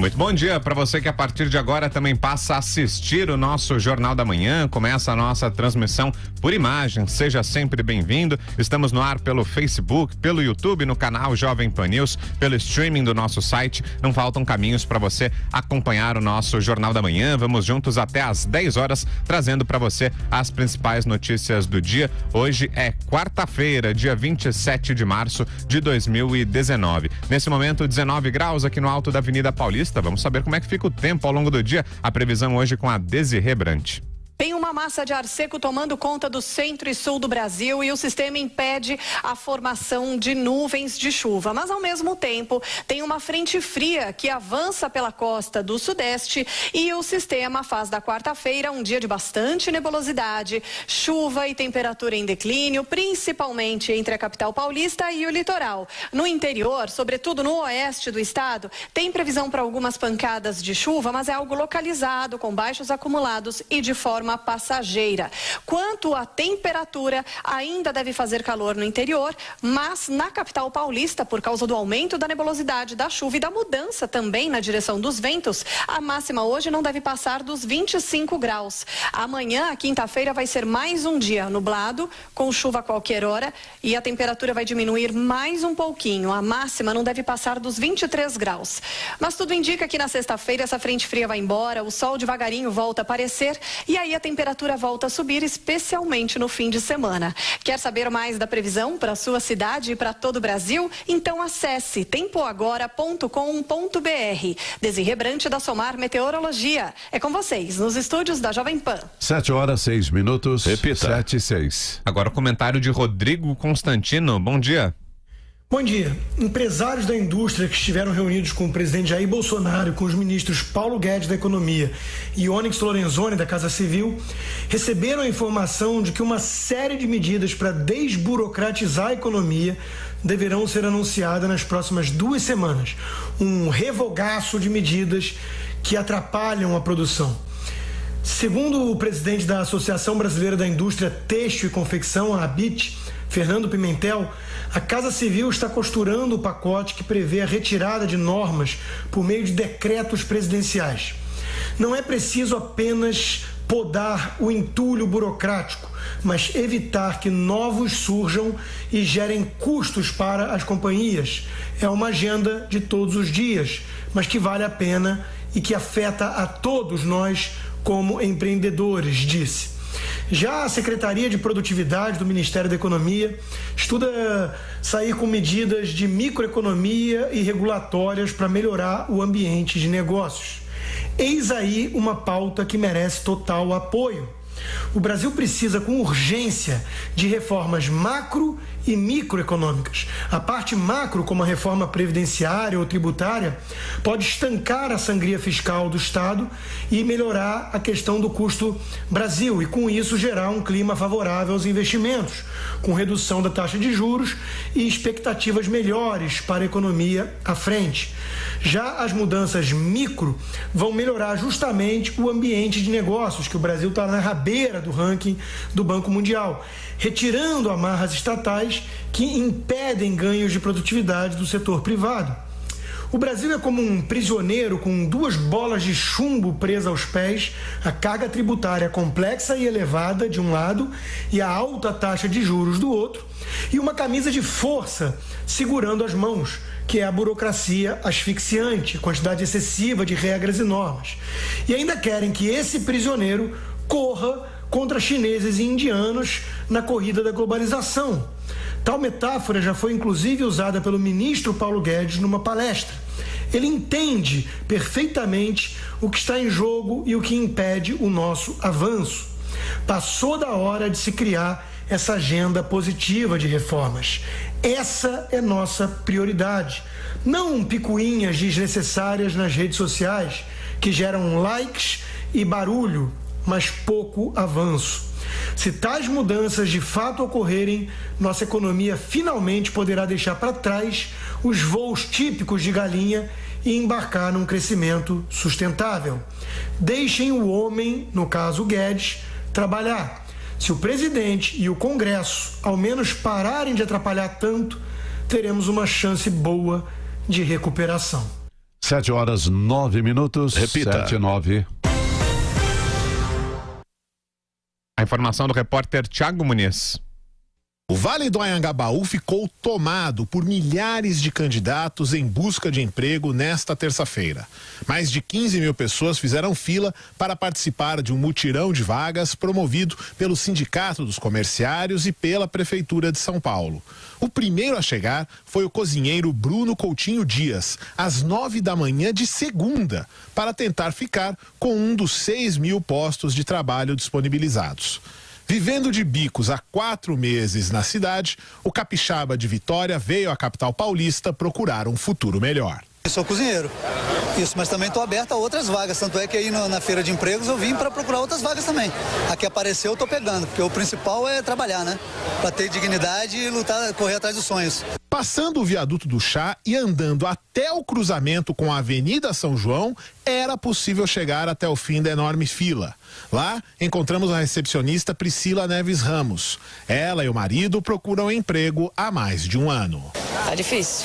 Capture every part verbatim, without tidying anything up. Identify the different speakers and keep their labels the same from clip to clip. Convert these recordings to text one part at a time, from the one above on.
Speaker 1: Muito bom dia para você que a partir de agora também passa a assistir o nosso Jornal da Manhã. Começa a nossa transmissão por imagem. Seja sempre bem-vindo. Estamos no ar pelo Facebook, pelo YouTube, no canal Jovem Pan News, pelo streaming do nosso site. Não faltam caminhos para você acompanhar o nosso Jornal da Manhã. Vamos juntos até às dez horas, trazendo para você as principais notícias do dia. Hoje é quarta-feira, dia vinte e sete de março de dois mil e dezenove. Nesse momento, dezenove graus aqui no alto da Avenida Paulista. Vamos saber como é que fica o tempo ao longo do dia. A previsão hoje com a Desirê Brant.
Speaker 2: Tem uma massa de ar seco tomando conta do centro e sul do Brasil e o sistema impede a formação de nuvens de chuva. Mas, ao mesmo tempo, tem uma frente fria que avança pela costa do sudeste e o sistema faz da quarta-feira um dia de bastante nebulosidade, chuva e temperatura em declínio, principalmente entre a capital paulista e o litoral. No interior, sobretudo no oeste do estado, tem previsão para algumas pancadas de chuva, mas é algo localizado, com baixos acumulados e de forma passageira. Quanto à temperatura, ainda deve fazer calor no interior, mas na capital paulista, por causa do aumento da nebulosidade, da chuva e da mudança também na direção dos ventos, a máxima hoje não deve passar dos vinte e cinco graus. Amanhã, quinta-feira, vai ser mais um dia nublado, com chuva a qualquer hora, e a temperatura vai diminuir mais um pouquinho. A máxima não deve passar dos vinte e três graus. Mas tudo indica que na sexta-feira essa frente fria vai embora, o sol devagarinho volta a aparecer e aí a temperatura volta a subir, especialmente no fim de semana. Quer saber mais da previsão para a sua cidade e para todo o Brasil? Então acesse tempo agora ponto com ponto br. Desirê Brant da Somar Meteorologia. É com vocês, nos estúdios da Jovem Pan.
Speaker 3: Sete horas, seis minutos.
Speaker 1: Repita.
Speaker 3: Sete e seis.
Speaker 1: Agora o comentário de Rodrigo Constantino. Bom dia.
Speaker 4: Bom dia. Empresários da indústria que estiveram reunidos com o presidente Jair Bolsonaro e com os ministros Paulo Guedes da Economia e Onyx Lorenzoni da Casa Civil receberam a informação de que uma série de medidas para desburocratizar a economia deverão ser anunciadas nas próximas duas semanas. Um revogaço de medidas que atrapalham a produção. Segundo o presidente da Associação Brasileira da Indústria Têxtil e Confecção, a ABIT, Fernando Pimentel, a Casa Civil está costurando o pacote que prevê a retirada de normas por meio de decretos presidenciais. Não é preciso apenas podar o entulho burocrático, mas evitar que novos surjam e gerem custos para as companhias. É uma agenda de todos os dias, mas que vale a pena e que afeta a todos nós como empreendedores, disse. Já a Secretaria de Produtividade do Ministério da Economia estuda sair com medidas de microeconomia e regulatórias para melhorar o ambiente de negócios. Eis aí uma pauta que merece total apoio. O Brasil precisa com urgência de reformas macro e microeconômicas. A parte macro, como a reforma previdenciária ou tributária, pode estancar a sangria fiscal do Estado e melhorar a questão do custo Brasil e, com isso, gerar um clima favorável aos investimentos, com redução da taxa de juros e expectativas melhores para a economia à frente. Já as mudanças micro vão melhorar justamente o ambiente de negócios, que o Brasil está na rabeira do ranking do Banco Mundial, retirando amarras estatais que impedem ganhos de produtividade do setor privado. O Brasil é como um prisioneiro com duas bolas de chumbo presas aos pés, a carga tributária complexa e elevada de um lado e a alta taxa de juros do outro, e uma camisa de força segurando as mãos, que é a burocracia asfixiante, quantidade excessiva de regras e normas. E ainda querem que esse prisioneiro corra contra chineses e indianos na corrida da globalização. Tal metáfora já foi inclusive usada pelo ministro Paulo Guedes numa palestra. Ele entende perfeitamente o que está em jogo e o que impede o nosso avanço. Passou da hora de se criar essa agenda positiva de reformas. Essa é nossa prioridade. Não picuinhas desnecessárias nas redes sociais que geram likes e barulho, mas pouco avanço. Se tais mudanças de fato ocorrerem, nossa economia finalmente poderá deixar para trás os voos típicos de galinha e embarcar num crescimento sustentável. Deixem o homem, no caso Guedes, trabalhar. Se o presidente e o Congresso ao menos pararem de atrapalhar tanto, teremos uma chance boa de recuperação.
Speaker 3: Sete horas, nove minutos.
Speaker 5: Repita.
Speaker 3: Sete, nove.
Speaker 1: A informação do repórter Thiago Muniz.
Speaker 6: O Vale do Anhangabaú ficou tomado por milhares de candidatos em busca de emprego nesta terça-feira. Mais de quinze mil pessoas fizeram fila para participar de um mutirão de vagas promovido pelo Sindicato dos Comerciários e pela Prefeitura de São Paulo. O primeiro a chegar foi o cozinheiro Bruno Coutinho Dias, às nove da manhã de segunda, para tentar ficar com um dos seis mil postos de trabalho disponibilizados. Vivendo de bicos há quatro meses na cidade, o capixaba de Vitória veio à capital paulista procurar um futuro melhor.
Speaker 7: Eu sou cozinheiro, isso, mas também estou aberto a outras vagas, tanto é que aí na, na feira de empregos eu vim para procurar outras vagas também. A que apareceu eu estou pegando, porque o principal é trabalhar, né? Para ter dignidade e lutar, correr atrás dos sonhos.
Speaker 6: Passando o viaduto do Chá e andando até o cruzamento com a Avenida São João, era possível chegar até o fim da enorme fila. Lá, encontramos a recepcionista Priscila Neves Ramos. Ela e o marido procuram emprego há mais de um ano.
Speaker 8: Tá difícil.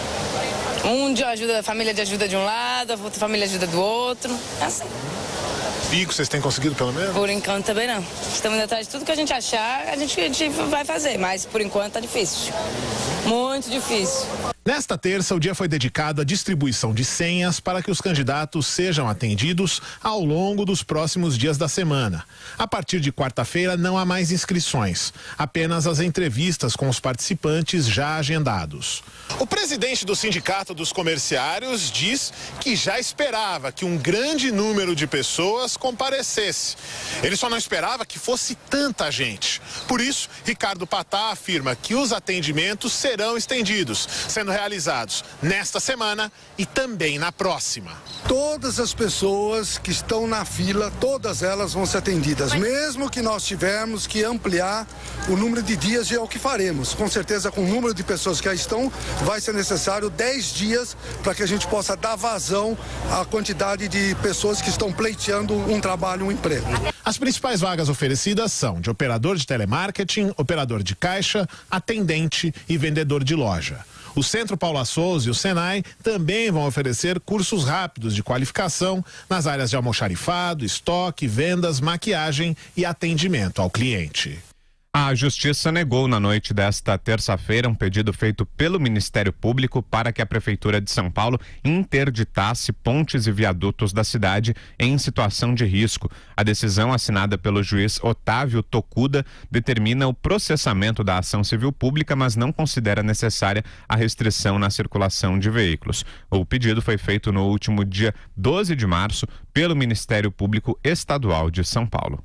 Speaker 8: Um de ajuda, a família de ajuda de um lado, a outra família ajuda do outro. É assim.
Speaker 6: Bico vocês têm conseguido pelo menos?
Speaker 8: Por enquanto também não. Estamos indo atrás de tudo que a gente achar, a gente, a gente vai fazer, mas por enquanto tá difícil. Muito difícil.
Speaker 6: Nesta terça, o dia foi dedicado à distribuição de senhas para que os candidatos sejam atendidos ao longo dos próximos dias da semana. A partir de quarta-feira, não há mais inscrições, apenas as entrevistas com os participantes já agendados. O presidente do Sindicato dos Comerciários diz que já esperava que um grande número de pessoas comparecesse. Ele só não esperava que fosse tanta gente. Por isso, Ricardo Patá afirma que os atendimentos serão estendidos, sendo realizados nesta semana e também na próxima.
Speaker 9: Todas as pessoas que estão na fila, todas elas vão ser atendidas, mesmo que nós tivermos que ampliar o número de dias, e é o que faremos. Com certeza, com o número de pessoas que já estão, vai ser necessário dez dias para que a gente possa dar vazão à quantidade de pessoas que estão pleiteando um trabalho, um emprego.
Speaker 6: As principais vagas oferecidas são de operador de telemarketing, operador de caixa, atendente e vendedor de loja. O Centro Paula Souza e o Senai também vão oferecer cursos rápidos de qualificação nas áreas de almoxarifado, estoque, vendas, maquiagem e atendimento ao cliente.
Speaker 1: A Justiça negou na noite desta terça-feira um pedido feito pelo Ministério Público para que a Prefeitura de São Paulo interditasse pontes e viadutos da cidade em situação de risco. A decisão, assinada pelo juiz Otávio Tokuda, determina o processamento da ação civil pública, mas não considera necessária a restrição na circulação de veículos. O pedido foi feito no último dia doze de março pelo Ministério Público Estadual de São Paulo.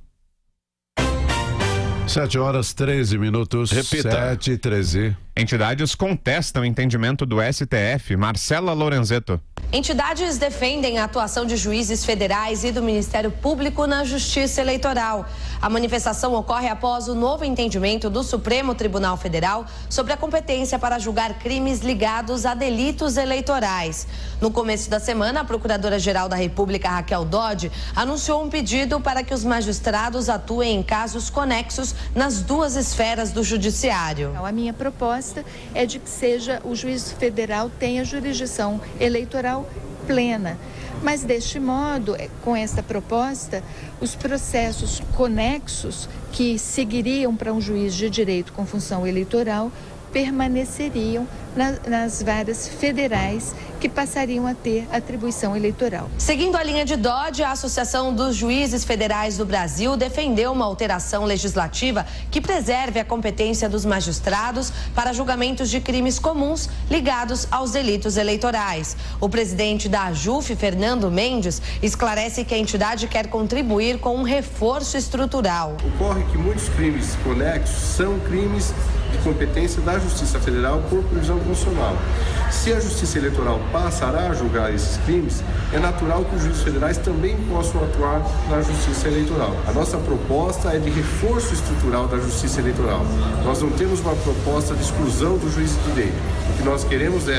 Speaker 3: Sete horas, treze minutos.
Speaker 5: Repita.
Speaker 3: Sete e treze.
Speaker 1: Entidades contestam o entendimento do S T F. Marcela Lorenzetto.
Speaker 10: Entidades defendem a atuação de juízes federais e do Ministério Público na Justiça Eleitoral. A manifestação ocorre após o novo entendimento do Supremo Tribunal Federal sobre a competência para julgar crimes ligados a delitos eleitorais. No começo da semana, a Procuradora-Geral da República, Raquel Dodge, anunciou um pedido para que os magistrados atuem em casos conexos nas duas esferas do judiciário.
Speaker 11: A minha proposta é de que seja o juiz federal tenha jurisdição eleitoral plena. Mas, deste modo, com essa proposta, os processos conexos que seguiriam para um juiz de direito com função eleitoral permaneceriam na, nas varas federais que passariam a ter atribuição eleitoral.
Speaker 10: Seguindo a linha de Dodge, a Associação dos Juízes Federais do Brasil defendeu uma alteração legislativa que preserve a competência dos magistrados para julgamentos de crimes comuns ligados aos delitos eleitorais. O presidente da AJUF, Fernando Mendes, esclarece que a entidade quer contribuir com um reforço estrutural.
Speaker 12: Ocorre que muitos crimes conexos são crimes de competência da Justiça Federal por previsão constitucional. Se a Justiça Eleitoral passará a julgar esses crimes, é natural que os juízes federais também possam atuar na Justiça Eleitoral. A nossa proposta é de reforço estrutural da Justiça Eleitoral. Nós não temos uma proposta de exclusão do juiz de direito. O que nós queremos é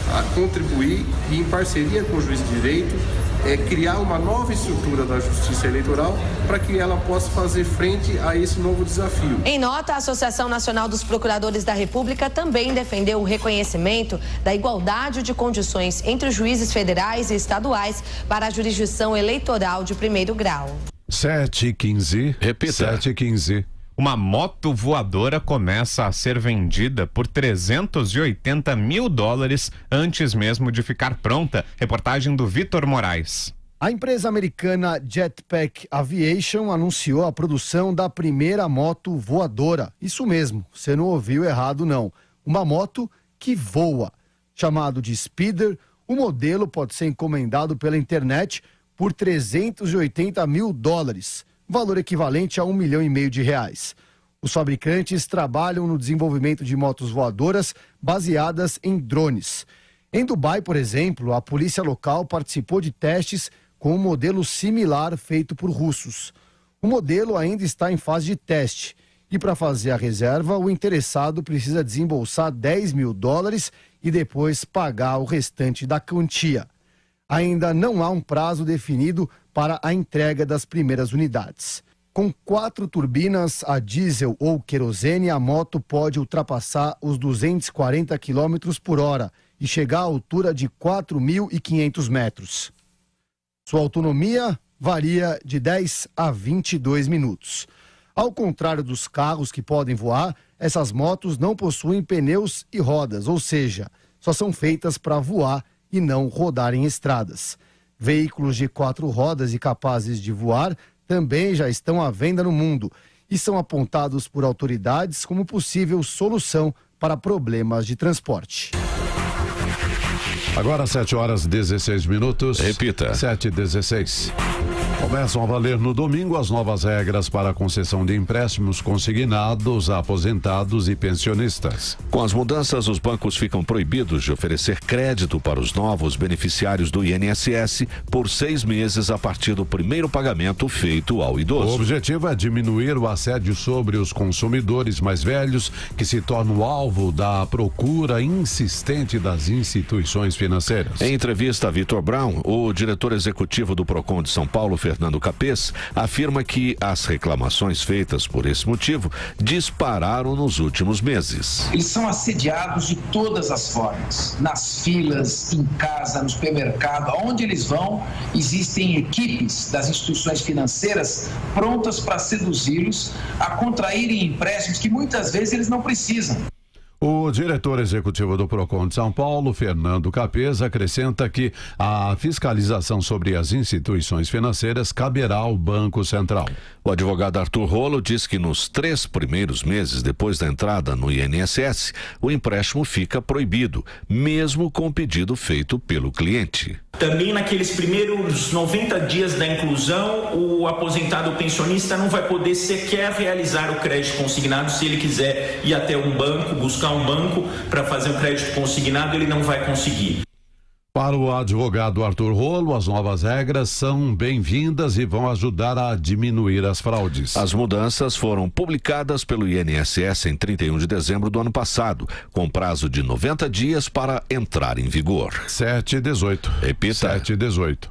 Speaker 12: a contribuir e, em parceria com o juiz de direito, é, criar uma nova estrutura da Justiça Eleitoral para que ela possa fazer frente a esse novo desafio.
Speaker 10: Em nota, a Associação Nacional dos Procuradores da República também defendeu o reconhecimento da igualdade de condições entre os juízes federais e estaduais para a jurisdição eleitoral de primeiro grau.
Speaker 3: sete e quinze.
Speaker 1: Repita.
Speaker 3: sete e quinze.
Speaker 1: Uma moto voadora começa a ser vendida por trezentos e oitenta mil dólares antes mesmo de ficar pronta. Reportagem do Vitor Moraes.
Speaker 5: A empresa americana Jetpack Aviation anunciou a produção da primeira moto voadora. Isso mesmo, você não ouviu errado não. Uma moto que voa. Chamado de Speeder, o modelo pode ser encomendado pela internet por trezentos e oitenta mil dólares. Valor equivalente a um milhão e meio de reais. Os fabricantes trabalham no desenvolvimento de motos voadoras baseadas em drones. Em Dubai, por exemplo, a polícia local participou de testes com um modelo similar feito por russos. O modelo ainda está em fase de teste e, para fazer a reserva, o interessado precisa desembolsar dez mil dólares e depois pagar o restante da quantia. Ainda não há um prazo definido para a entrega das primeiras unidades. Com quatro turbinas a diesel ou querosene, a moto pode ultrapassar os duzentos e quarenta quilômetros por hora e chegar à altura de quatro mil e quinhentos metros. Sua autonomia varia de dez a vinte e dois minutos. Ao contrário dos carros que podem voar, essas motos não possuem pneus e rodas, ou seja, só são feitas para voar e não rodar em estradas. Veículos de quatro rodas e capazes de voar também já estão à venda no mundo e são apontados por autoridades como possível solução para problemas de transporte.
Speaker 3: Agora sete horas e dezesseis minutos.
Speaker 13: Repita.
Speaker 3: sete e dezesseis. Começam a valer no domingo as novas regras para a concessão de empréstimos consignados a aposentados e pensionistas.
Speaker 13: Com as mudanças, os bancos ficam proibidos de oferecer crédito para os novos beneficiários do I N S S por seis meses a partir do primeiro pagamento feito ao idoso.
Speaker 3: O objetivo é diminuir o assédio sobre os consumidores mais velhos que se tornam alvo da procura insistente das instituições financeiras.
Speaker 13: Em entrevista a Vitor Brown, o diretor executivo do Procon de São Paulo, Fernando Capês, afirma que as reclamações feitas por esse motivo dispararam nos últimos meses.
Speaker 14: Eles são assediados de todas as formas, nas filas, em casa, no supermercado, aonde eles vão, existem equipes das instituições financeiras prontas para seduzi-los a contraírem empréstimos que muitas vezes eles não precisam.
Speaker 3: O diretor executivo do Procon de São Paulo, Fernando Capês, acrescenta que a fiscalização sobre as instituições financeiras caberá ao Banco Central.
Speaker 13: O advogado Arthur Rolo diz que nos três primeiros meses depois da entrada no I N S S, o empréstimo fica proibido, mesmo com o pedido feito pelo cliente.
Speaker 15: Também naqueles primeiros noventa dias da inclusão, o aposentado pensionista não vai poder sequer realizar o crédito consignado. Se ele quiser ir até um banco, buscar um banco para fazer o crédito consignado, ele não vai conseguir.
Speaker 3: Para o advogado Arthur Rolo, as novas regras são bem-vindas e vão ajudar a diminuir as fraudes.
Speaker 13: As mudanças foram publicadas pelo I N S S em trinta e um de dezembro do ano passado, com prazo de noventa dias para entrar em vigor.
Speaker 3: sete e dezoito.
Speaker 13: Repita.
Speaker 3: sete e dezoito.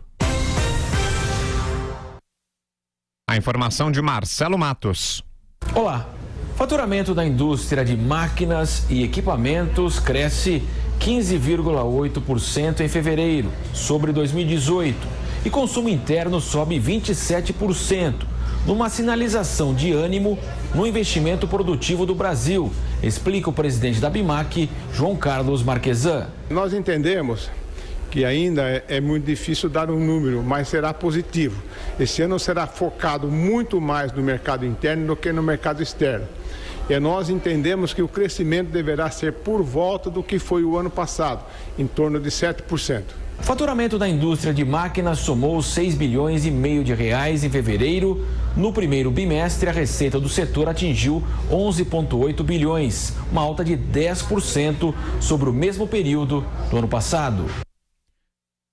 Speaker 1: A informação de Marcelo Matos.
Speaker 16: Olá. Faturamento da indústria de máquinas e equipamentos cresce quinze vírgula oito por cento em fevereiro, sobre dois mil e dezoito, e consumo interno sobe vinte e sete por cento, numa sinalização de ânimo no investimento produtivo do Brasil, explica o presidente da BIMAC, João Carlos Marquesan.
Speaker 17: Nós entendemos que ainda é, é muito difícil dar um número, mas será positivo. Esse ano será focado muito mais no mercado interno do que no mercado externo. E nós entendemos que o crescimento deverá ser por volta do que foi o ano passado, em torno de sete por cento.
Speaker 16: O faturamento da indústria de máquinas somou seis bilhões e meio de reais em fevereiro. No primeiro bimestre, a receita do setor atingiu onze vírgula oito bilhões, uma alta de dez por cento sobre o mesmo período do ano passado.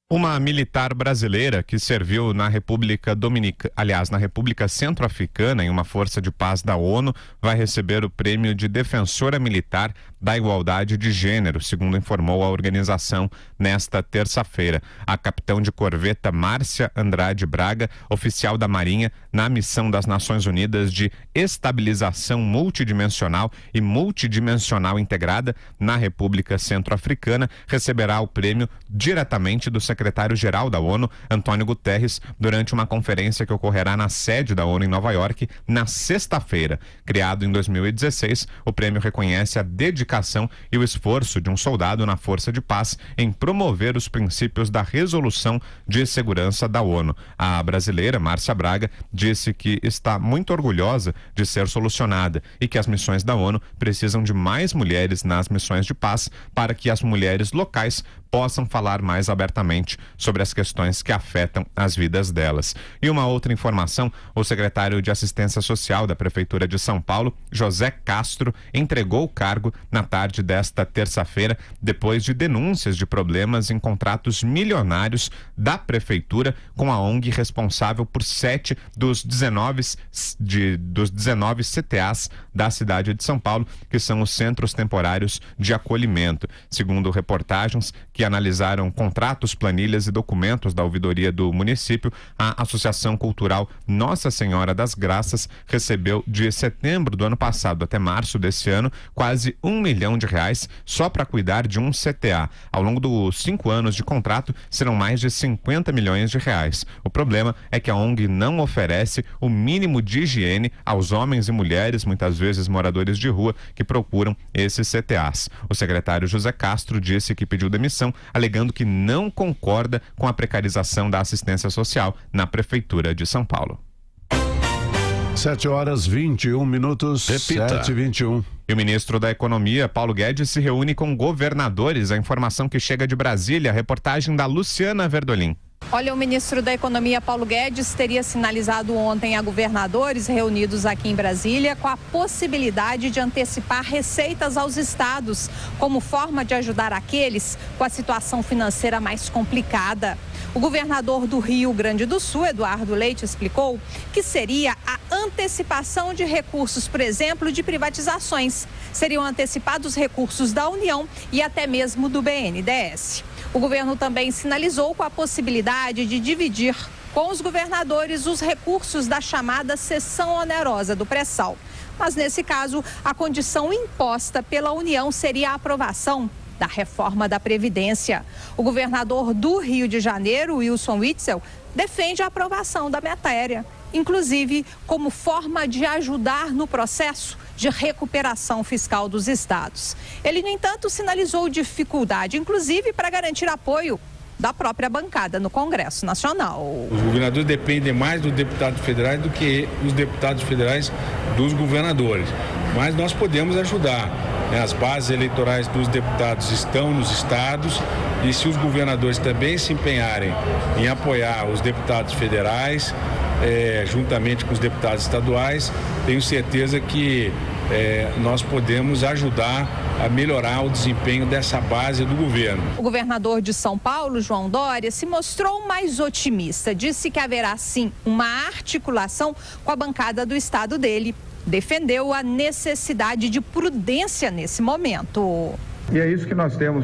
Speaker 1: Uma militar brasileira que serviu na República Dominicana, aliás, na República Centro-Africana, em uma força de paz da ONU, vai receber o prêmio de Defensora Militar da Igualdade de Gênero, segundo informou a organização nesta terça-feira. A capitão de corveta Márcia Andrade Braga, oficial da Marinha na missão das Nações Unidas de Estabilização Multidimensional e Multidimensional Integrada na República Centro-Africana, receberá o prêmio diretamente do secretário-geral da ONU, Antônio Guterres, durante uma conferência que ocorrerá na sede da ONU em Nova York na sexta-feira. Criado em dois mil e dezesseis, o prêmio reconhece a dedicação e o esforço de um soldado na força de paz em promover os princípios da resolução de segurança da ONU. A brasileira Márcia Braga disse que está muito orgulhosa de ser solucionada e que as missões da ONU precisam de mais mulheres nas missões de paz para que as mulheres locais possam falar mais abertamente sobre as questões que afetam as vidas delas. E uma outra informação, o secretário de Assistência Social da Prefeitura de São Paulo, José Castro, entregou o cargo na tarde desta terça-feira, depois de denúncias de problemas em contratos milionários da Prefeitura com a O N G responsável por sete dos dezenove, de, dos dezenove C T As da cidade de São Paulo, que são os Centros Temporários de Acolhimento. Segundo reportagens que analisaram contratos, planilhas e documentos da ouvidoria do município, a Associação Cultural Nossa Senhora das Graças recebeu de setembro do ano passado até março desse ano quase um milhão de reais só para cuidar de um C T A. Ao longo dos cinco anos de contrato, serão mais de cinquenta milhões de reais. O problema é que a O N G não oferece o mínimo de higiene aos homens e mulheres, muitas vezes moradores de rua, que procuram esses C T As. O secretário José Castro disse que pediu demissão, alegando que não concorda com a precarização da assistência social na Prefeitura de São Paulo.
Speaker 3: Sete horas vinte e um minutos.
Speaker 13: Repita.
Speaker 3: Sete e vinte e um.
Speaker 1: E o ministro da Economia, Paulo Guedes, se reúne com governadores. A informação que chega de Brasília, a reportagem da Luciana Verdolim.
Speaker 18: Olha, o ministro da Economia, Paulo Guedes, teria sinalizado ontem a governadores reunidos aqui em Brasília com a possibilidade de antecipar receitas aos estados, como forma de ajudar aqueles com a situação financeira mais complicada. O governador do Rio Grande do Sul, Eduardo Leite, explicou que seria a antecipação de recursos, por exemplo, de privatizações. Seriam antecipados recursos da União e até mesmo do B N D E S. O governo também sinalizou com a possibilidade de dividir com os governadores os recursos da chamada cessão onerosa do pré-sal. Mas, nesse caso, a condição imposta pela União seria a aprovação da reforma da Previdência. O governador do Rio de Janeiro, Wilson Witzel, defende a aprovação da matéria, inclusive como forma de ajudar no processo de recuperação fiscal dos estados. Ele, no entanto, sinalizou dificuldade, inclusive para garantir apoio da própria bancada no Congresso Nacional.
Speaker 19: Os governadores dependem mais dos deputados federais do que os deputados federais dos governadores. Mas nós podemos ajudar. As bases eleitorais dos deputados estão nos estados e se os governadores também se empenharem em apoiar os deputados federais, é, juntamente com os deputados estaduais, tenho certeza que é, nós podemos ajudar a melhorar o desempenho dessa base do governo.
Speaker 18: O governador de São Paulo, João Dória, se mostrou mais otimista. Disse que haverá sim uma articulação com a bancada do estado dele. Defendeu a necessidade de prudência nesse momento.
Speaker 20: E é isso que nós temos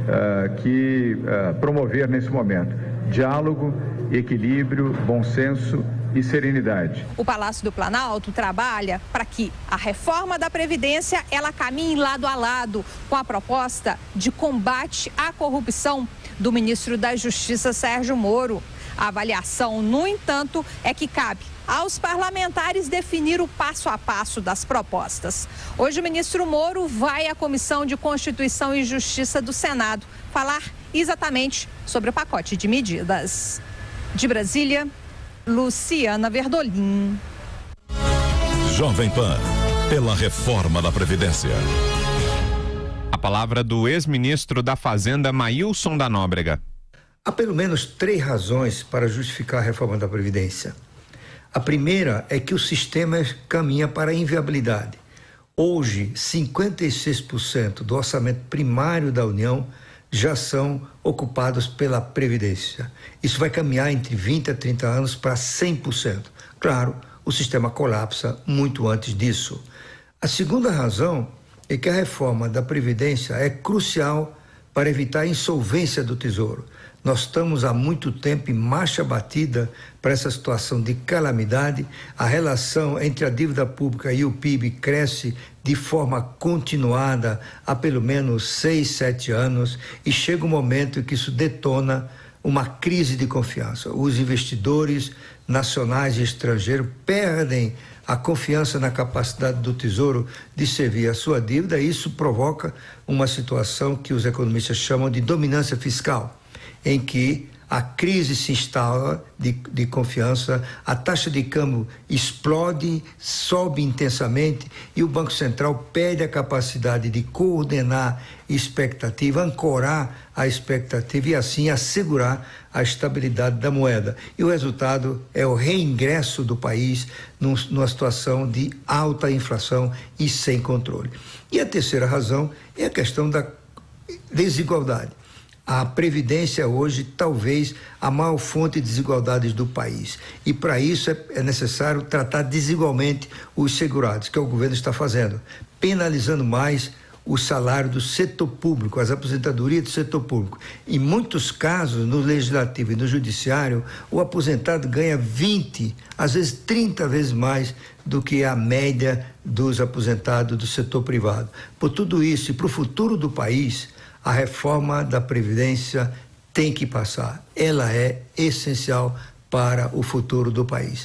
Speaker 20: uh, que uh, promover nesse momento: diálogo, equilíbrio, bom senso e serenidade.
Speaker 18: O Palácio do Planalto trabalha para que a reforma da Previdência ela caminhe lado a lado com a proposta de combate à corrupção do ministro da Justiça, Sérgio Moro. A avaliação, no entanto, é que cabe aos parlamentares definir o passo a passo das propostas. Hoje o ministro Moro vai à Comissão de Constituição e Justiça do Senado falar exatamente sobre o pacote de medidas. De Brasília, Luciana Verdolim.
Speaker 21: Jovem Pan, pela reforma da Previdência.
Speaker 1: A palavra do ex-ministro da Fazenda, Maílson da Nóbrega.
Speaker 22: Há pelo menos três razões para justificar a reforma da Previdência. A primeira é que o sistema caminha para a inviabilidade. Hoje, cinquenta e seis por cento do orçamento primário da União já são ocupados pela Previdência. Isso vai caminhar entre vinte a trinta anos para cem por cento. Claro, o sistema colapsa muito antes disso. A segunda razão é que a reforma da Previdência é crucial para evitar a insolvência do Tesouro. Nós estamos há muito tempo em marcha batida para essa situação de calamidade. A relação entre a dívida pública e o P I B cresce de forma continuada há pelo menos seis, sete anos e chega um momento em que isso detona uma crise de confiança. Os investidores nacionais e estrangeiros perdem a confiança na capacidade do Tesouro de servir a sua dívida e isso provoca uma situação que os economistas chamam de dominância fiscal, em que a crise se instala de, de confiança, a taxa de câmbio explode, sobe intensamente e o Banco Central perde a capacidade de coordenar expectativa, ancorar a expectativa e assim assegurar a estabilidade da moeda. E o resultado é o reingresso do país num, numa situação de alta inflação e sem controle. E a terceira razão é a questão da desigualdade. A Previdência hoje talvez a maior fonte de desigualdades do país e para isso é, é necessário tratar desigualmente os segurados, que é o governo está fazendo, penalizando mais o salário do setor público, as aposentadorias do setor público. Em muitos casos, no legislativo e no judiciário, o aposentado ganha vinte, às vezes trinta vezes mais do que a média dos aposentados do setor privado. Por tudo isso e para o futuro do país, a reforma da Previdência tem que passar. Ela é essencial para o futuro do país.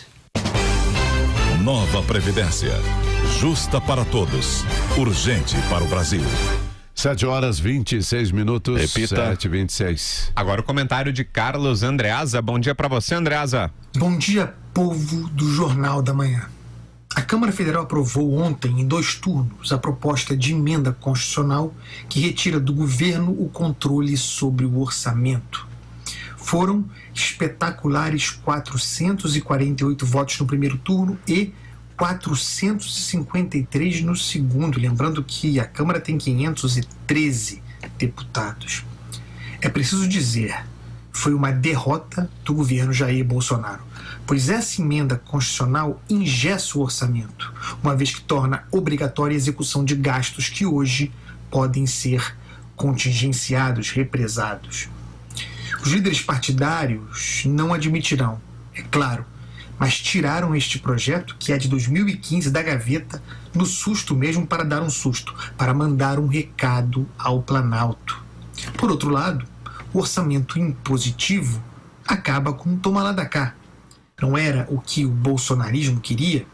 Speaker 21: Nova Previdência. Justa para todos. Urgente para o Brasil.
Speaker 3: Sete horas vinte e seis minutos.
Speaker 1: Repita.
Speaker 3: Sete e vinte e seis.
Speaker 1: Agora o comentário de Carlos Andreasa. Bom dia para você, Andreasa.
Speaker 2: Bom dia, povo do Jornal da Manhã. A Câmara Federal aprovou ontem, em dois turnos, a proposta de emenda constitucional que retira do governo o controle sobre o orçamento. Foram espetaculares quatrocentos e quarenta e oito votos no primeiro turno e quatrocentos e cinquenta e três no segundo. Lembrando que a Câmara tem quinhentos e treze deputados. É preciso dizer, foi uma derrota do governo Jair Bolsonaro, pois essa emenda constitucional engessa o orçamento, uma vez que torna obrigatória a execução de gastos que hoje podem ser contingenciados, represados. Os líderes partidários não admitirão, é claro, mas tiraram este projeto, que é de dois mil e quinze, da gaveta, no susto mesmo, para dar um susto, para mandar um recado ao Planalto. Por outro lado, o orçamento impositivo acaba com um toma lá da cá. Não era o que o bolsonarismo queria?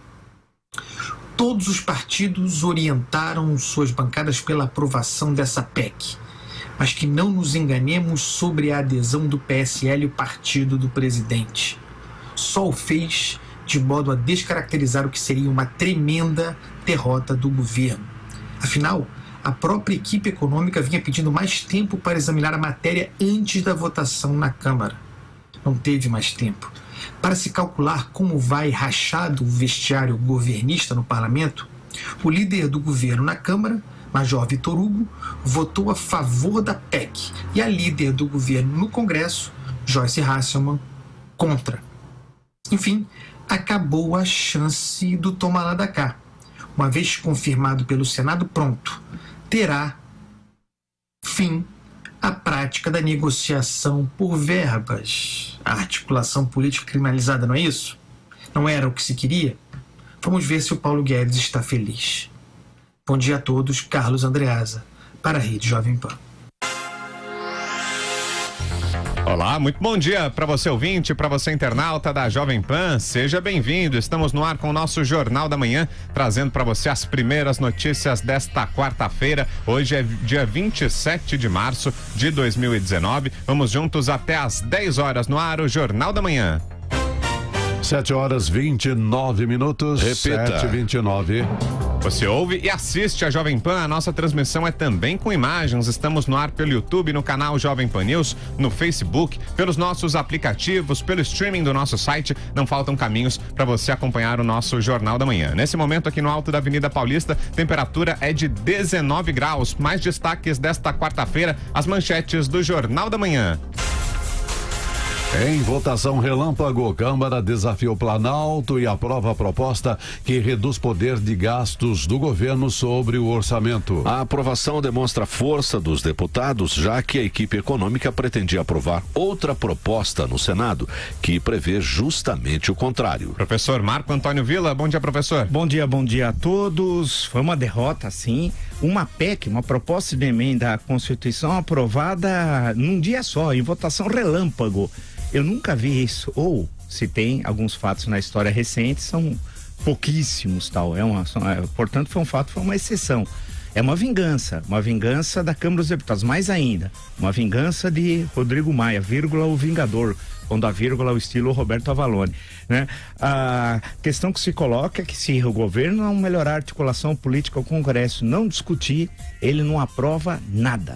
Speaker 2: Todos os partidos orientaram suas bancadas pela aprovação dessa P E C, mas que não nos enganemos sobre a adesão do P S L, o partido do presidente. Só o fez de modo a descaracterizar o que seria uma tremenda derrota do governo. Afinal, a própria equipe econômica vinha pedindo mais tempo para examinar a matéria antes da votação na Câmara. Não teve mais tempo. Para se calcular como vai rachado o vestiário governista no parlamento, o líder do governo na Câmara, Major Vitor Hugo, votou a favor da P E C e a líder do governo no Congresso, Joyce Hasselmann, contra. Enfim, acabou a chance do toma lá da cá. Uma vez confirmado pelo Senado, pronto, terá fim a prática da negociação por verbas. A articulação política criminalizada, não é isso? Não era o que se queria? Vamos ver se o Paulo Guedes está feliz. Bom dia a todos, Carlos Andreasa, para a Rede Jovem Pan.
Speaker 1: Olá, muito bom dia para você ouvinte, para você internauta da Jovem Pan, seja bem-vindo. Estamos no ar com o nosso Jornal da Manhã, trazendo para você as primeiras notícias desta quarta-feira. Hoje é dia vinte e sete de março de dois mil e dezenove. Vamos juntos até às dez horas no ar, o Jornal da Manhã.
Speaker 3: Sete horas vinte e nove minutos.
Speaker 13: Repita.
Speaker 3: Sete e vinte e nove.
Speaker 1: Você ouve e assiste a Jovem Pan. A nossa transmissão é também com imagens. Estamos no ar pelo YouTube, no canal Jovem Pan News, no Facebook, pelos nossos aplicativos, pelo streaming do nosso site. Não faltam caminhos para você acompanhar o nosso Jornal da Manhã. Nesse momento, aqui no alto da Avenida Paulista, temperatura é de dezenove graus. Mais destaques desta quarta-feira, as manchetes do Jornal da Manhã.
Speaker 3: Em votação relâmpago, Câmara desafiou Planalto e aprova a proposta que reduz poder de gastos do governo sobre o orçamento.
Speaker 13: A aprovação demonstra a força dos deputados, já que a equipe econômica pretendia aprovar outra proposta no Senado, que prevê justamente o contrário.
Speaker 1: Professor Marco Antônio Villa, bom dia, professor.
Speaker 4: Bom dia, bom dia a todos. Foi uma derrota, sim. Uma P E C, uma proposta de emenda à Constituição aprovada num dia só, em votação relâmpago. Eu nunca vi isso, ou se tem alguns fatos na história recente, são pouquíssimos, tal, é uma, são, é, portanto foi um fato, foi uma exceção. É uma vingança, uma vingança da Câmara dos Deputados, mais ainda, uma vingança de Rodrigo Maia, vírgula o Vingador, quando a vírgula é o estilo Roberto Avalone, né? A questão que se coloca é que se o governo não melhorar a articulação política ao Congresso, não discutir, ele não aprova nada.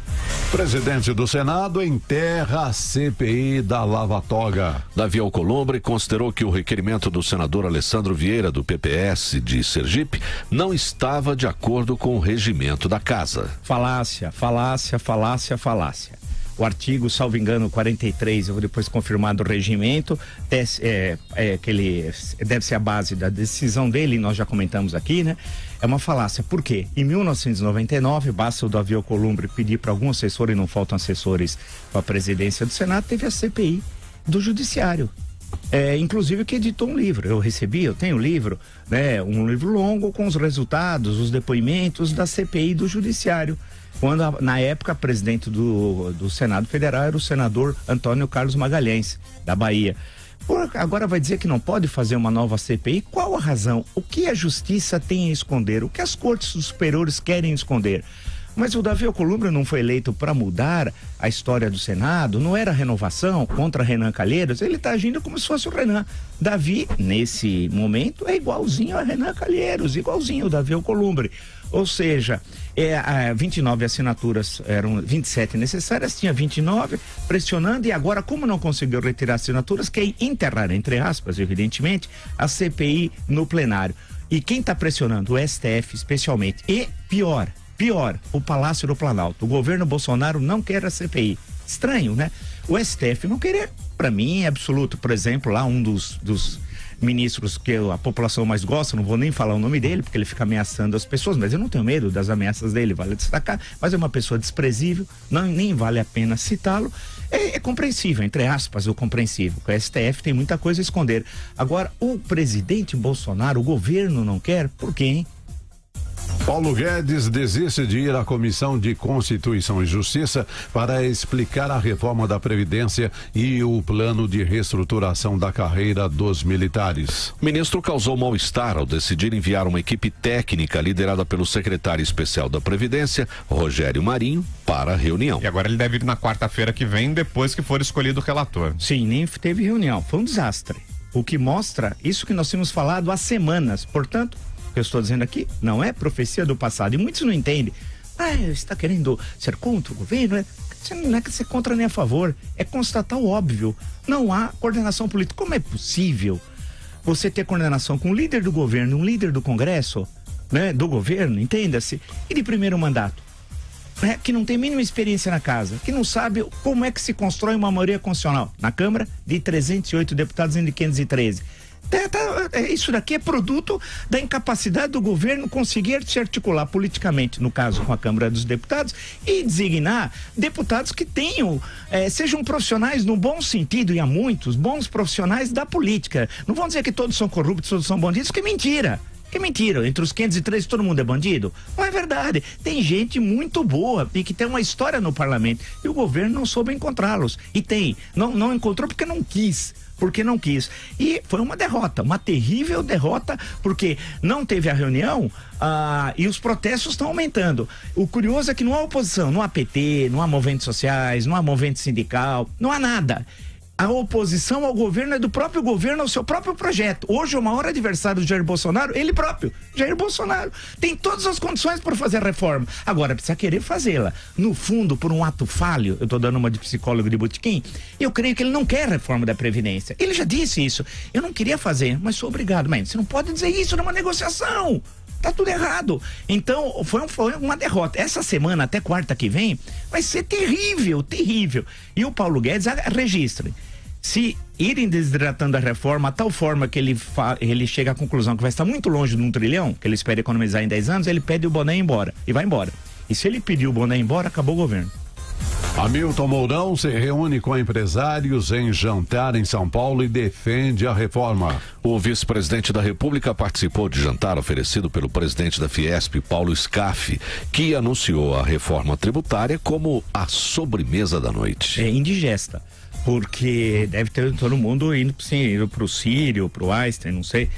Speaker 3: Presidente do Senado enterra a C P I da Lava Toga.
Speaker 13: Davi Alcolumbre considerou que o requerimento do senador Alessandro Vieira, do P P S de Sergipe, não estava de acordo com o regimento da casa.
Speaker 4: Falácia, falácia, falácia, falácia. O artigo, salvo engano, quarenta e três, eu vou depois confirmar do regimento, é, é, que ele deve ser a base da decisão dele, nós já comentamos aqui, né? É uma falácia. Por quê? Em mil novecentos e noventa e nove, basta o Davi Alcolumbre pedir para algum assessor, e não faltam assessores para a presidência do Senado, teve a C P I do Judiciário. É, inclusive que editou um livro, eu recebi, eu tenho um livro, né? Um livro longo com os resultados, os depoimentos da C P I do Judiciário. Quando, a, na época, presidente do, do Senado Federal era o senador Antônio Carlos Magalhães, da Bahia. Por, agora vai dizer que não pode fazer uma nova C P I? Qual a razão? O que a justiça tem a esconder? O que as cortes superiores querem esconder? Mas o Davi Alcolumbre não foi eleito para mudar a história do Senado, não era renovação contra Renan Calheiros, ele está agindo como se fosse o Renan. Davi, nesse momento, é igualzinho a Renan Calheiros, igualzinho o Davi Alcolumbre. Ou seja, é, a vinte e nove assinaturas, eram vinte e sete necessárias, tinha vinte e nove, pressionando, e agora, como não conseguiu retirar assinaturas, quer enterrar, entre aspas, evidentemente, a C P I no plenário. E quem está pressionando? O S T F, especialmente. E pior, pior, o Palácio do Planalto. O governo Bolsonaro não quer a C P I. Estranho, né? O S T F não querer, para mim, é absoluto. Por exemplo, lá um dos... dos ministros que a população mais gosta, não vou nem falar o nome dele, porque ele fica ameaçando as pessoas, mas eu não tenho medo das ameaças dele, vale destacar, mas é uma pessoa desprezível, não, nem vale a pena citá-lo, é, é compreensível, entre aspas, o compreensível, o S T F tem muita coisa a esconder. Agora, o presidente Bolsonaro, o governo não quer, por quê, hein?
Speaker 3: Paulo Guedes desiste de ir à Comissão de Constituição e Justiça para explicar a reforma da Previdência e o plano de reestruturação da carreira dos militares.
Speaker 13: O ministro causou mal-estar ao decidir enviar uma equipe técnica liderada pelo secretário especial da Previdência, Rogério Marinho, para a reunião.
Speaker 1: E agora ele deve ir na quarta-feira que vem, depois que for escolhido o relator.
Speaker 4: Sim, nem teve reunião, foi um desastre. O que mostra isso que nós temos falado há semanas, portanto, o que eu estou dizendo aqui não é profecia do passado, e muitos não entendem. Ah, você está querendo ser contra o governo? É? Não é que ser contra nem a favor, é constatar o óbvio. Não há coordenação política. Como é possível você ter coordenação com o líder do governo, um líder do Congresso, né, do governo, entenda-se, e de primeiro mandato, né, que não tem a mínima experiência na casa, que não sabe como é que se constrói uma maioria constitucional na Câmara de trezentos e oito deputados em quinhentos e treze. É, tá, é, isso daqui é produto da incapacidade do governo conseguir se articular politicamente, no caso com a Câmara dos Deputados, e designar deputados que tenham, é, sejam profissionais no bom sentido, e há muitos bons profissionais da política. Não vão dizer que todos são corruptos, todos são bandidos, que mentira. Que mentira, entre os quinhentos e treze todo mundo é bandido? Não é verdade, tem gente muito boa e que tem uma história no parlamento, e o governo não soube encontrá-los, e tem, não, não encontrou porque não quis, porque não quis, e foi uma derrota, uma terrível derrota, porque não teve a reunião, ah, e os protestos estão aumentando. O curioso é que não há oposição, não há P T, não há movimentos sociais, não há movimento sindical, não há nada. A oposição ao governo é do próprio governo, ao seu próprio projeto. Hoje, o maior adversário do Jair Bolsonaro, ele próprio, Jair Bolsonaro. Tem todas as condições para fazer a reforma. Agora, precisa querer fazê-la. No fundo, por um ato falho, eu estou dando uma de psicólogo de botequim, eu creio que ele não quer reforma da Previdência. Ele já disse isso. Eu não queria fazer, mas sou obrigado. Mas você não pode dizer isso numa negociação. Tá tudo errado. Então, foi, um, foi uma derrota. Essa semana, até quarta que vem, vai ser terrível, terrível. E o Paulo Guedes, registre. Se irem desidratando a reforma a tal forma que ele, fa, ele chega à conclusão que vai estar muito longe de um trilhão, que ele espera economizar em dez anos, ele pede o boné embora e vai embora. E se ele pedir o boné embora, acabou o governo.
Speaker 3: Hamilton Mourão se reúne com empresários em jantar em São Paulo e defende a reforma.
Speaker 13: O vice-presidente da República participou de jantar oferecido pelo presidente da Fiesp, Paulo Scaff, que anunciou a reforma tributária como a sobremesa da noite.
Speaker 4: É indigesta. Porque deve ter todo mundo indo, sim, indo pro Sírio, pro Einstein, não sei.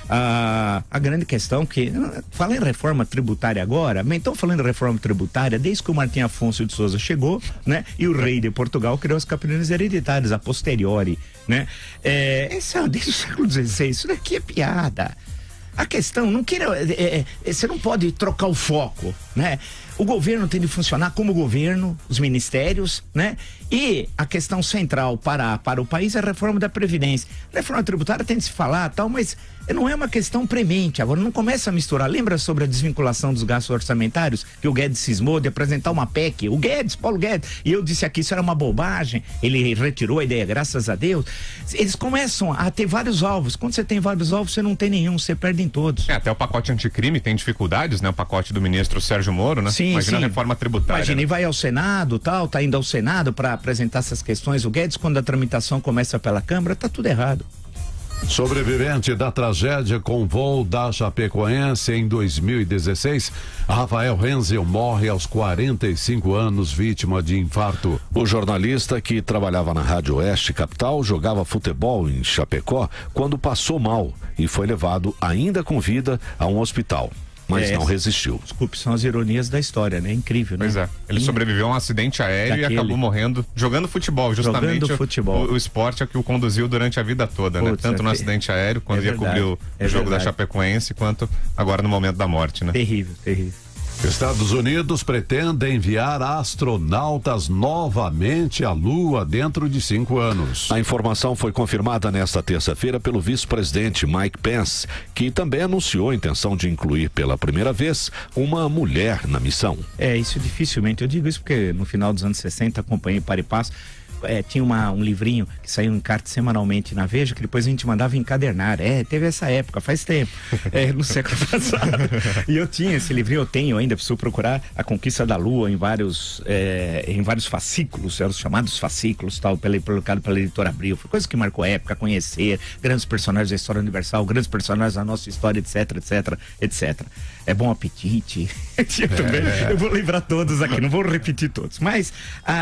Speaker 4: Ah, a grande questão que, fala em reforma tributária agora, mas então falando em reforma tributária, desde que o Martim Afonso de Souza chegou, né? E o rei de Portugal criou as capitanias hereditárias, a posteriori, né? É, esse é desde o século dezesseis, isso daqui é piada. A questão, não queira, é, é, você não pode trocar o foco, né? O governo tem de funcionar como governo, os ministérios, né? E a questão central para, para o país é a reforma da Previdência. A reforma tributária tem de se falar tal, mas não é uma questão premente. Agora, não começa a misturar. Lembra sobre a desvinculação dos gastos orçamentários? Que o Guedes cismou de apresentar uma P E C. O Guedes, Paulo Guedes. E eu disse aqui, isso era uma bobagem. Ele retirou a ideia, graças a Deus. Eles começam a ter vários alvos. Quando você tem vários alvos, você não tem nenhum, você perde em todos.
Speaker 1: É, até o pacote anticrime tem dificuldades, né? O pacote do ministro Sérgio Moro, né?
Speaker 4: Sim,
Speaker 1: Imagina
Speaker 4: sim.
Speaker 1: a reforma tributária.
Speaker 4: Imagina,
Speaker 1: né?
Speaker 4: e vai ao Senado, tal, tá indo ao Senado para apresentar essas questões. O Guedes, quando a tramitação começa pela Câmara, tá tudo errado.
Speaker 3: Sobrevivente da tragédia com voo da Chapecoense em dois mil e dezesseis, Rafael Renzel morre aos quarenta e cinco anos, vítima de infarto.
Speaker 13: O jornalista que trabalhava na Rádio Oeste Capital jogava futebol em Chapecó quando passou mal e foi levado ainda com vida a um hospital. Mas é, não resistiu.
Speaker 4: Desculpe, são as ironias da história, né? Incrível, né?
Speaker 1: Pois é. Ele sobreviveu a um acidente aéreo Daquele... e acabou morrendo jogando futebol. Justamente
Speaker 4: jogando futebol.
Speaker 1: O, o esporte é que o conduziu durante a vida toda, Putz, né? Tanto é no ter... acidente aéreo, quando é ia cobrir o é jogo verdade. da Chapecoense, quanto agora no momento da morte, né?
Speaker 4: Terrível, terrível.
Speaker 3: Estados Unidos pretende enviar astronautas novamente à Lua dentro de cinco anos.
Speaker 13: A informação foi confirmada nesta terça-feira pelo vice-presidente Mike Pence, que também anunciou a intenção de incluir pela primeira vez uma mulher na missão.
Speaker 4: É, isso dificilmente, eu digo isso porque no final dos anos sessenta acompanhei para e passo. É, tinha uma, um livrinho que saiu em carta semanalmente na Veja, que depois a gente mandava encadernar. É, teve essa época, faz tempo, é, no século passado. E eu tinha esse livrinho, eu tenho ainda, preciso procurar A Conquista da Lua em vários, é, em vários fascículos, eram os chamados fascículos, tal, colocado pela editora Abril. Foi coisa que marcou a época, conhecer grandes personagens da história universal, grandes personagens da nossa história, etc, etc, etcétera. É Bom Apetite. Eu, também, eu vou lembrar todos aqui, não vou repetir todos. Mas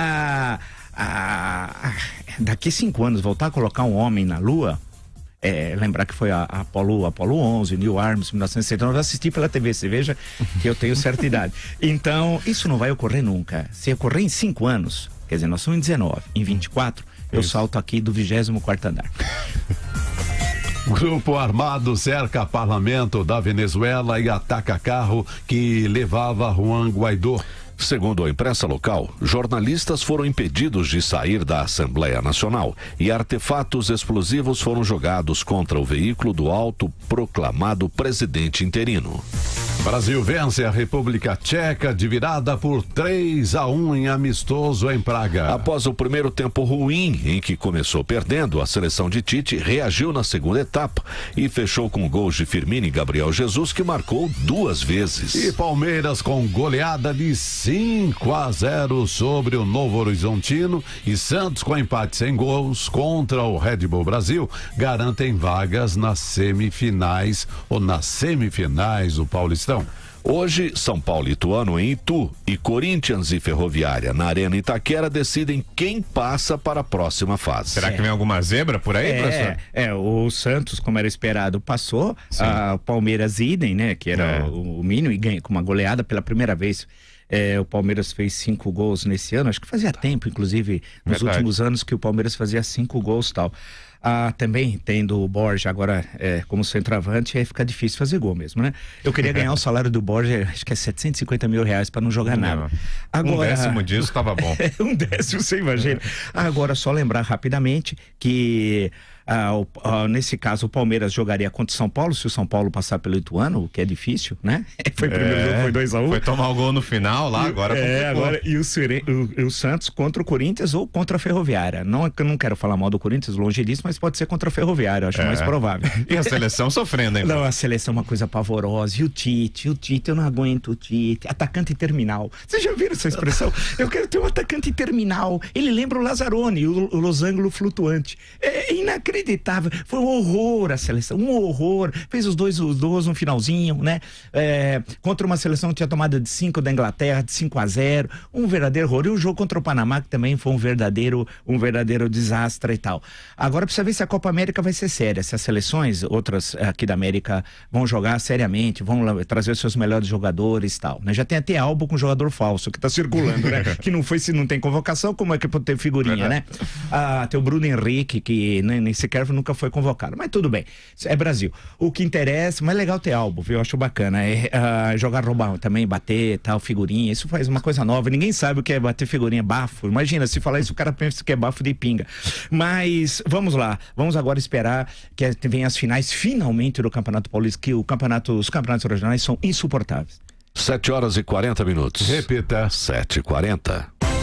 Speaker 4: a. Ah, daqui cinco anos voltar a colocar um homem na Lua, é, lembrar que foi a, a Apollo, Apollo onze, Neil Armstrong, mil novecentos e setenta, eu assisti pela T V, você veja que eu tenho certa idade. Então, isso não vai ocorrer nunca. Se ocorrer em cinco anos, quer dizer, nós somos em dezenove, em vinte e quatro, eu isso. salto aqui do vigésimo quarto andar.
Speaker 3: Grupo armado cerca parlamento da Venezuela e ataca carro que levava Juan Guaidó.
Speaker 13: Segundo a imprensa local, jornalistas foram impedidos de sair da Assembleia Nacional e artefatos explosivos foram jogados contra o veículo do autoproclamado presidente interino.
Speaker 3: Brasil vence a República Tcheca de virada por três a um em amistoso em Praga.
Speaker 13: Após o primeiro tempo ruim, em que começou perdendo, a seleção de Tite reagiu na segunda etapa e fechou com gols de Firmino e Gabriel Jesus, que marcou duas vezes.
Speaker 3: E Palmeiras com goleada de cinco a zero sobre o Novo Horizontino e Santos com empate sem gols contra o Red Bull Brasil garantem vagas nas semifinais ou nas semifinais do Paulistão.
Speaker 13: Hoje, São Paulo e Ituano em Itu e Corinthians e Ferroviária na Arena Itaquera decidem quem passa para a próxima fase.
Speaker 1: Será é. que vem alguma zebra por aí,
Speaker 4: é,
Speaker 1: professor?
Speaker 4: É, o Santos, como era esperado, passou. O Palmeiras idem, né? Que era é. o, o mínimo e ganha com uma goleada pela primeira vez. É, o Palmeiras fez cinco gols nesse ano, acho que fazia tempo, inclusive, nos
Speaker 1: Verdade.
Speaker 4: últimos anos que o Palmeiras fazia cinco gols e tal. Ah, também tendo o Borja agora é, como centroavante, aí fica difícil fazer gol mesmo, né? Eu queria ganhar o salário do Borja, acho que é setecentos e cinquenta mil reais para não jogar
Speaker 1: Não.
Speaker 4: nada.
Speaker 1: Um décimo disso tava bom.
Speaker 4: um décimo, você imagina. Agora, só lembrar rapidamente que ah, o, ah, nesse caso o Palmeiras jogaria contra o São Paulo, se o São Paulo passar pelo Ituano, o que é difícil, né? Foi o primeiro
Speaker 1: É,
Speaker 4: jogo, foi dois a um.
Speaker 1: Foi tomar o gol no final lá, agora
Speaker 4: É,
Speaker 1: complicou.
Speaker 4: agora, e o, Sire- o, o Santos contra o Corinthians ou contra a Ferroviária. Não, eu não quero falar mal do Corinthians, longe disso, mas pode ser contra a Ferroviária, eu acho
Speaker 1: É.
Speaker 4: mais provável.
Speaker 1: E a seleção sofrendo, hein?
Speaker 4: Não, a seleção é uma coisa pavorosa. E o Tite, o Tite, eu não aguento o Tite. Atacante terminal. Vocês já viram essa expressão? Eu quero ter um atacante terminal. Ele lembra o Lazzaroni, o, o losango flutuante. É inacreditável. Foi um horror a seleção, um horror. Fez os dois, os dois no finalzinho, né? É, contra uma seleção que tinha tomada de cinco da Inglaterra, de cinco a zero. Um verdadeiro horror. E o jogo contra o Panamá, que também foi um verdadeiro, um verdadeiro desastre e tal. Agora precisa ver se a Copa América vai ser séria, se as seleções, outras aqui da América, vão jogar seriamente, vão lá, trazer os seus melhores jogadores e tal, né? Já tem até álbum com jogador falso que tá circulando, né? Que não foi, se não tem convocação, como é que pode ter figurinha, né? Ah, tem o Bruno Henrique, que nem, nem sequer nunca foi convocado, mas tudo bem, é Brasil. O que interessa, mas é legal ter álbum, viu? Eu acho bacana, é ah, jogar roubar também, bater, tal, figurinha, isso faz uma coisa nova, ninguém sabe o que é bater figurinha, bafo, imagina, se falar isso, o cara pensa que é bafo de pinga, mas vamos lá, vamos agora esperar que venham as finais finalmente do Campeonato Paulista, que o campeonato, os campeonatos regionais são insuportáveis.
Speaker 13: sete horas e quarenta minutos.
Speaker 3: Repita.
Speaker 13: sete e quarenta.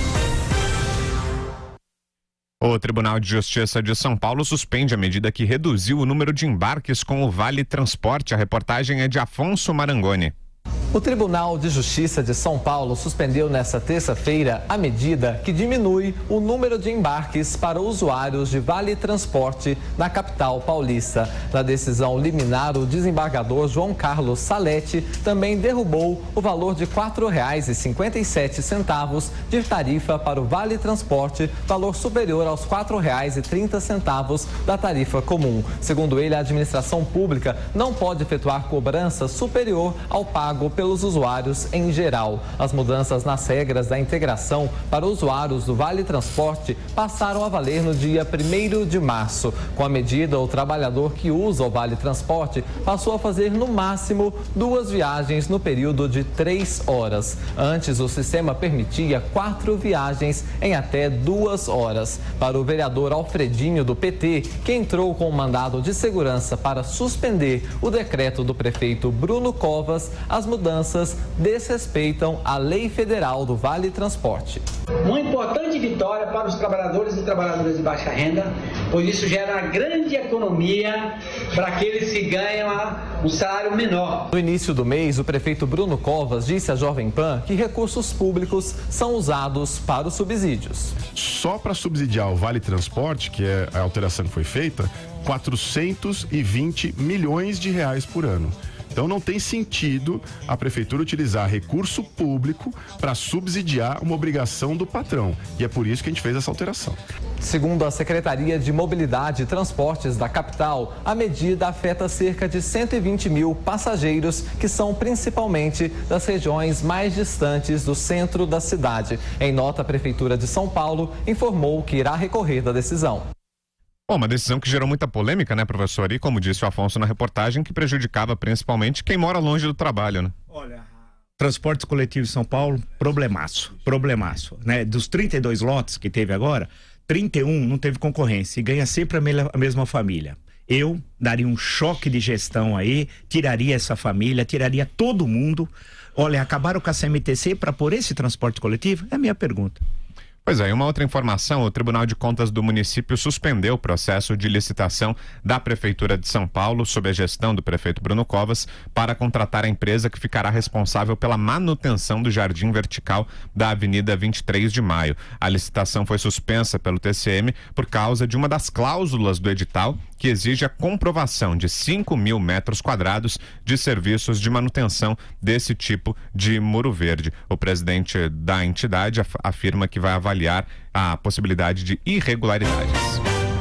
Speaker 1: O Tribunal de Justiça de São Paulo suspende a medida que reduziu o número de embarques com o Vale Transporte. A reportagem é de Afonso Marangoni.
Speaker 7: O Tribunal de Justiça de São Paulo suspendeu nesta terça-feira a medida que diminui o número de embarques para usuários de Vale Transporte na capital paulista. Na decisão liminar, o desembargador João Carlos Salete também derrubou o valor de quatro reais e cinquenta e sete centavos de tarifa para o Vale Transporte, valor superior aos quatro reais e trinta centavos da tarifa comum. Segundo ele, a administração pública não pode efetuar cobrança superior ao pago pelos usuários em geral. As mudanças nas regras da integração para usuários do Vale Transporte passaram a valer no dia primeiro de março. Com a medida, o trabalhador que usa o Vale Transporte passou a fazer no máximo duas viagens no período de três horas. Antes, o sistema permitia quatro viagens em até duas horas. Para o vereador Alfredinho do P T, que entrou com um mandado de segurança para suspender o decreto do prefeito Bruno Covas, as mudanças desrespeitam a lei federal do Vale Transporte.
Speaker 8: Uma importante vitória para os trabalhadores e trabalhadoras de baixa renda, pois isso gera uma grande economia para aqueles que ganham um salário menor.
Speaker 7: No início do mês, o prefeito Bruno Covas disse à Jovem Pan que recursos públicos são usados para os subsídios.
Speaker 6: Só para subsidiar o Vale Transporte, que é a alteração que foi feita, quatrocentos e vinte milhões de reais por ano. Então não tem sentido a prefeitura utilizar recurso público para subsidiar uma obrigação do patrão. E é por isso que a gente fez essa alteração.
Speaker 7: Segundo a Secretaria de Mobilidade e Transportes da capital, a medida afeta cerca de cento e vinte mil passageiros que são principalmente das regiões mais distantes do centro da cidade. Em nota, a Prefeitura de São Paulo informou que irá recorrer da decisão.
Speaker 1: Bom, uma decisão que gerou muita polêmica, né, professor? E como disse o Afonso na reportagem, que prejudicava principalmente quem mora longe do trabalho, né?
Speaker 4: Olha, transportes coletivos em São Paulo, problemaço, problemaço, né? Dos trinta e dois lotes que teve agora, trinta e um não teve concorrência e ganha sempre a, me a mesma família. Eu daria um choque de gestão aí, tiraria essa família, tiraria todo mundo. Olha, acabaram com a C M T C para pôr esse transporte coletivo? É a minha pergunta.
Speaker 1: Pois é, e uma outra informação, o Tribunal de Contas do município suspendeu o processo de licitação da Prefeitura de São Paulo, sob a gestão do prefeito Bruno Covas, para contratar a empresa que ficará responsável pela manutenção do jardim vertical da Avenida vinte e três de maio. A licitação foi suspensa pelo T C M por causa de uma das cláusulas do edital que exige a comprovação de cinco mil metros quadrados de serviços de manutenção desse tipo de muro verde. O presidente da entidade af- afirma que vai avaliar a possibilidade de irregularidades.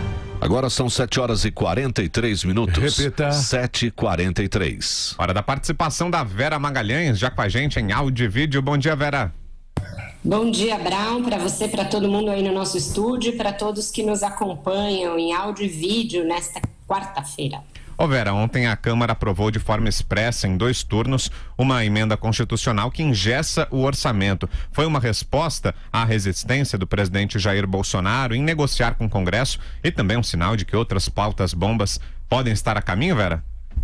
Speaker 13: Agora são sete horas e quarenta e três minutos.
Speaker 3: Repita.
Speaker 13: sete e quarenta e três.
Speaker 1: Hora da participação da Vera Magalhães, já com a gente em áudio e vídeo. Bom dia, Vera.
Speaker 9: Bom dia, Brown, para você, para todo mundo aí no nosso estúdio e para todos que nos acompanham em áudio e vídeo nesta quarta-feira.
Speaker 1: Ô Vera, ontem a Câmara aprovou de forma expressa, em dois turnos, uma emenda constitucional que engessa o orçamento. Foi uma resposta à resistência do presidente Jair Bolsonaro em negociar com o Congresso e também um sinal de que outras pautas bombas podem estar a caminho, Vera?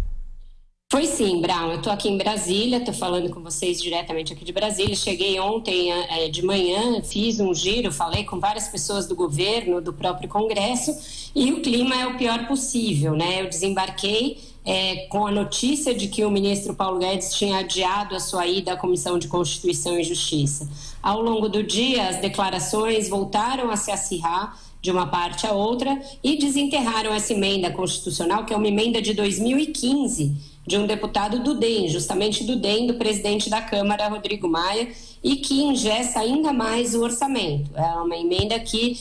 Speaker 9: Foi sim, Brown. Eu estou aqui em Brasília, estou falando com vocês diretamente aqui de Brasília. Cheguei ontem é, de manhã, fiz um giro, falei com várias pessoas do governo, do próprio Congresso, e o clima é o pior possível, né? Eu desembarquei é, com a notícia de que o ministro Paulo Guedes tinha adiado a sua ida à Comissão de Constituição e Justiça. Ao longo do dia, as declarações voltaram a se acirrar de uma parte a outra e desenterraram essa emenda constitucional, que é uma emenda de dois mil e quinze, de um deputado do D E M, justamente do D E M, do presidente da Câmara, Rodrigo Maia, e que engessa ainda mais o orçamento. É uma emenda que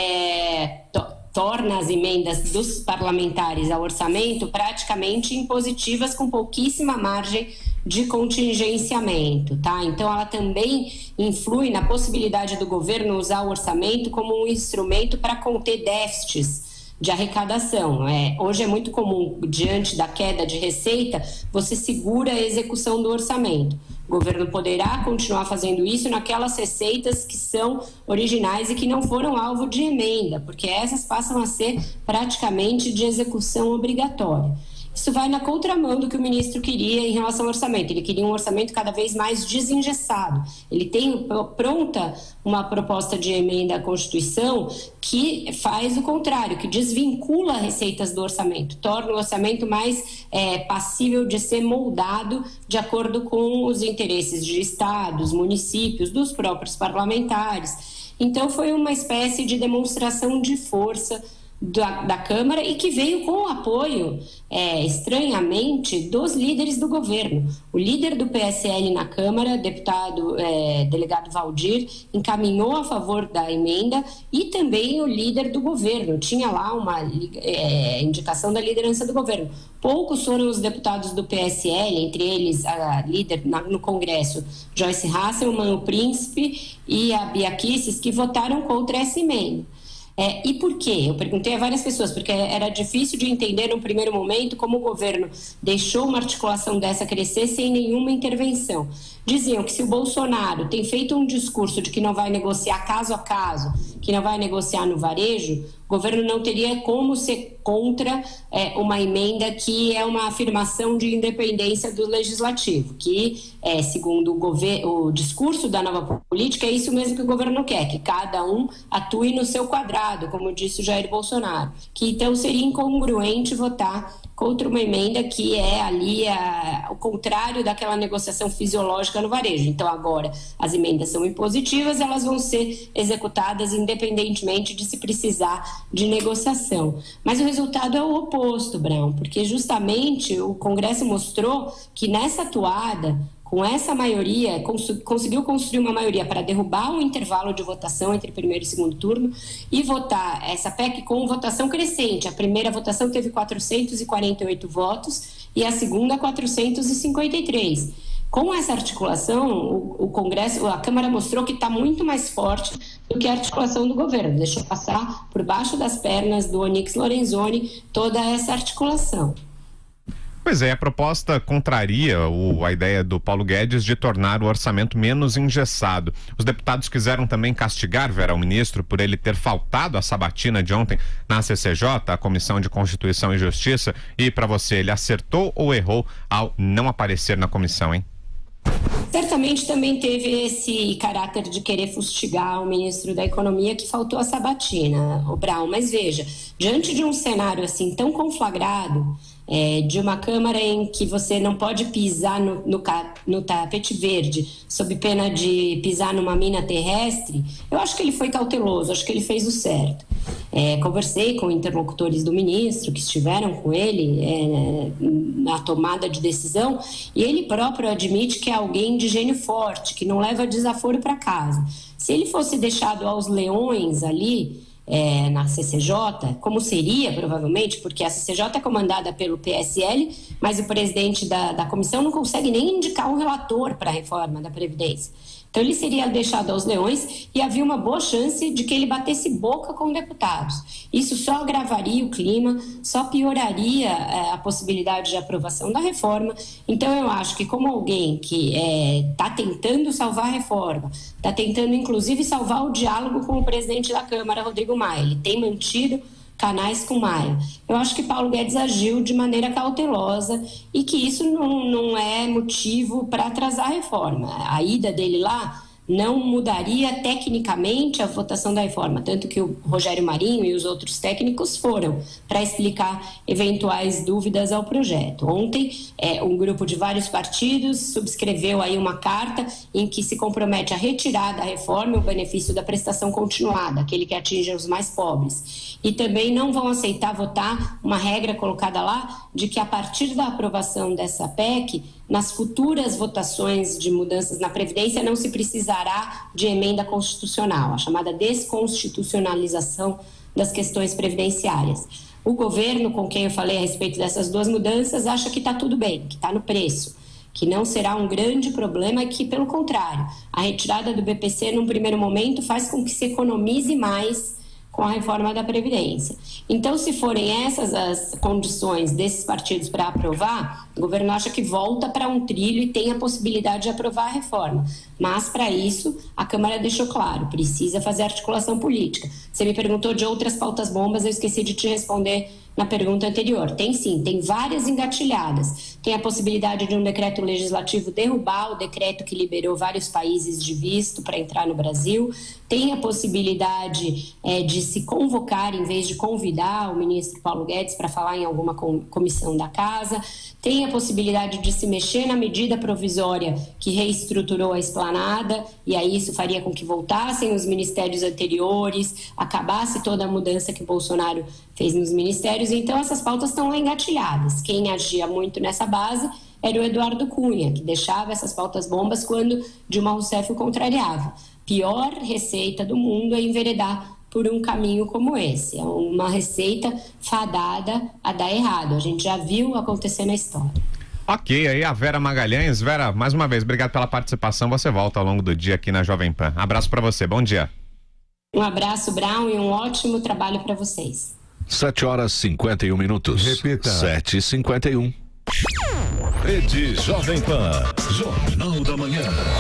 Speaker 9: é, to, torna as emendas dos parlamentares ao orçamento praticamente impositivas, com pouquíssima margem de contingenciamento, tá? Então ela também influi na possibilidade do governo usar o orçamento como um instrumento para conter déficits de arrecadação. É, hoje é muito comum, diante da queda de receita, você segura a execução do orçamento. O governo poderá continuar fazendo isso naquelas receitas que são originais e que não foram alvo de emenda, porque essas passam a ser praticamente de execução obrigatória. Isso vai na contramão do que o ministro queria em relação ao orçamento. Ele queria um orçamento cada vez mais desengessado. Ele tem pronta uma proposta de emenda à Constituição que faz o contrário, que desvincula receitas do orçamento, torna o orçamento mais é, passível de ser moldado de acordo com os interesses de estados, municípios, dos próprios parlamentares. Então foi uma espécie de demonstração de força Da, da Câmara e que veio com o apoio, é, estranhamente, dos líderes do governo. O líder do P S L na Câmara, deputado, é, delegado Valdir, encaminhou a favor da emenda, e também o líder do governo. Tinha lá uma é, indicação da liderança do governo. Poucos foram os deputados do P S L, entre eles a líder na, no Congresso, Joyce Hasselmann, o Príncipe e a Bia Kicis, que votaram contra essa emenda. É, e por quê? Eu perguntei a várias pessoas, porque era difícil de entender no primeiro momento como o governo deixou uma articulação dessa crescer sem nenhuma intervenção. Diziam que se o Bolsonaro tem feito um discurso de que não vai negociar caso a caso, que não vai negociar no varejo, o governo não teria como ser contra é, uma emenda que é uma afirmação de independência do legislativo, que, é, segundo o, governo, o discurso da nova política, é isso mesmo que o governo quer, que cada um atue no seu quadrado, como disse o Jair Bolsonaro, que então seria incongruente votar contra uma emenda que é ali a, o contrário daquela negociação fisiológica no varejo. Então agora as emendas são impositivas, elas vão ser executadas independentemente de se precisar de negociação. Mas o resultado é o oposto, Brown, porque justamente o Congresso mostrou que nessa atuada, com essa maioria, cons- conseguiu construir uma maioria para derrubar o intervalo de votação entre primeiro e segundo turno e votar essa P E C com votação crescente. A primeira votação teve quatrocentos e quarenta e oito votos e a segunda quatrocentos e cinquenta e três. Com essa articulação, o, o Congresso, a Câmara mostrou que está muito mais forte do que a articulação do governo. Deixou passar por baixo das pernas do Onyx Lorenzoni toda essa articulação.
Speaker 1: Pois é, a proposta contraria o, a ideia do Paulo Guedes de tornar o orçamento menos engessado. Os deputados quiseram também castigar, Vera, o ministro por ele ter faltado à sabatina de ontem na C C J, a Comissão de Constituição e Justiça. E para você, ele acertou ou errou ao não aparecer na comissão, hein?
Speaker 9: Certamente também teve esse caráter de querer fustigar o ministro da Economia, que faltou a sabatina, o Brown. Mas veja, diante de um cenário assim tão conflagrado, é, de uma Câmara em que você não pode pisar no, no, no tapete verde sob pena de pisar numa mina terrestre, eu acho que ele foi cauteloso, acho que ele fez o certo. É, conversei com interlocutores do ministro que estiveram com ele é, na tomada de decisão, e ele próprio admite que é alguém de gênio forte, que não leva desaforo para casa. Se ele fosse deixado aos leões ali, é, na C C J, como seria provavelmente, porque a C C J é comandada pelo P S L, mas o presidente da, da comissão não consegue nem indicar um relator para a reforma da Previdência. Então ele seria deixado aos leões e havia uma boa chance de que ele batesse boca com deputados. Isso só agravaria o clima, só pioraria é, a possibilidade de aprovação da reforma. Então eu acho que, como alguém que está é, tentando salvar a reforma, está tentando inclusive salvar o diálogo com o presidente da Câmara, Rodrigo Maia, ele tem mantido canais com Maia. Eu acho que Paulo Guedes agiu de maneira cautelosa e que isso não, não é motivo para atrasar a reforma. A ida dele lá não mudaria tecnicamente a votação da reforma, tanto que o Rogério Marinho e os outros técnicos foram para explicar eventuais dúvidas ao projeto. Ontem, é, um grupo de vários partidos subscreveu aí uma carta em que se compromete a retirar da reforma o benefício da prestação continuada, aquele que atinge os mais pobres. E também não vão aceitar votar uma regra colocada lá de que a partir da aprovação dessa P E C, nas futuras votações de mudanças na Previdência não se precisará de emenda constitucional, a chamada desconstitucionalização das questões previdenciárias. O governo, com quem eu falei a respeito dessas duas mudanças, acha que está tudo bem, que está no preço, que não será um grande problema e que, pelo contrário, a retirada do B P C, num primeiro momento, faz com que se economize mais com a reforma da Previdência. Então, se forem essas as condições desses partidos para aprovar, o governo acha que volta para um trilho e tem a possibilidade de aprovar a reforma. Mas, para isso, a Câmara deixou claro, precisa fazer articulação política. Você me perguntou de outras pautas bombas, eu esqueci de te responder na pergunta anterior. Tem sim, tem várias engatilhadas. Tem a possibilidade de um decreto legislativo derrubar o decreto que liberou vários países de visto para entrar no Brasil. Tem a possibilidade é, de se convocar, em vez de convidar o ministro Paulo Guedes para falar em alguma comissão da casa. Tem a possibilidade de se mexer na medida provisória que reestruturou a esplanada, e aí isso faria com que voltassem os ministérios anteriores, acabasse toda a mudança que o Bolsonaro fez nos ministérios. Então essas pautas estão lá engatilhadas. Quem agia muito nessa base era o Eduardo Cunha, que deixava essas pautas bombas quando Dilma Rousseff o contrariava. Pior receita do mundo é enveredar por um caminho como esse. É uma receita fadada a dar errado. A gente já viu acontecer na história.
Speaker 1: Ok, aí a Vera Magalhães. Vera, mais uma vez, obrigado pela participação. Você volta ao longo do dia aqui na Jovem Pan. Abraço para você, bom dia.
Speaker 9: Um abraço, Brown, e um ótimo trabalho para vocês.
Speaker 13: sete horas e cinquenta e um minutos.
Speaker 3: Repita.
Speaker 13: sete e cinquenta e um.
Speaker 21: Rede Jovem Pan, Jornal da Manhã.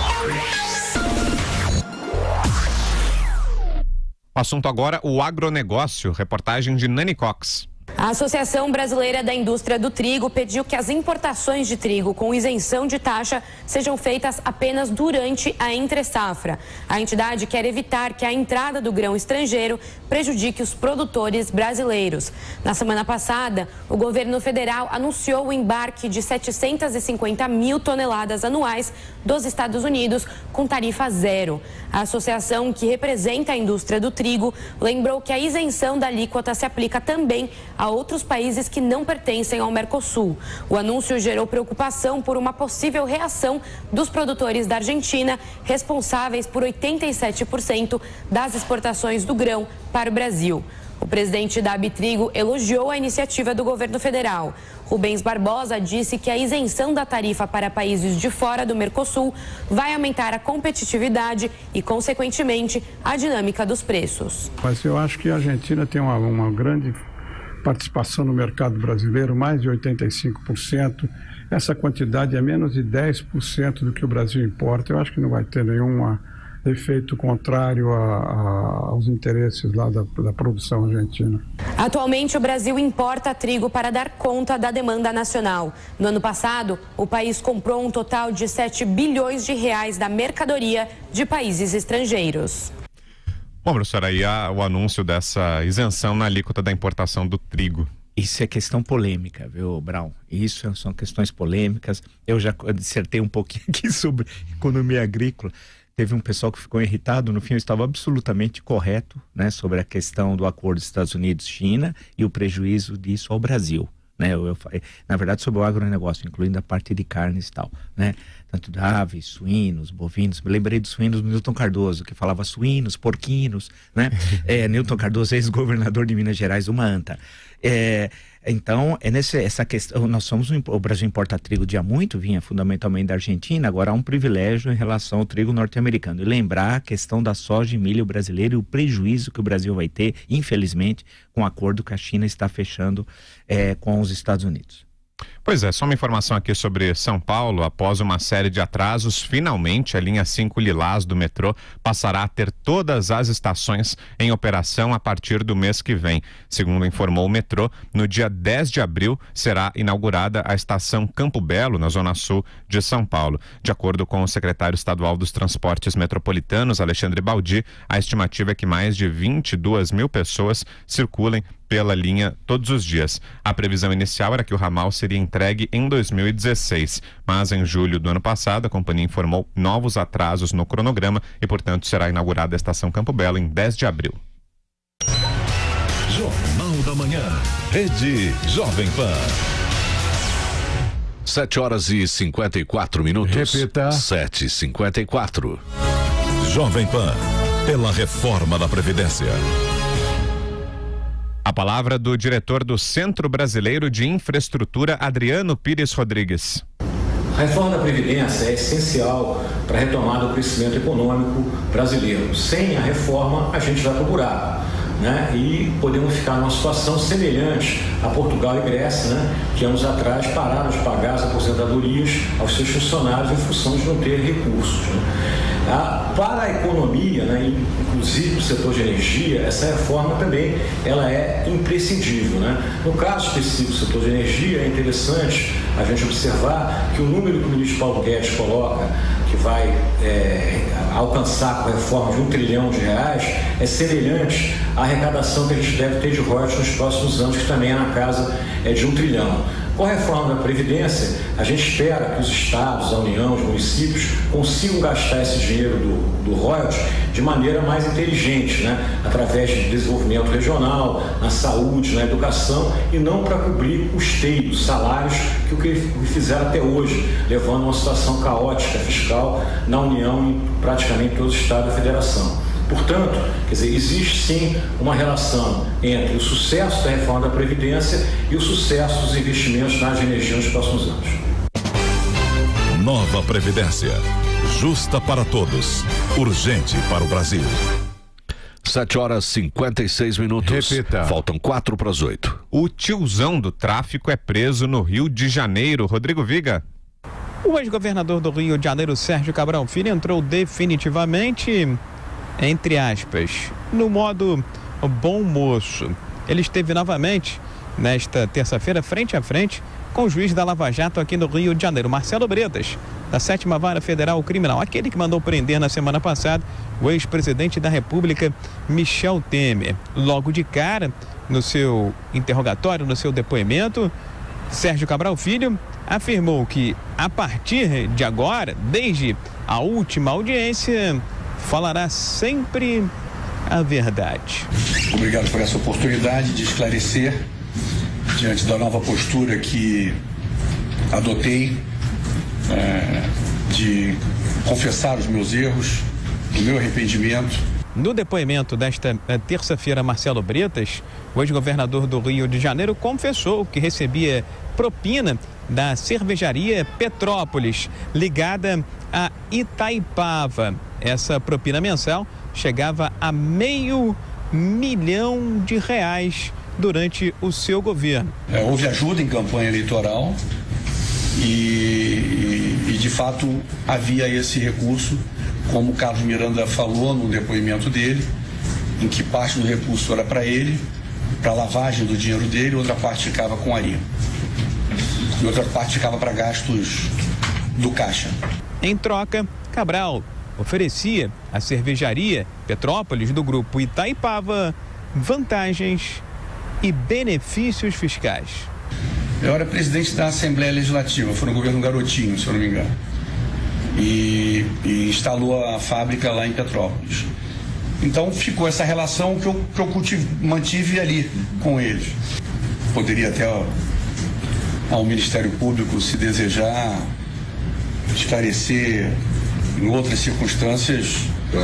Speaker 1: O assunto agora, o agronegócio, reportagem de Nani Cox.
Speaker 11: A Associação Brasileira da Indústria do Trigo pediu que as importações de trigo com isenção de taxa sejam feitas apenas durante a entre-safra. A entidade quer evitar que a entrada do grão estrangeiro prejudique os produtores brasileiros. Na semana passada, o governo federal anunciou o embarque de setecentas e cinquenta mil toneladas anuais dos Estados Unidos com tarifa zero. A associação, que representa a indústria do trigo, lembrou que a isenção da alíquota se aplica também a outros países que não pertencem ao Mercosul. O anúncio gerou preocupação por uma possível reação dos produtores da Argentina, responsáveis por oitenta e sete por cento das exportações do grão para o Brasil. O presidente da Abitrigo elogiou a iniciativa do governo federal. Rubens Barbosa disse que a isenção da tarifa para países de fora do Mercosul vai aumentar a competitividade e, consequentemente, a dinâmica dos preços.
Speaker 17: Mas eu acho que a Argentina tem uma, uma grande participação no mercado brasileiro, mais de oitenta e cinco por cento. Essa quantidade é menos de dez por cento do que o Brasil importa. Eu acho que não vai ter nenhum efeito contrário a, a, aos interesses lá da, da produção argentina.
Speaker 11: Atualmente, o Brasil importa trigo para dar conta da demanda nacional. No ano passado, o país comprou um total de sete bilhões de reais da mercadoria de países estrangeiros.
Speaker 1: Bom, professor, aí há o anúncio dessa isenção na alíquota da importação do trigo.
Speaker 4: Isso é questão polêmica, viu, Brown? Isso são questões polêmicas. Eu já dissertei um pouquinho aqui sobre economia agrícola. Teve um pessoal que ficou irritado, no fim eu estava absolutamente correto, né, sobre a questão do acordo Estados Unidos-China e o prejuízo disso ao Brasil. né? Eu, eu, na verdade, sobre o agronegócio, incluindo a parte de carnes e tal, né? Tanto de aves, suínos, bovinos. Me lembrei dos suínos do Newton Cardoso, que falava suínos, porquinos, né? é, Newton Cardoso, ex-governador de Minas Gerais, uma anta. É, então, é nesse, essa questão, nós somos, um, o Brasil importa trigo de há muito, vinha fundamentalmente da Argentina, agora há um privilégio em relação ao trigo norte-americano. E lembrar a questão da soja e milho brasileiro e o prejuízo que o Brasil vai ter, infelizmente, com o acordo que a China está fechando é, com os Estados Unidos.
Speaker 1: Pois é, só uma informação aqui sobre São Paulo. Após uma série de atrasos, finalmente a linha cinco Lilás do metrô passará a ter todas as estações em operação a partir do mês que vem. Segundo informou o metrô, no dia dez de abril será inaugurada a estação Campo Belo, na zona sul de São Paulo. De acordo com o secretário estadual dos Transportes Metropolitanos, Alexandre Baldi, a estimativa é que mais de vinte e duas mil pessoas circulem pela linha todos os dias. A previsão inicial era que o ramal seria entregue em dois mil e dezesseis, mas em julho do ano passado a companhia informou novos atrasos no cronograma e, portanto, será inaugurada a estação Campo Belo em dez de abril.
Speaker 21: Jornal da Manhã, Rede Jovem Pan.
Speaker 13: sete horas e cinquenta e quatro minutos.
Speaker 3: Repita.
Speaker 13: sete e cinquenta e quatro.
Speaker 21: Jovem Pan, pela reforma da Previdência.
Speaker 1: A palavra do diretor do Centro Brasileiro de Infraestrutura, Adriano Pires Rodrigues.
Speaker 10: A reforma da Previdência é essencial para a retomada do crescimento econômico brasileiro. Sem a reforma, a gente vai para o buraco, né? E podemos ficar numa situação semelhante a Portugal e Grécia, né? Que anos atrás pararam de pagar as aposentadorias aos seus funcionários em função de não ter recursos, né? Ah, para a economia, né, inclusive o setor de energia, essa reforma também ela é imprescindível, né? No caso específico do setor de energia, é interessante a gente observar que o número que o ministro Paulo Guedes coloca, que vai é, alcançar com a reforma de um trilhão de reais, é semelhante à arrecadação que a gente deve ter de royalties nos próximos anos, que também é na casa é, de um trilhão. Com a reforma da Previdência, a gente espera que os estados, a União, os municípios consigam gastar esse dinheiro do, do royalties de maneira mais inteligente, né? Através de desenvolvimento regional, na saúde, na educação, e não para cobrir custeios, salários, que o que fizeram até hoje, levando a uma situação caótica fiscal na União e praticamente todos os estados da Federação. Portanto, quer dizer, existe sim uma relação entre o sucesso da reforma da Previdência e o sucesso dos investimentos na área de energia nos próximos anos.
Speaker 21: Nova Previdência. Justa para todos. Urgente para o Brasil.
Speaker 13: sete horas e cinquenta e seis minutos.
Speaker 3: Repita.
Speaker 13: Faltam quatro para as oito.
Speaker 1: O tiozão do tráfico é preso no Rio de Janeiro. Rodrigo Viga.
Speaker 12: O ex-governador do Rio de Janeiro, Sérgio Cabral Filho, entrou definitivamente, entre aspas, no modo bom moço. Ele esteve novamente, nesta terça-feira, frente a frente com o juiz da Lava Jato aqui no Rio de Janeiro, Marcelo Bretas, da sétima Vara Federal Criminal, aquele que mandou prender na semana passada o ex-presidente da República, Michel Temer. Logo de cara, no seu interrogatório, no seu depoimento, Sérgio Cabral Filho afirmou que, a partir de agora, desde a última audiência, falará sempre a verdade.
Speaker 23: Obrigado por essa oportunidade de esclarecer, diante da nova postura que adotei, é, de confessar os meus erros, o meu arrependimento.
Speaker 12: No depoimento desta terça-feira, Marcelo Bretas, o ex-governador do Rio de Janeiro, confessou que recebia propina da cervejaria Petrópolis, ligada a Itaipava. Essa propina mensal chegava a meio milhão de reais durante o seu governo.
Speaker 23: É, houve ajuda em campanha eleitoral e, e, e, de fato, havia esse recurso, como o Carlos Miranda falou no depoimento dele, em que parte do recurso era para ele, para lavagem do dinheiro dele, outra parte ficava com a I. E outra parte ficava para gastos do caixa.
Speaker 12: Em troca, Cabral oferecia à cervejaria Petrópolis do grupo Itaipava vantagens e benefícios fiscais.
Speaker 23: Eu era presidente da Assembleia Legislativa, foi no governo Garotinho, se eu não me engano, e, e instalou a fábrica lá em Petrópolis. Então ficou essa relação que eu, que eu cultive, mantive ali com eles. Poderia até ó, ao Ministério Público, se desejar esclarecer em outras circunstâncias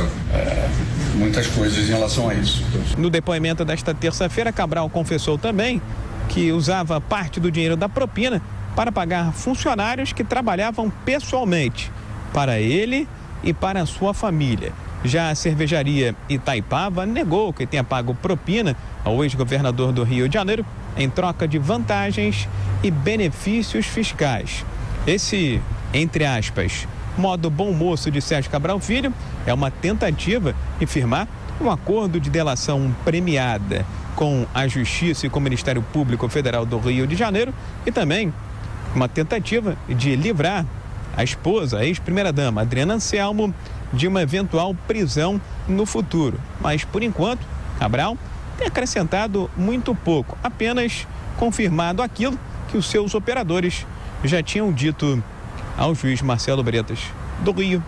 Speaker 23: é, muitas coisas em relação a isso.
Speaker 12: No depoimento desta terça-feira, Cabral confessou também que usava parte do dinheiro da propina para pagar funcionários que trabalhavam pessoalmente para ele e para a sua família. Já a cervejaria Itaipava negou que tenha pago propina ao ex-governador do Rio de Janeiro em troca de vantagens e benefícios fiscais. Esse, entre aspas, modo bom moço de Sérgio Cabral Filho é uma tentativa de firmar um acordo de delação premiada com a Justiça e com o Ministério Público Federal do Rio de Janeiro e também uma tentativa de livrar a esposa, a ex-primeira-dama Adriana Anselmo, de uma eventual prisão no futuro. Mas, por enquanto, Cabral tem acrescentado muito pouco, apenas confirmado aquilo que os seus operadores já tinham dito ao juiz Marcelo Bretas, do Rio.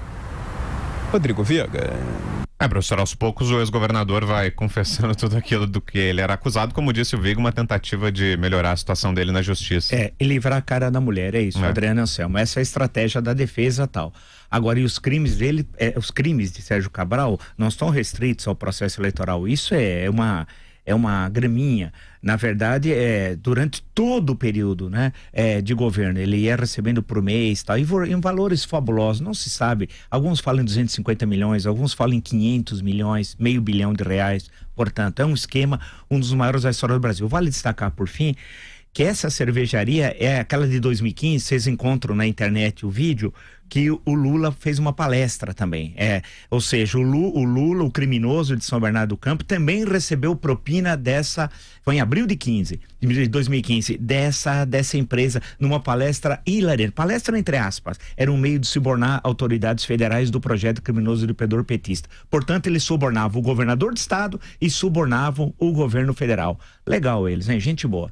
Speaker 12: Rodrigo Viega.
Speaker 1: É, professor, aos poucos o ex-governador vai confessando tudo aquilo do que ele era acusado, como disse o Vigo, uma tentativa de melhorar a situação dele na justiça.
Speaker 4: É, e livrar a cara da mulher, é isso, é. Adriana Anselmo, essa é a estratégia da defesa tal. Agora, e os crimes dele, é, os crimes de Sérgio Cabral não estão restritos ao processo eleitoral, isso é uma... é uma graminha. Na verdade, é, durante todo o período, né, é, de governo, ele ia recebendo por mês, tal, e em valores fabulosos, não se sabe. Alguns falam em duzentos e cinquenta milhões, alguns falam em quinhentos milhões, meio bilhão de reais. Portanto, é um esquema, um dos maiores da história do Brasil. Vale destacar, por fim, que essa cervejaria é aquela de dois mil e quinze, vocês encontram na internet o vídeo, que o Lula fez uma palestra também. É, ou seja, o Lula, o Lula, o criminoso de São Bernardo do Campo, também recebeu propina dessa, foi em abril de quinze, de dois mil e quinze, dessa, dessa empresa, numa palestra hilariante. Palestra entre aspas, era um meio de subornar autoridades federais do projeto criminoso do pedor petista. Portanto, eles subornavam o governador de estado e subornavam o governo federal. Legal eles, hein? Gente boa.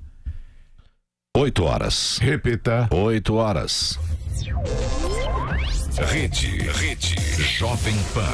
Speaker 13: Oito horas.
Speaker 3: Repita.
Speaker 13: Oito horas.
Speaker 21: Rede, Rede Jovem Pan.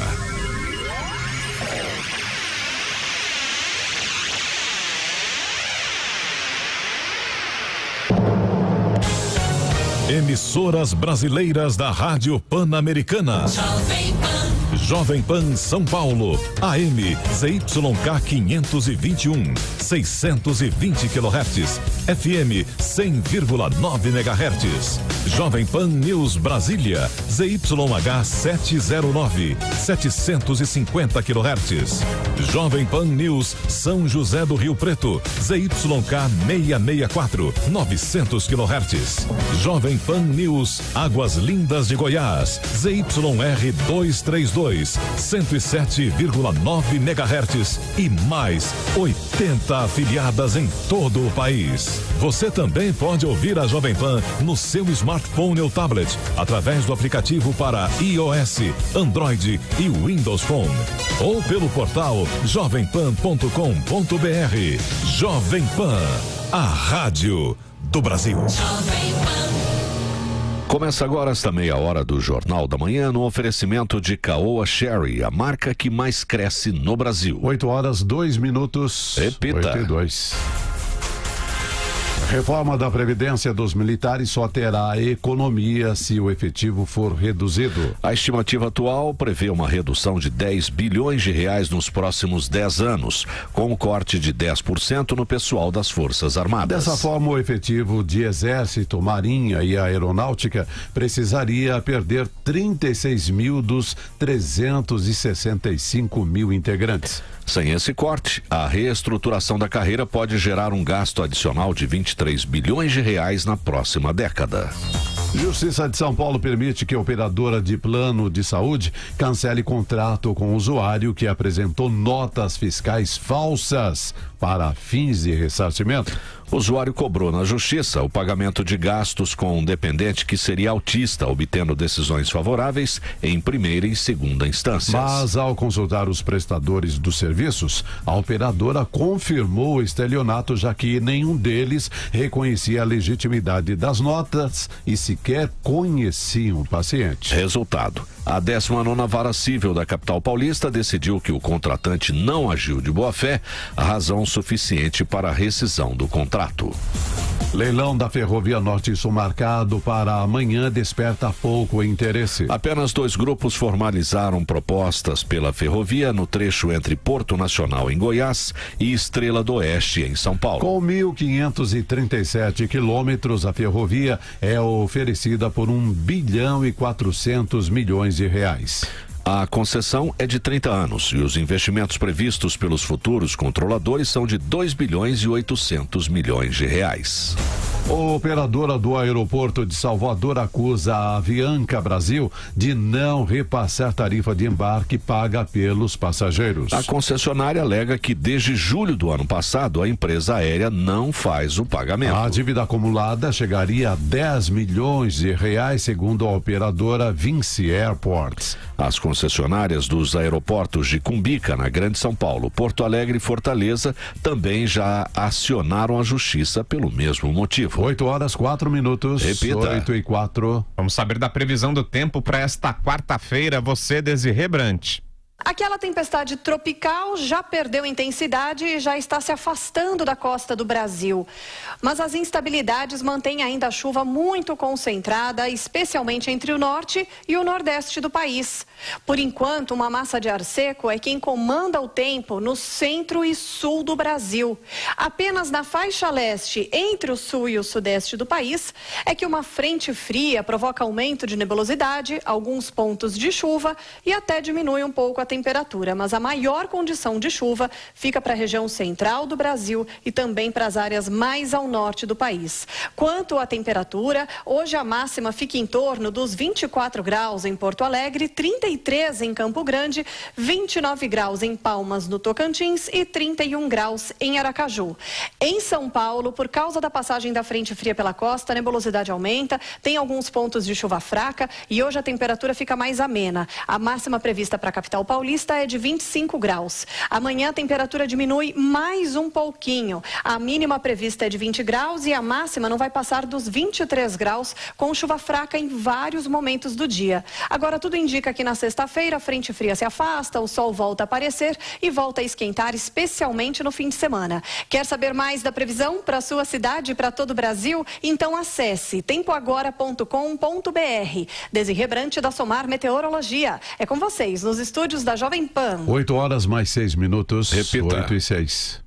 Speaker 21: Emissoras brasileiras da Rádio Pan-Americana. Jovem Pan. Jovem Pan São Paulo, A M Z Y K quinhentos e vinte e um, seiscentos e vinte quilohertz, F M cem vírgula nove megahertz. Jovem Pan News Brasília, Z Y H setecentos e nove, setecentos e cinquenta quilohertz. Jovem Pan News São José do Rio Preto, Z Y K seiscentos e sessenta e quatro, novecentos quilohertz. Jovem Pan News Águas Lindas de Goiás, Z Y R duzentos e trinta e dois, cento e sete vírgula nove megahertz e mais oitenta afiliadas em todo o país. Você também pode ouvir a Jovem Pan no seu smartphone ou tablet através do aplicativo para iOS, Android e Windows Phone ou pelo portal jovem pan ponto com ponto br. Jovem Pan, a rádio do Brasil. Jovem Pan.
Speaker 13: Começa agora esta meia hora do Jornal da Manhã no oferecimento de Caoa Sherry, a marca que mais cresce no Brasil.
Speaker 3: oito horas, dois minutos.
Speaker 13: Repita.
Speaker 3: oito e dois. Reforma da Previdência dos militares só terá economia se o efetivo for reduzido.
Speaker 13: A estimativa atual prevê uma redução de dez bilhões de reais nos próximos dez anos, com um corte de dez por cento no pessoal das Forças Armadas.
Speaker 3: Dessa forma, o efetivo de Exército, Marinha e Aeronáutica precisaria perder trinta e seis mil dos trezentos e sessenta e cinco mil integrantes.
Speaker 13: Sem esse corte, a reestruturação da carreira pode gerar um gasto adicional de vinte e três bilhões de reais na próxima década.
Speaker 3: Justiça de São Paulo permite que a operadora de plano de saúde cancele contrato com o usuário que apresentou notas fiscais falsas para fins de ressarcimento.
Speaker 13: O usuário cobrou na justiça o pagamento de gastos com um dependente que seria autista, obtendo decisões favoráveis em primeira e segunda instâncias.
Speaker 3: Mas ao consultar os prestadores dos serviços, a operadora confirmou o estelionato, já que nenhum deles reconhecia a legitimidade das notas e sequer conheciam o paciente.
Speaker 13: Resultado: a décima nona Vara Civil da capital paulista decidiu que o contratante não agiu de boa fé, razão suficiente para a rescisão do contrato.
Speaker 3: Leilão da Ferrovia Norte e Sul marcado para amanhã desperta pouco interesse.
Speaker 13: Apenas dois grupos formalizaram propostas pela ferrovia no trecho entre Porto Nacional, em Goiás, e Estrela do Oeste, em São Paulo.
Speaker 3: Com mil quinhentos e trinta e sete quilômetros, a ferrovia é oferecida por um bilhão e quatrocentos milhões de reais.
Speaker 13: A concessão é de trinta anos e os investimentos previstos pelos futuros controladores são de dois bilhões e oitocentos milhões de reais.
Speaker 3: A operadora do aeroporto de Salvador acusa a Avianca Brasil de não repassar tarifa de embarque paga pelos passageiros.
Speaker 13: A concessionária alega que desde julho do ano passado a empresa aérea não faz o pagamento.
Speaker 3: A dívida acumulada chegaria a dez milhões de reais, segundo a operadora Vinci Airports.
Speaker 13: As concessionárias dos aeroportos de Cumbica, na Grande São Paulo, Porto Alegre e Fortaleza também já acionaram a justiça pelo mesmo motivo.
Speaker 3: oito horas, quatro minutos.
Speaker 13: Repita.
Speaker 3: oito e quatro.
Speaker 1: Vamos saber da previsão do tempo para esta quarta-feira. Você, Desirê Brant.
Speaker 5: Aquela tempestade tropical já perdeu intensidade e já está se afastando da costa do Brasil. Mas as instabilidades mantêm ainda a chuva muito concentrada, especialmente entre o norte e o nordeste do país. Por enquanto, uma massa de ar seco é quem comanda o tempo no centro e sul do Brasil. Apenas na faixa leste, entre o sul e o sudeste do país, é que uma frente fria provoca aumento de nebulosidade, alguns pontos de chuva e até diminui um pouco a temperatura, mas a maior condição de chuva fica para a região central do Brasil e também para as áreas mais ao norte do país. Quanto à temperatura, hoje a máxima fica em torno dos vinte e quatro graus em Porto Alegre, trinta e três em Campo Grande, vinte e nove graus em Palmas, no Tocantins e trinta e um graus em Aracaju. Em São Paulo, por causa da passagem da frente fria pela costa, a nebulosidade aumenta, tem alguns pontos de chuva fraca e hoje a temperatura fica mais amena. A máxima prevista para a capital paulista Paulista é de vinte e cinco graus. Amanhã a temperatura diminui mais um pouquinho. A mínima prevista é de vinte graus e a máxima não vai passar dos vinte e três graus, com chuva fraca em vários momentos do dia. Agora tudo indica que na sexta-feira a frente fria se afasta, o sol volta a aparecer e volta a esquentar, especialmente no fim de semana. Quer saber mais da previsão para a sua cidade e para todo o Brasil? Então acesse tempo agora ponto com ponto br. Desirê Brant da Somar Meteorologia. É com vocês nos estúdios da Jovem Pan.
Speaker 3: oito horas mais seis minutos.
Speaker 13: Repita.
Speaker 3: oito e seis.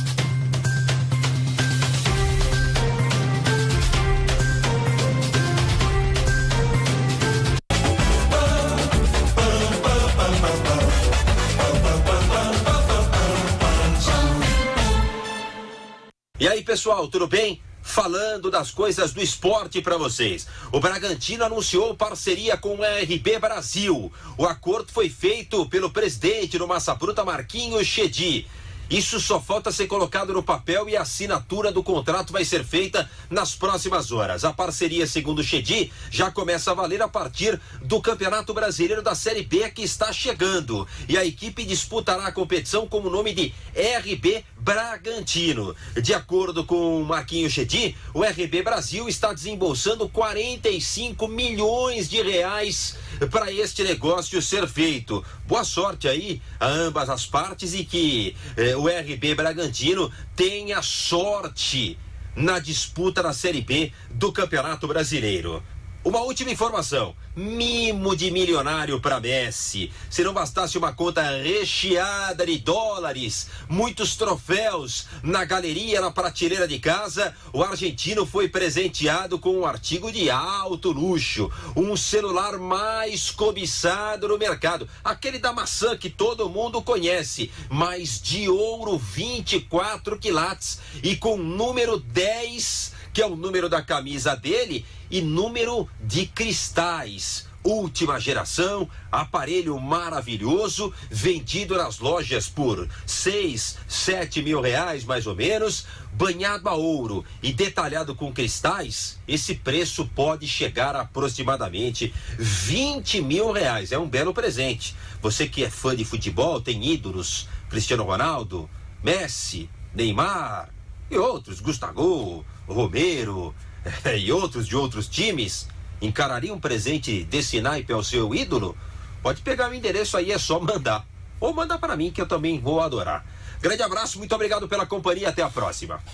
Speaker 14: E aí, pessoal, tudo bem? Falando das coisas do esporte para vocês. O Bragantino anunciou parceria com o R B Brasil. O acordo foi feito pelo presidente do Massa Bruta, Marquinhos Chedi. Isso só falta ser colocado no papel e a assinatura do contrato vai ser feita nas próximas horas. A parceria, segundo o Chedi, já começa a valer a partir do Campeonato Brasileiro da Série B, que está chegando. E a equipe disputará a competição com o nome de R B Bragantino. De acordo com o Marquinhos Chedi, o R B Brasil está desembolsando quarenta e cinco milhões de reais para este negócio ser feito. Boa sorte aí a ambas as partes e que eh, o R B Bragantino tenha sorte na disputa da Série B do Campeonato Brasileiro. Uma última informação: mimo de milionário para Messi. Se não bastasse uma conta recheada de dólares, muitos troféus na galeria, na prateleira de casa, o argentino foi presenteado com um artigo de alto luxo, um celular mais cobiçado no mercado, aquele da maçã que todo mundo conhece, mas de ouro vinte e quatro quilates e com número dez, que é o número da camisa dele, e número de cristais. Última geração, aparelho maravilhoso, vendido nas lojas por seis, sete mil reais mais ou menos, banhado a ouro e detalhado com cristais. Esse preço pode chegar a aproximadamente vinte mil reais. É um belo presente. Você que é fã de futebol, tem ídolos, Cristiano Ronaldo, Messi, Neymar e outros, Gustavo, Romero e outros de outros times, encararia um presente desse naipe ao seu ídolo? Pode pegar o endereço aí, é só mandar. Ou mandar para mim, que eu também vou adorar. Grande abraço, muito obrigado pela companhia, até a próxima.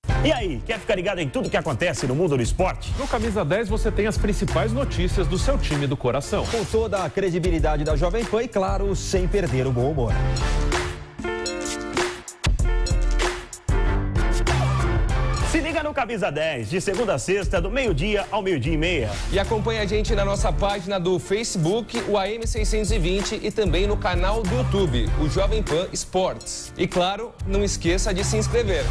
Speaker 15: E aí, quer ficar ligado em tudo que acontece no mundo do esporte?
Speaker 16: No Camisa dez você tem as principais notícias do seu time do coração.
Speaker 19: Com toda a credibilidade da Jovem Pan e, claro, sem perder o bom humor.
Speaker 15: Se liga no Camisa dez, de segunda a sexta, do meio-dia ao meio-dia e meia.
Speaker 24: E acompanhe a gente na nossa página do Facebook, o A M seiscentos e vinte, e também no canal do YouTube, o Jovem Pan Esportes. E claro, não esqueça de se inscrever.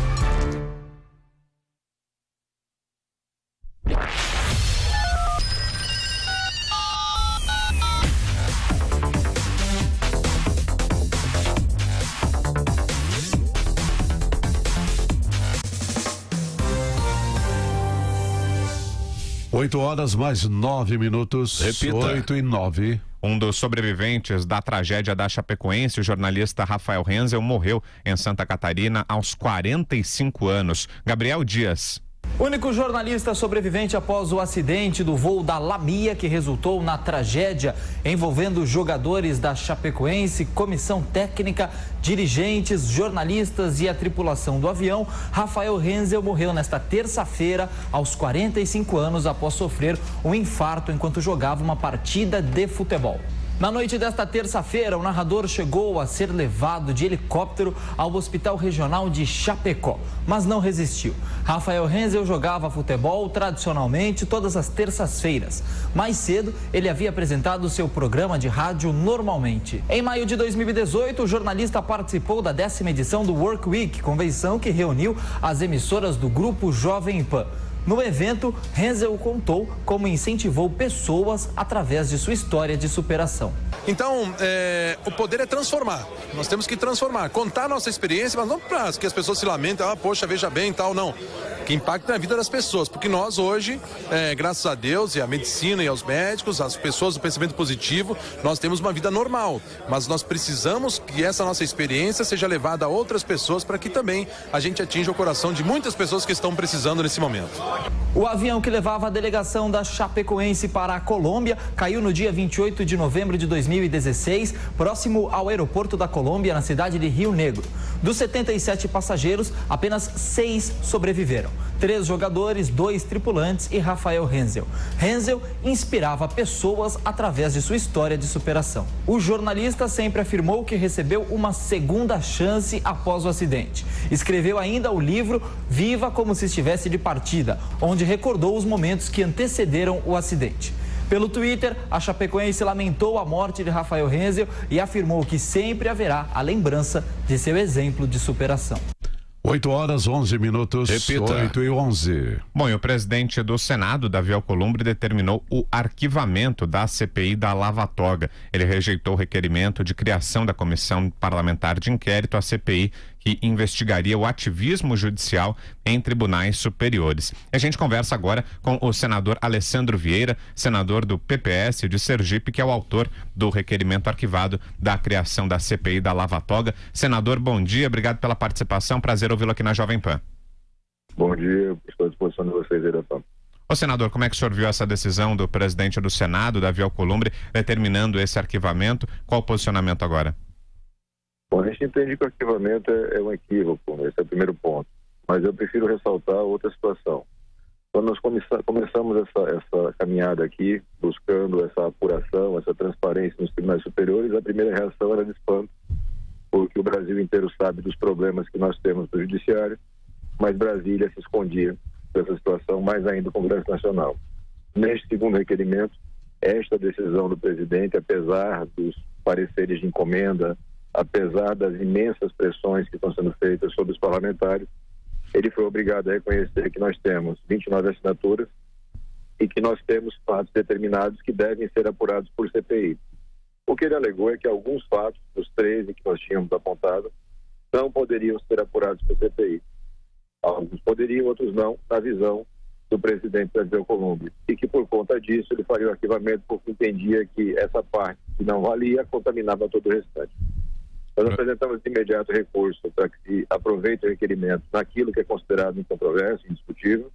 Speaker 3: Oito horas mais nove minutos.
Speaker 1: Repita.
Speaker 3: Oito e nove.
Speaker 1: Um dos sobreviventes da tragédia da Chapecoense, o jornalista Rafael Renzel, morreu em Santa Catarina aos quarenta e cinco anos. Gabriel Dias.
Speaker 25: Único jornalista sobrevivente após o acidente do voo da Lamia, que resultou na tragédia envolvendo jogadores da Chapecoense, comissão técnica, dirigentes, jornalistas e a tripulação do avião, Rafael Renzel morreu nesta terça-feira aos quarenta e cinco anos após sofrer um infarto enquanto jogava uma partida de futebol. Na noite desta terça-feira, o narrador chegou a ser levado de helicóptero ao Hospital Regional de Chapecó, mas não resistiu. Rafael Renzel jogava futebol tradicionalmente todas as terças-feiras. Mais cedo, ele havia apresentado seu programa de rádio normalmente. Em maio de dois mil e dezoito, o jornalista participou da décima edição do Work Week, convenção que reuniu as emissoras do grupo Jovem Pan. No evento, Renzel contou como incentivou pessoas através de sua história de superação.
Speaker 26: Então, é, o poder é transformar. Nós temos que transformar, contar a nossa experiência, mas não para que as pessoas se lamentem, ah, poxa, veja bem e tal, não. Que impacta na vida das pessoas, porque nós hoje, é, graças a Deus e à medicina e aos médicos, as pessoas do pensamento positivo, nós temos uma vida normal, mas nós precisamos que essa nossa experiência seja levada a outras pessoas para que também a gente atinja o coração de muitas pessoas que estão precisando nesse momento.
Speaker 25: O avião que levava a delegação da Chapecoense para a Colômbia caiu no dia vinte e oito de novembro de dois mil e dezesseis, próximo ao aeroporto da Colômbia, na cidade de Rio Negro. Dos setenta e sete passageiros, apenas seis sobreviveram. Três jogadores, dois tripulantes e Rafael Renzel. Renzel inspirava pessoas através de sua história de superação. O jornalista sempre afirmou que recebeu uma segunda chance após o acidente. Escreveu ainda o livro Viva Como Se Estivesse de Partida, onde recordou os momentos que antecederam o acidente. Pelo Twitter, a Chapecoense lamentou a morte de Rafael Renzel e afirmou que sempre haverá a lembrança de seu exemplo de superação.
Speaker 3: oito horas, onze minutos.
Speaker 1: Repita.
Speaker 3: oito e onze.
Speaker 1: Bom, e o presidente do Senado, Davi Alcolumbre, determinou o arquivamento da C P I da Lava Toga. Ele rejeitou o requerimento de criação da Comissão Parlamentar de Inquérito, a C P I, que investigaria o ativismo judicial em tribunais superiores. A gente conversa agora com o senador Alessandro Vieira, senador do P P S de Sergipe, que é o autor do requerimento arquivado da criação da C P I da Lava Toga. Senador, bom dia, obrigado pela participação, prazer ouvi-lo aqui na Jovem Pan.
Speaker 27: Bom dia, estou à disposição de vocês aí da Pan.
Speaker 1: Ô senador, como é que o senhor viu essa decisão do presidente do Senado, Davi Alcolumbre, determinando esse arquivamento? Qual o posicionamento agora?
Speaker 27: Bom, a gente entende que o arquivamento é, é um equívoco, esse é o primeiro ponto. Mas eu prefiro ressaltar outra situação. Quando nós começa, começamos essa, essa caminhada aqui, buscando essa apuração, essa transparência nos tribunais superiores, a primeira reação era de espanto, porque o Brasil inteiro sabe dos problemas que nós temos no judiciário, mas Brasília se escondia dessa situação, mais ainda o Congresso Nacional. Neste segundo requerimento, esta decisão do presidente, apesar dos pareceres de encomenda, apesar das imensas pressões que estão sendo feitas sobre os parlamentares, ele foi obrigado a reconhecer que nós temos vinte e nove assinaturas e que nós temos fatos determinados que devem ser apurados por C P I. O que ele alegou é que alguns fatos, dos treze que nós tínhamos apontado, não poderiam ser apurados por C P I. Alguns poderiam, outros não, na visão do presidente Davi Alcolumbre. E que por conta disso ele faria o arquivamento porque entendia que essa parte que não valia contaminava todo o restante. Nós apresentamos de imediato recurso para que se aproveite o requerimento naquilo que é considerado incontroverso, indiscutível,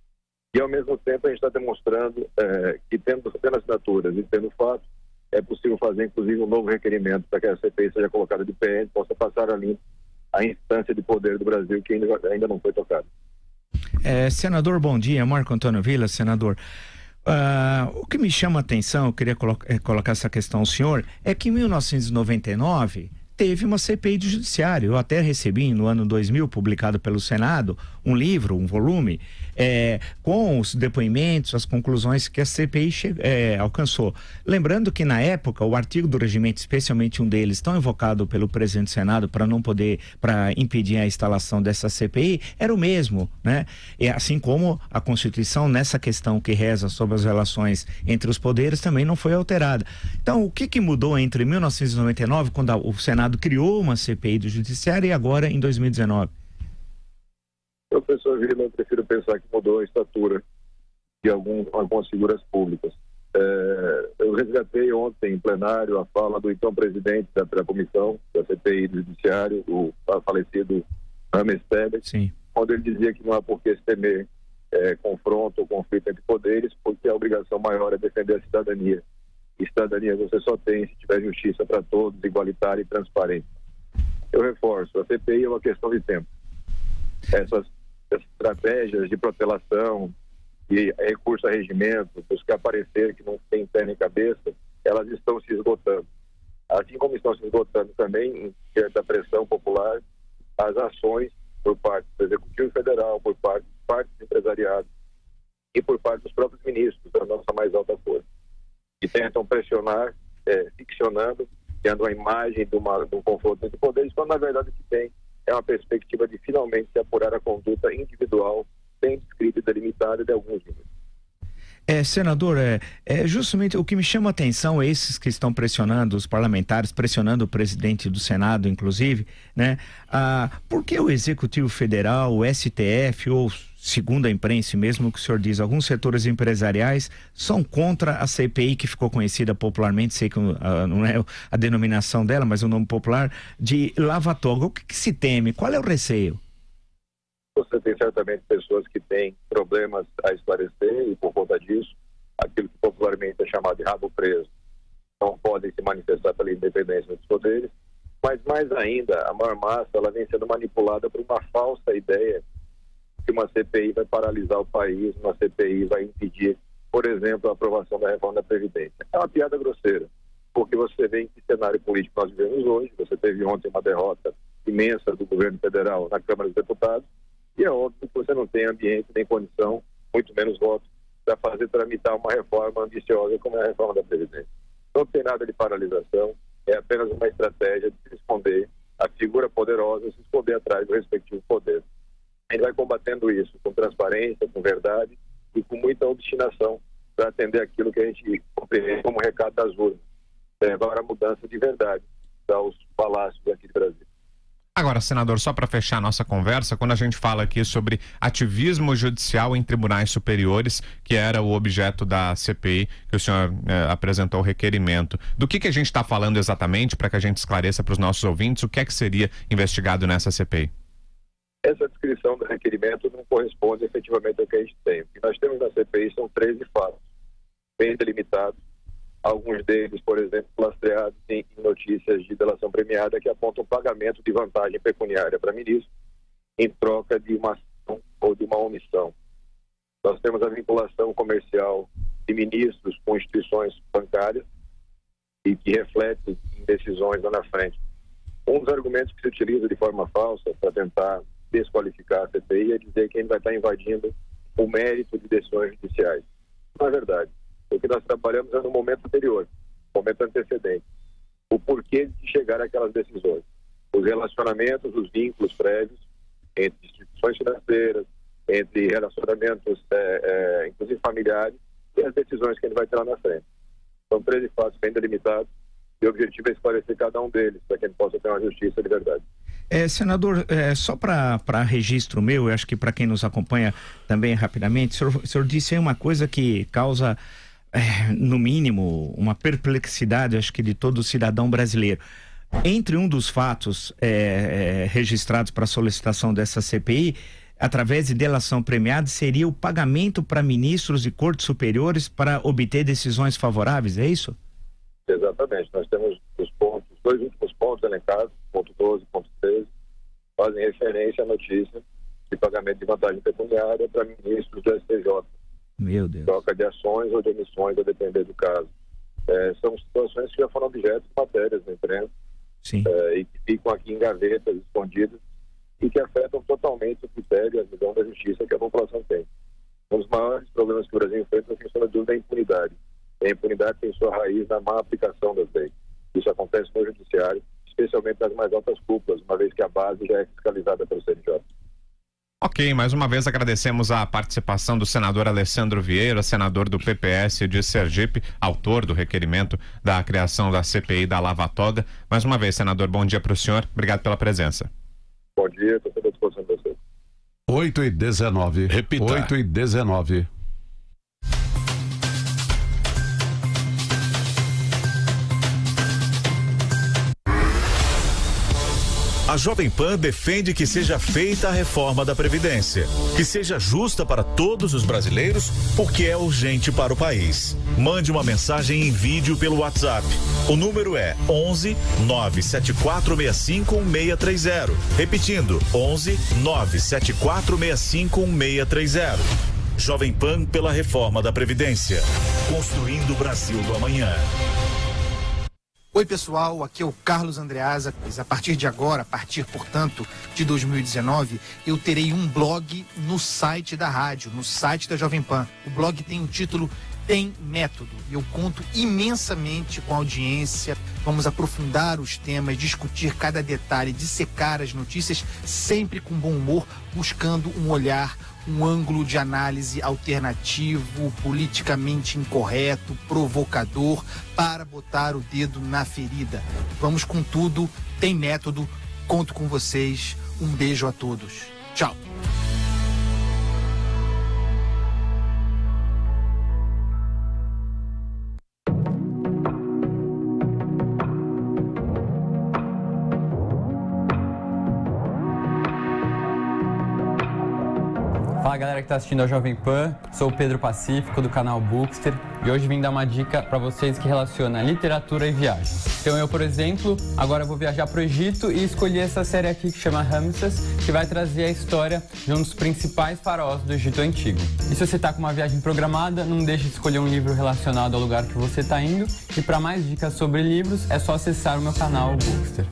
Speaker 27: e ao mesmo tempo a gente está demonstrando é, que tendo, tendo assinaturas e tendo fatos, é possível fazer inclusive um novo requerimento para que a C P I seja colocada de pé e possa passar a limpo a instância de poder do Brasil que ainda, ainda não foi tocada.
Speaker 4: É, senador, bom dia. Marco Antônio Villa, senador. Uh, o que me chama a atenção, eu queria colo é, colocar essa questão ao senhor, é que em mil novecentos e noventa e nove teve uma C P I do Judiciário. Eu até recebi no ano dois mil, publicado pelo Senado, um livro, um volume, é, com os depoimentos, as conclusões que a C P I é, alcançou. Lembrando que na época o artigo do regimento, especialmente um deles, tão invocado pelo presidente do Senado para não poder, para impedir a instalação dessa C P I, era o mesmo, né? E assim como a Constituição, nessa questão que reza sobre as relações entre os poderes, também não foi alterada. Então, o que que mudou entre mil novecentos e noventa e nove, quando a, o Senado criou uma C P I do Judiciário, e agora em dois mil e dezenove?
Speaker 27: Professor Vila, eu prefiro pensar que mudou a estatura de algum, algumas figuras públicas. É, eu resgatei ontem em plenário a fala do então presidente da, da comissão da C P I do Judiciário, o falecido Rames Tebet, onde ele dizia que não há por que se temer é, confronto ou conflito entre poderes, porque a obrigação maior é defender a cidadania. E cidadania você só tem se tiver justiça para todos, igualitária e transparente. Eu reforço, a C P I é uma questão de tempo. Essas estratégias de protelação e recurso a regimento, buscar parecer que não tem pé nem cabeça, elas estão se esgotando. Assim como estão se esgotando também, diante da pressão popular, as ações por parte do Executivo Federal, por parte dos partes empresariados e por parte dos próprios ministros da nossa mais alta força, que tentam pressionar, é, ficcionando, tendo a imagem de, uma, de um confronto entre poderes, quando na verdade o que tem é uma perspectiva de finalmente se apurar a conduta individual, bem descrita e delimitada de alguns níveis.
Speaker 4: É, senador, é, é justamente o que me chama a atenção, esses que estão pressionando os parlamentares, pressionando o presidente do Senado, inclusive, né? Ah, por que o Executivo Federal, o S T F, ou segundo a imprensa mesmo que o senhor diz, alguns setores empresariais são contra a C P I, que ficou conhecida popularmente, sei que uh, não é a denominação dela, mas o nome popular, de lava-toga? O que, que se teme? Qual é o receio?
Speaker 27: Você tem certamente pessoas que têm problemas a esclarecer e, por conta disso, aquilo que popularmente é chamado de rabo preso, não podem se manifestar pela independência dos poderes, mas mais ainda, a maior massa ela vem sendo manipulada por uma falsa ideia que uma C P I vai paralisar o país, uma C P I vai impedir, por exemplo, a aprovação da reforma da Previdência. É uma piada grosseira, porque você vê em que cenário político nós vivemos hoje. Você teve ontem uma derrota imensa do governo federal na Câmara dos Deputados, e é óbvio que você não tem ambiente nem condição, muito menos votos, para fazer tramitar uma reforma ambiciosa como é a reforma da Previdência. Não tem nada de paralisação, é apenas uma estratégia de se esconder a figura poderosa, se esconder atrás do respectivo poder. A gente vai combatendo isso com transparência, com verdade e com muita obstinação para atender aquilo que a gente compreende como recado das urnas. É agora a mudança de verdade aos palácios aqui do Brasil.
Speaker 1: Agora, senador, só para fechar a nossa conversa, quando a gente fala aqui sobre ativismo judicial em tribunais superiores, que era o objeto da C P I, que o senhor eh, apresentou o requerimento, do que que a gente está falando exatamente, para que a gente esclareça para os nossos ouvintes o que é que seria investigado nessa C P I?
Speaker 27: Essa descrição do requerimento não corresponde efetivamente ao que a gente tem. O que nós temos na C P I são treze fatos, bem delimitados, alguns deles, por exemplo, lastreados em notícias de delação premiada que apontam pagamento de vantagem pecuniária para ministro em troca de uma ação ou de uma omissão. Nós temos a vinculação comercial de ministros com instituições bancárias e que reflete em decisões lá na frente. Um dos argumentos que se utiliza de forma falsa para tentar desqualificar a C P I é dizer que a gente vai estar invadindo o mérito de decisões judiciais. Não é verdade. O que nós trabalhamos é no momento anterior, no momento antecedente. O porquê de chegar àquelas decisões. Os relacionamentos, os vínculos prévios entre instituições financeiras, entre relacionamentos, é, é, inclusive familiares, e as decisões que a gente vai ter lá na frente. São treze fatos bem delimitados e o objetivo é esclarecer cada um deles, para que a gente possa ter uma justiça de verdade.
Speaker 4: É, senador, é, só para registro meu, eu acho que para quem nos acompanha também rapidamente, o senhor, o senhor disse aí uma coisa que causa... É, no mínimo, uma perplexidade, acho que de todo cidadão brasileiro. Entre um dos fatos é, é, registrados para solicitação dessa C P I, através de delação premiada, seria o pagamento para ministros e cortes superiores para obter decisões favoráveis, é isso?
Speaker 27: Exatamente. Nós temos os pontos, os dois últimos pontos elencados, ponto doze e ponto treze, fazem referência à notícia de pagamento de vantagem pecuniária para ministros do S T J.
Speaker 4: Meu Deus.
Speaker 27: Troca de ações ou de omissões, a depender do caso. É, são situações que já foram objeto de matérias na imprensa.
Speaker 4: Sim.
Speaker 27: É, e que ficam aqui em gavetas escondidas e que afetam totalmente o critério e a visão da justiça que a população tem. Um dos maiores problemas que o Brasil enfrenta é a questão da impunidade. A impunidade tem sua raiz na má aplicação das leis. Isso acontece no judiciário, especialmente nas mais altas cúpulas, uma vez que a base já é fiscalizada pelo C N J.
Speaker 1: Ok, mais uma vez agradecemos a participação do senador Alessandro Vieira, senador do P P S de Sergipe, autor do requerimento da criação da C P I da Lava Toga. Mais uma vez, senador, bom dia para o senhor. Obrigado pela presença.
Speaker 27: Bom dia, estou à disposição de vocês.
Speaker 3: oito e dezenove.
Speaker 13: Repita.
Speaker 3: oito e dezenove.
Speaker 2: A Jovem Pan defende que seja feita a reforma da Previdência, que seja justa para todos os brasileiros, porque é urgente para o país. Mande uma mensagem em vídeo pelo WhatsApp. O número é onze nove sete quatro seis cinco um seis três zero. Repetindo, onze nove sete quatro seis cinco um seis três zero. Jovem Pan pela reforma da Previdência. Construindo o Brasil do amanhã.
Speaker 6: Oi pessoal, aqui é o Carlos Andreasa. A partir de agora, a partir, portanto, de dois mil e dezenove, eu terei um blog no site da rádio, no site da Jovem Pan. O blog tem o título Tem Método. E eu conto imensamente com a audiência. Vamos aprofundar os temas, discutir cada detalhe, dissecar as notícias, sempre com bom humor, buscando um olhar, um ângulo de análise alternativo, politicamente incorreto, provocador, para botar o dedo na ferida. Vamos com tudo, tem método, conto com vocês. Um beijo a todos. Tchau.
Speaker 7: Fala galera que está assistindo a Jovem Pan, sou o Pedro Pacífico do canal Bookster e hoje vim dar uma dica para vocês que relaciona literatura e viagem. Então eu, por exemplo, agora vou viajar para o Egito e escolhi essa série aqui que chama Ramsés, que vai trazer a história de um dos principais faraós do Egito Antigo. E se você está com uma viagem programada, não deixe de escolher um livro relacionado ao lugar que você está indo. E para mais dicas sobre livros, é só acessar o meu canal Bookster.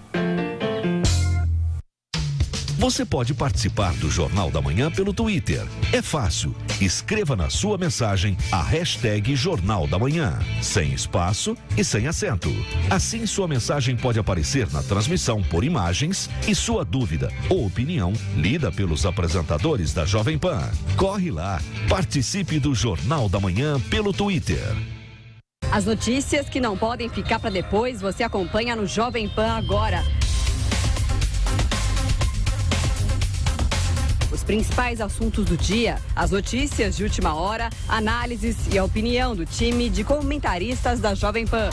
Speaker 13: Você pode participar do Jornal da Manhã pelo Twitter. É fácil. Escreva na sua mensagem a hashtag Jornal da Manhã, sem espaço e sem acento. Assim, sua mensagem pode aparecer na transmissão por imagens e sua dúvida ou opinião lida pelos apresentadores da Jovem Pan. Corre lá, participe do Jornal da Manhã pelo Twitter.
Speaker 8: As notícias que não podem ficar para depois, você acompanha no Jovem Pan agora. Os principais assuntos do dia, as notícias de última hora, análises e a opinião do time de comentaristas da Jovem Pan.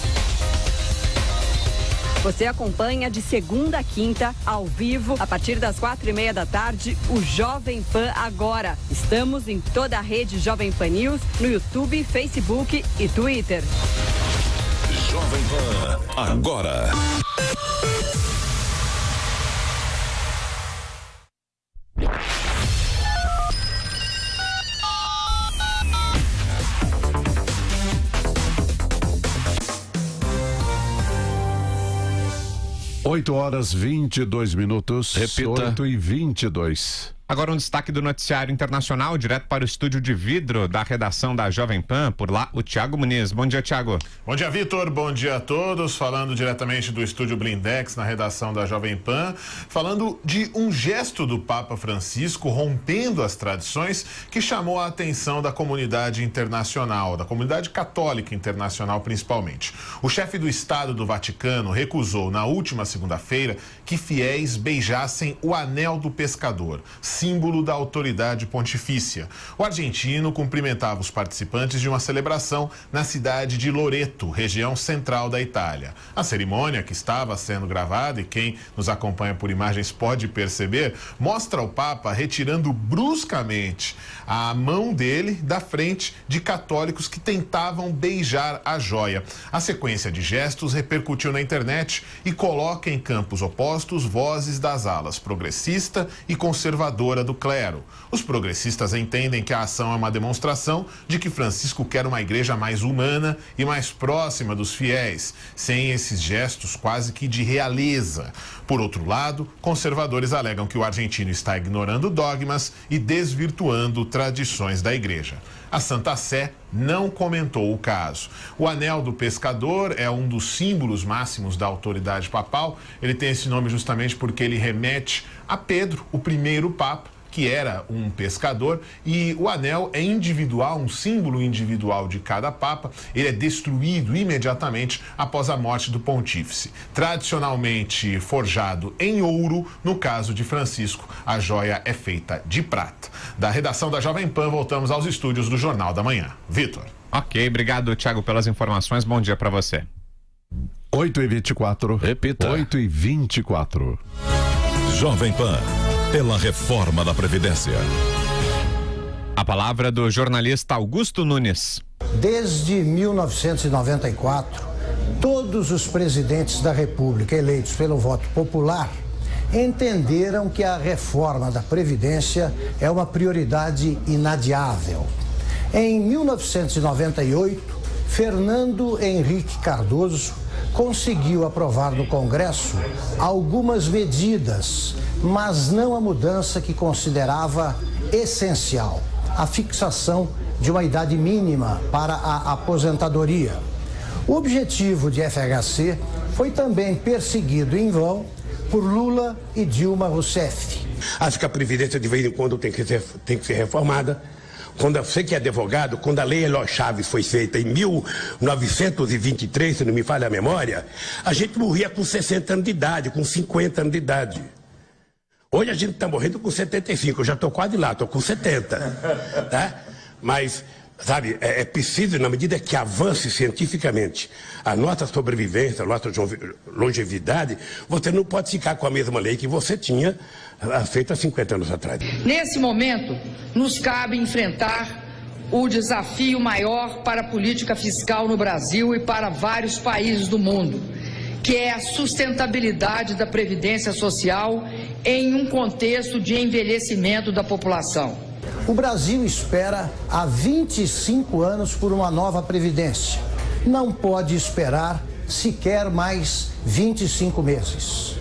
Speaker 8: Você acompanha de segunda a quinta, ao vivo, a partir das quatro e meia da tarde, o Jovem Pan Agora. Estamos em toda a rede Jovem Pan News, no YouTube, Facebook e Twitter.
Speaker 21: Jovem Pan Agora.
Speaker 3: oito horas vinte e dois minutos.
Speaker 1: Repita.
Speaker 3: oito e vinte e dois.
Speaker 1: Agora um destaque do noticiário internacional, direto para o estúdio de vidro da redação da Jovem Pan. Por lá, o Thiago Muniz. Bom dia, Thiago.
Speaker 18: Bom dia, Vitor. Bom dia a todos. Falando diretamente do estúdio Blindex, na redação da Jovem Pan, falando de um gesto do Papa Francisco rompendo as tradições que chamou a atenção da comunidade internacional, da comunidade católica internacional principalmente. O chefe do Estado do Vaticano recusou na última segunda-feira que fiéis beijassem o anel do pescador, símbolo da autoridade pontifícia. O argentino cumprimentava os participantes de uma celebração na cidade de Loreto, região central da Itália. A cerimônia, que estava sendo gravada e quem nos acompanha por imagens pode perceber, mostra o Papa retirando bruscamente a mão dele da frente de católicos que tentavam beijar a joia. A sequência de gestos repercutiu na internet e coloca em campos opostos vozes das alas progressista e conservadora conservadora do clero. Os progressistas entendem que a ação é uma demonstração de que Francisco quer uma igreja mais humana e mais próxima dos fiéis, sem esses gestos quase que de realeza. Por outro lado, conservadores alegam que o argentino está ignorando dogmas e desvirtuando tradições da igreja. A Santa Sé não comentou o caso. O anel do pescador é um dos símbolos máximos da autoridade papal. Ele tem esse nome justamente porque ele remete a Pedro, o primeiro papa, que era um pescador, e o anel é individual, um símbolo individual de cada papa. Ele é destruído imediatamente após a morte do pontífice. Tradicionalmente forjado em ouro, no caso de Francisco, a joia é feita de prata. Da redação da Jovem Pan, voltamos aos estúdios do Jornal da Manhã. Vitor.
Speaker 1: Ok, obrigado, Thiago, pelas informações. Bom dia para você.
Speaker 3: oito e vinte e quatro.
Speaker 13: Repita.
Speaker 3: oito e vinte e quatro.
Speaker 21: Jovem Pan. Pela reforma da Previdência.
Speaker 1: A palavra do jornalista Augusto Nunes.
Speaker 9: Desde mil novecentos e noventa e quatro, todos os presidentes da República eleitos pelo voto popular entenderam que a reforma da Previdência é uma prioridade inadiável. Em mil novecentos e noventa e oito, Fernando Henrique Cardoso conseguiu aprovar no Congresso algumas medidas, mas não a mudança que considerava essencial, a fixação de uma idade mínima para a aposentadoria. O objetivo de F H C foi também perseguido em vão por Lula e Dilma Rousseff.
Speaker 10: Acho que a Previdência de vez em quando tem que ser, tem que ser reformada. Quando você que é advogado, quando a lei Eloy Chaves foi feita em mil novecentos e vinte e três, se não me falha a memória, a gente morria com sessenta anos de idade, com cinquenta anos de idade. Hoje a gente está morrendo com setenta e cinco, eu já estou quase lá, estou com setenta. Tá? Mas, sabe, é, é preciso, na medida que avance cientificamente a nossa sobrevivência, a nossa longevidade, você não pode ficar com a mesma lei que você tinha feita há cinquenta anos atrás.
Speaker 11: Nesse momento, nos cabe enfrentar o desafio maior para a política fiscal no Brasil e para vários países do mundo, que é a sustentabilidade da previdência social em um contexto de envelhecimento da população.
Speaker 9: O Brasil espera há vinte e cinco anos por uma nova previdência. Não pode esperar sequer mais vinte e cinco meses.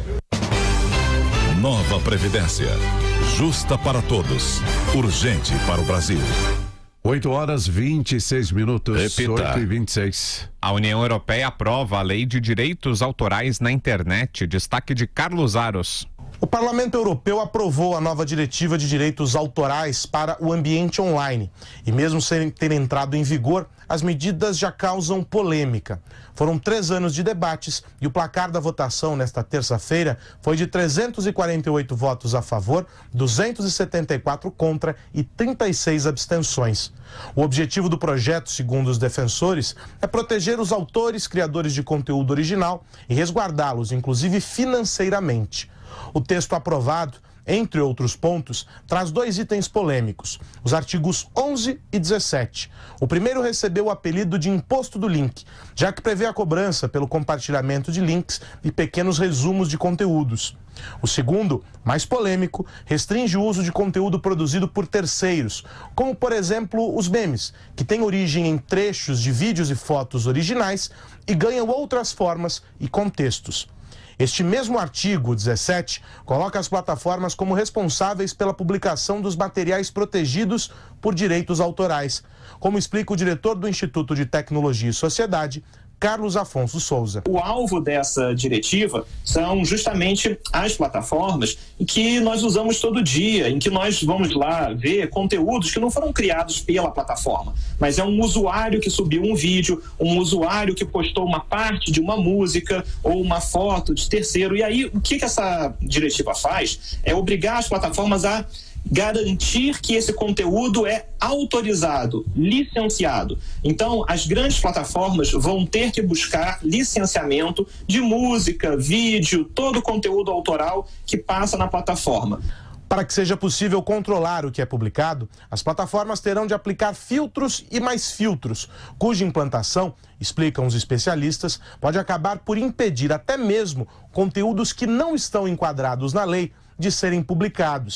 Speaker 21: Nova Previdência. Justa para todos. Urgente para o Brasil.
Speaker 3: oito horas vinte e seis minutos.
Speaker 1: Repita.
Speaker 3: oito e vinte e seis.
Speaker 1: A União Europeia aprova a Lei de Direitos Autorais na Internet. Destaque de Carlos Aros.
Speaker 17: O Parlamento Europeu aprovou a nova diretiva de direitos autorais para o ambiente online. E mesmo sem ter entrado em vigor, as medidas já causam polêmica. Foram três anos de debates e o placar da votação nesta terça-feira foi de trezentos e quarenta e oito votos a favor, duzentos e setenta e quatro contra e trinta e seis abstenções. O objetivo do projeto, segundo os defensores, é proteger os autores, criadores de conteúdo original e resguardá-los, inclusive financeiramente. O texto aprovado, entre outros pontos, traz dois itens polêmicos, os artigos onze e dezessete. O primeiro recebeu o apelido de imposto do link, já que prevê a cobrança pelo compartilhamento de links e pequenos resumos de conteúdos. O segundo, mais polêmico, restringe o uso de conteúdo produzido por terceiros, como, por exemplo, os memes, que têm origem em trechos de vídeos e fotos originais e ganham outras formas e contextos. Este mesmo artigo dezessete coloca as plataformas como responsáveis pela publicação dos materiais protegidos por direitos autorais, como explica o diretor do Instituto de Tecnologia e Sociedade, Carlos Afonso Souza.
Speaker 20: O alvo dessa diretiva são justamente as plataformas que nós usamos todo dia, em que nós vamos lá ver conteúdos que não foram criados pela plataforma, mas é um usuário que subiu um vídeo, um usuário que postou uma parte de uma música ou uma foto de terceiro. E aí, o que que essa diretiva faz? É obrigar as plataformas a garantir que esse conteúdo é autorizado, licenciado. Então, as grandes plataformas vão ter que buscar licenciamento de música, vídeo, todo o conteúdo autoral que passa na plataforma.
Speaker 17: Para que seja possível controlar o que é publicado, as plataformas terão de aplicar filtros e mais filtros, cuja implantação, explicam os especialistas, pode acabar por impedir até mesmo conteúdos que não estão enquadrados na lei de serem publicados.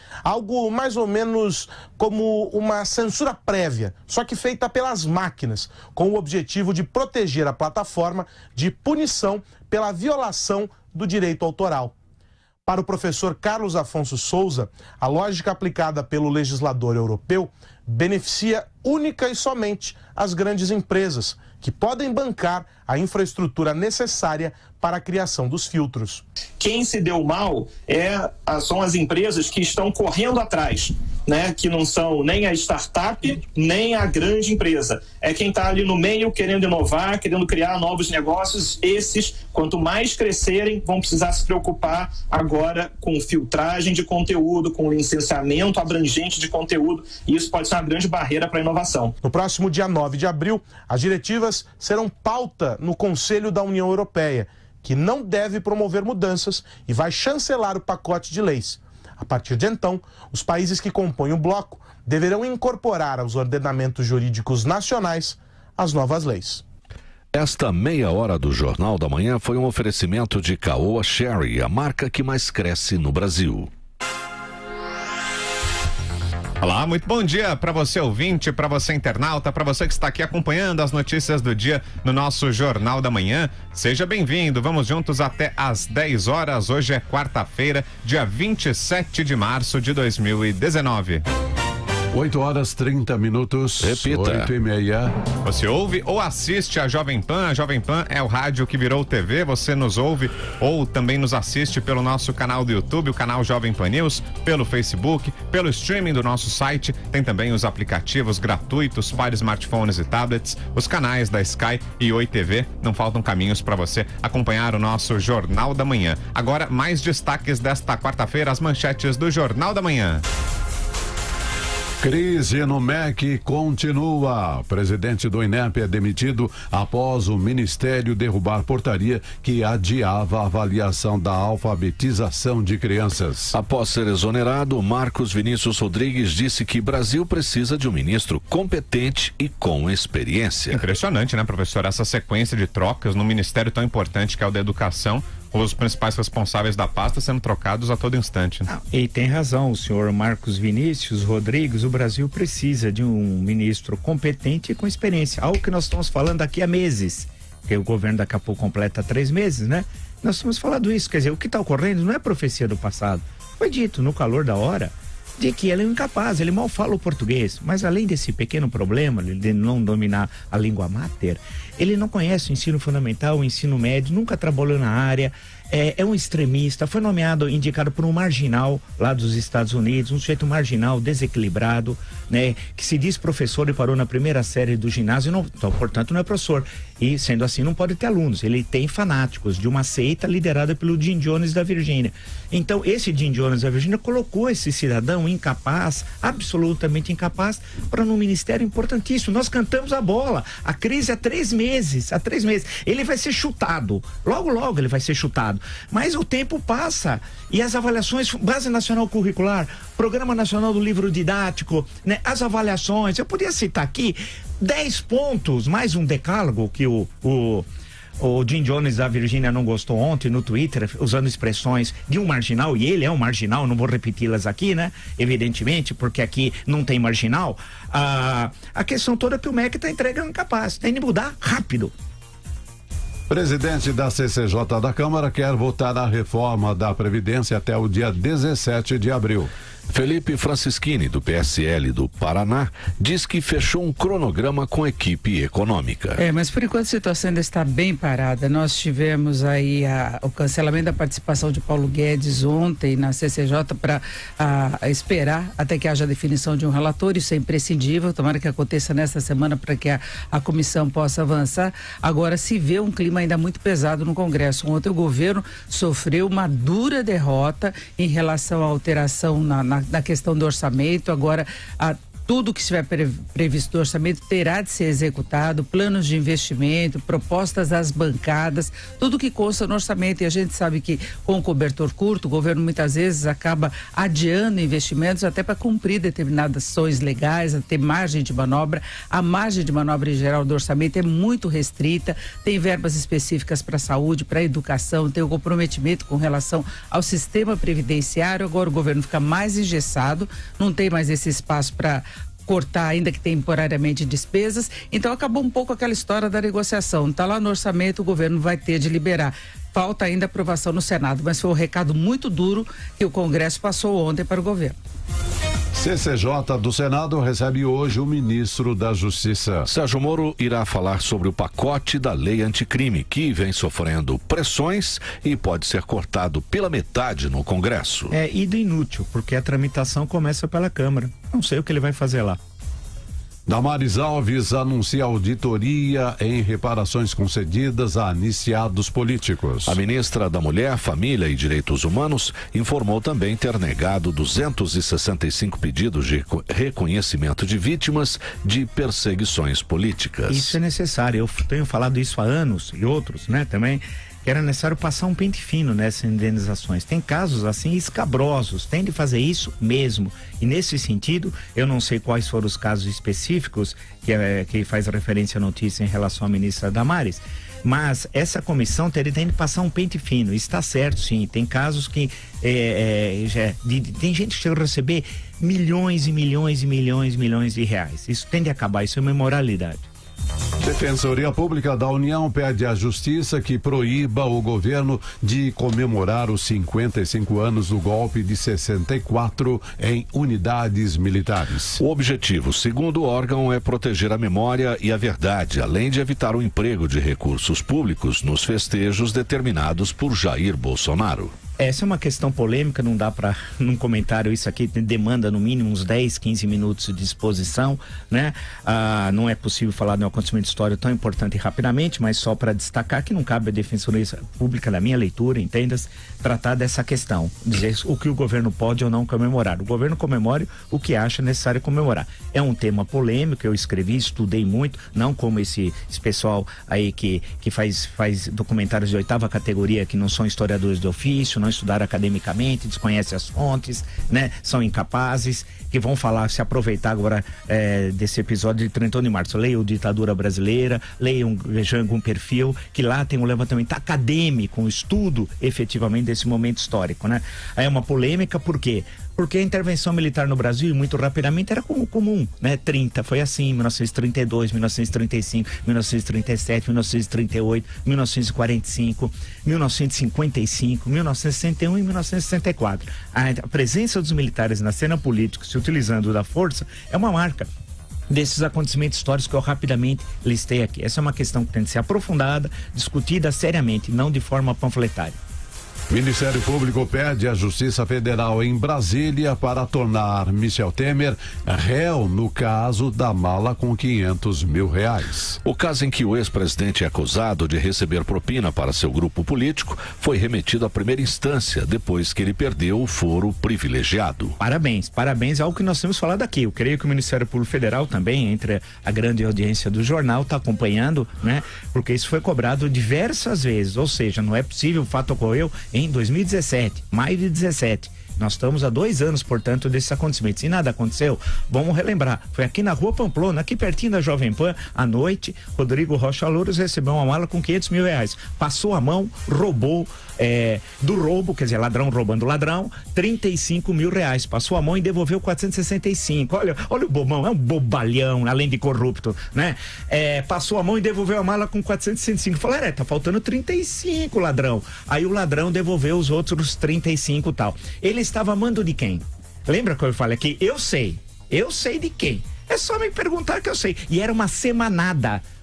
Speaker 17: Algo mais ou menos como uma censura prévia, só que feita pelas máquinas, com o objetivo de proteger a plataforma de punição pela violação do direito autoral. Para o professor Carlos Afonso Souza, a lógica aplicada pelo legislador europeu beneficia única e somente as grandes empresas, que podem bancar a infraestrutura necessária para a criação dos filtros.
Speaker 20: Quem se deu mal é, são as empresas que estão correndo atrás, né? Que não são nem a startup, nem a grande empresa. É quem está ali no meio querendo inovar, querendo criar novos negócios. Esses, quanto mais crescerem, vão precisar se preocupar agora com filtragem de conteúdo, com licenciamento abrangente de conteúdo, e isso pode ser uma grande barreira para a inovação.
Speaker 17: No próximo dia nove de abril, as diretivas serão pauta no Conselho da União Europeia, que não deve promover mudanças e vai chancelar o pacote de leis. A partir de então, os países que compõem o bloco deverão incorporar aos ordenamentos jurídicos nacionais as novas leis.
Speaker 13: Esta meia hora do Jornal da Manhã foi um oferecimento de Caoa Sherry, a marca que mais cresce no Brasil.
Speaker 1: Olá, muito bom dia para você ouvinte, para você internauta, para você que está aqui acompanhando as notícias do dia no nosso Jornal da Manhã. Seja bem-vindo, vamos juntos até às dez horas. Hoje é quarta-feira, dia vinte e sete de março de dois mil e dezenove.
Speaker 3: oito horas trinta minutos.
Speaker 13: Repita.
Speaker 3: oito e meia.
Speaker 1: Você ouve ou assiste a Jovem Pan. A Jovem Pan é o rádio que virou T V. Você nos ouve ou também nos assiste pelo nosso canal do YouTube, o canal Jovem Pan News, pelo Facebook, pelo streaming do nosso site. Tem também os aplicativos gratuitos para smartphones e tablets, os canais da Sky e Oi T V. Não faltam caminhos para você acompanhar o nosso Jornal da Manhã. Agora, mais destaques desta quarta-feira, as manchetes do Jornal da Manhã.
Speaker 3: Crise no M E C continua. Presidente do INEP é demitido após o Ministério derrubar portaria que adiava a avaliação da alfabetização de crianças.
Speaker 13: Após ser exonerado, Marcos Vinícius Rodrigues disse que Brasil precisa de um ministro competente e com experiência.
Speaker 1: Impressionante, né, professor? Essa sequência de trocas num ministério tão importante que é o da educação, os principais responsáveis da pasta sendo trocados a todo instante. Né?
Speaker 4: E tem razão, o senhor Marcos Vinícius Rodrigues. O Brasil precisa de um ministro competente e com experiência. Algo que nós estamos falando aqui há meses, porque o governo daqui a pouco completa três meses, né? Nós estamos falando isso, quer dizer, o que está ocorrendo não é profecia do passado. Foi dito no calor da hora de que ele é incapaz, ele mal fala o português, mas além desse pequeno problema de não dominar a língua mater, ele não conhece o ensino fundamental, o ensino médio, nunca trabalhou na área, é, é um extremista, foi nomeado, indicado por um marginal lá dos Estados Unidos, um sujeito marginal, desequilibrado, né, que se diz professor e parou na primeira série do ginásio, não, então, portanto não é professor, e sendo assim não pode ter alunos, ele tem fanáticos de uma seita liderada pelo Jim Jones da Virgínia. Então esse Jim Jones da Virgínia colocou esse cidadão incapaz, absolutamente incapaz, para um ministério importantíssimo. Nós cantamos a bola, a crise há três meses, há três meses, ele vai ser chutado, logo logo ele vai ser chutado, mas o tempo passa e as avaliações, Base Nacional Curricular, Programa Nacional do Livro Didático, né, as avaliações, eu podia citar aqui dez pontos, mais um decálogo que o, o O Jim Jones da Virgínia não gostou ontem no Twitter, usando expressões de um marginal, e ele é um marginal, não vou repeti-las aqui, né? Evidentemente, porque aqui não tem marginal. Ah, a questão toda é que o M E C está entregando incapaz, tem de mudar rápido.
Speaker 3: Presidente da C C J da Câmara quer votar a reforma da Previdência até o dia dezessete de abril.
Speaker 13: Felipe Francischini, do P S L do Paraná, diz que fechou um cronograma com a equipe econômica.
Speaker 5: É, mas por enquanto a situação ainda está bem parada. Nós tivemos aí a, o cancelamento da participação de Paulo Guedes ontem na C C J para esperar até que haja a definição de um relator. Isso é imprescindível, tomara que aconteça nesta semana para que a, a comissão possa avançar. Agora se vê um clima ainda muito pesado no Congresso. Ontem o governo sofreu uma dura derrota em relação à alteração na, na na questão do orçamento. Agora a tudo que estiver pre previsto no orçamento terá de ser executado, planos de investimento, propostas às bancadas, tudo que consta no orçamento. E a gente sabe que com o cobertor curto, o governo muitas vezes acaba adiando investimentos até para cumprir determinadas ações legais, a ter margem de manobra. A margem de manobra em geral do orçamento é muito restrita, tem verbas específicas para a saúde, para a educação, tem o comprometimento com relação ao sistema previdenciário. Agora o governo fica mais engessado, não tem mais esse espaço para cortar, ainda que temporariamente, despesas. Então acabou um pouco aquela história da negociação. Está lá no orçamento, o governo vai ter de liberar. Falta ainda aprovação no Senado, mas foi um recado muito duro que o Congresso passou ontem para o governo.
Speaker 3: C C J do Senado recebe hoje o ministro da Justiça.
Speaker 13: Sérgio Moro irá falar sobre o pacote da lei anticrime, que vem sofrendo pressões e pode ser cortado pela metade no Congresso.
Speaker 4: É ida inútil, porque a tramitação começa pela Câmara. Não sei o que ele vai fazer lá.
Speaker 3: Damares Alves anuncia auditoria em reparações concedidas a iniciados políticos.
Speaker 13: A ministra da Mulher, Família e Direitos Humanos informou também ter negado duzentos e sessenta e cinco pedidos de reconhecimento de vítimas de perseguições políticas.
Speaker 4: Isso é necessário. Eu tenho falado isso há anos e outros, né, também. Que era necessário passar um pente fino nessas indenizações. Tem casos assim escabrosos, tem de fazer isso mesmo. E nesse sentido, eu não sei quais foram os casos específicos que, é, que faz referência à notícia em relação à ministra Damares, mas essa comissão teria de passar um pente fino. Está certo, sim. Tem casos que é, é, já, de, de, tem gente que chega a receber milhões e milhões e milhões e milhões de reais. Isso tem de acabar, isso é uma imoralidade.
Speaker 3: Defensoria Pública da União pede à Justiça que proíba o governo de comemorar os cinquenta e cinco anos do golpe de sessenta e quatro em unidades militares.
Speaker 13: O objetivo, segundo o órgão, é proteger a memória e a verdade, além de evitar o emprego de recursos públicos nos festejos determinados por Jair Bolsonaro.
Speaker 4: Essa é uma questão polêmica, não dá para, num comentário, isso aqui demanda no mínimo uns dez, quinze minutos de exposição, né? Ah, não é possível falar de um acontecimento histórico tão importante rapidamente, mas só para destacar que não cabe à Defensoria Pública, na minha leitura, entenda-se, tratar dessa questão, dizer o que o governo pode ou não comemorar. O governo comemore o que acha necessário comemorar. É um tema polêmico, eu escrevi, estudei muito, não como esse, esse pessoal aí que, que faz, faz documentários de oitava categoria, que não são historiadores de ofício, não estudaram academicamente, desconhecem as fontes, né? São incapazes, que vão falar, se aproveitar agora é, desse episódio de trinta de março. Leiam Ditadura Brasileira, leiam Jango um Perfil, que lá tem um levantamento acadêmico, um estudo efetivamente desse momento histórico, né? É uma polêmica, por quê? Porque a intervenção militar no Brasil, muito rapidamente, era como comum, né? trinta, foi assim, mil novecentos e trinta e dois, mil novecentos e trinta e cinco, mil novecentos e trinta e sete, mil novecentos e trinta e oito, mil novecentos e quarenta e cinco, mil novecentos e cinquenta e cinco, mil novecentos e sessenta e um e mil novecentos e sessenta e quatro. A presença dos militares na cena política, se utilizando da força, é uma marca desses acontecimentos históricos que eu rapidamente listei aqui. Essa é uma questão que tem de ser aprofundada, discutida seriamente, não de forma panfletária.
Speaker 3: Ministério Público pede à Justiça Federal em Brasília para tornar Michel Temer réu no caso da mala com quinhentos mil reais.
Speaker 13: O caso em que o ex-presidente é acusado de receber propina para seu grupo político foi remetido à primeira instância depois que ele perdeu o foro privilegiado.
Speaker 4: Parabéns, parabéns ao que nós temos falado aqui. Eu creio que o Ministério Público Federal também, entre a grande audiência do jornal, está acompanhando, né? Porque isso foi cobrado diversas vezes, ou seja, não é possível, o fato ocorreu em dois mil e dezessete, maio de dezessete. Nós estamos há dois anos, portanto, desses acontecimentos. Se nada aconteceu, vamos relembrar. Foi aqui na Rua Pamplona, aqui pertinho da Jovem Pan, à noite, Rodrigo Rocha Louros recebeu uma mala com quinhentos mil reais. Passou a mão, roubou, é, do roubo, quer dizer, ladrão roubando ladrão, trinta e cinco mil reais. Passou a mão e devolveu quatrocentos e sessenta e cinco. Olha, olha o bobão, é um bobalhão, além de corrupto, né? É, passou a mão e devolveu a mala com quatrocentos e sessenta e cinco. Falou, é, tá faltando trinta e cinco, ladrão. Aí o ladrão devolveu os outros trinta e cinco e tal. Ele estava amando de quem? Lembra que eu falei aqui? Eu sei, eu sei de quem. É só me perguntar que eu sei. E era uma semanada.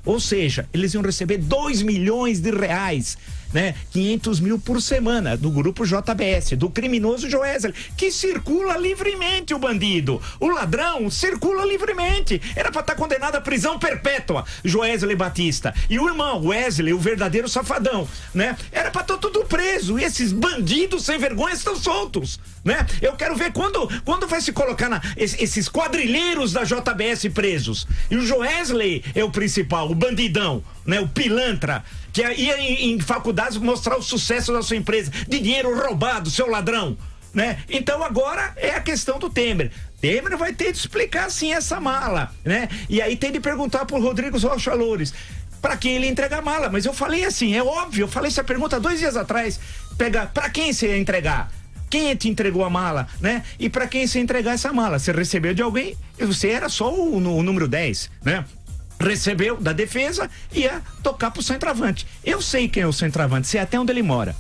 Speaker 4: Ou seja, eles iam receber dois milhões de reais, né? quinhentos mil por semana, do grupo J B S, do criminoso Joesley, que circula livremente, o bandido. O ladrão circula livremente. Era para estar condenado à prisão perpétua, Joesley Batista. E o irmão Wesley, o verdadeiro safadão, né? Era para estar tudo preso. E esses bandidos sem vergonha estão soltos, né? Eu quero ver quando, quando vai se colocar na, esses quadrilheiros da J B S presos. E o Joesley é o principal, o bandidão, né? O pilantra, que ia em, em faculdades mostrar o sucesso da sua empresa, de dinheiro roubado, seu ladrão, né? Então agora é a questão do Temer. Temer vai ter de explicar sim essa mala, né? E aí tem de perguntar pro Rodrigo Rocha Loures para quem ele entrega a mala. Mas eu falei assim, é óbvio, eu falei essa pergunta dois dias atrás. Pega, para quem você ia entregar? Quem te entregou a mala, né? E para quem você entregar essa mala? Você recebeu de alguém? Você era só o, o número dez, né? Recebeu da defesa e ia tocar pro centroavante. Eu sei quem é o centroavante, sei até onde ele mora.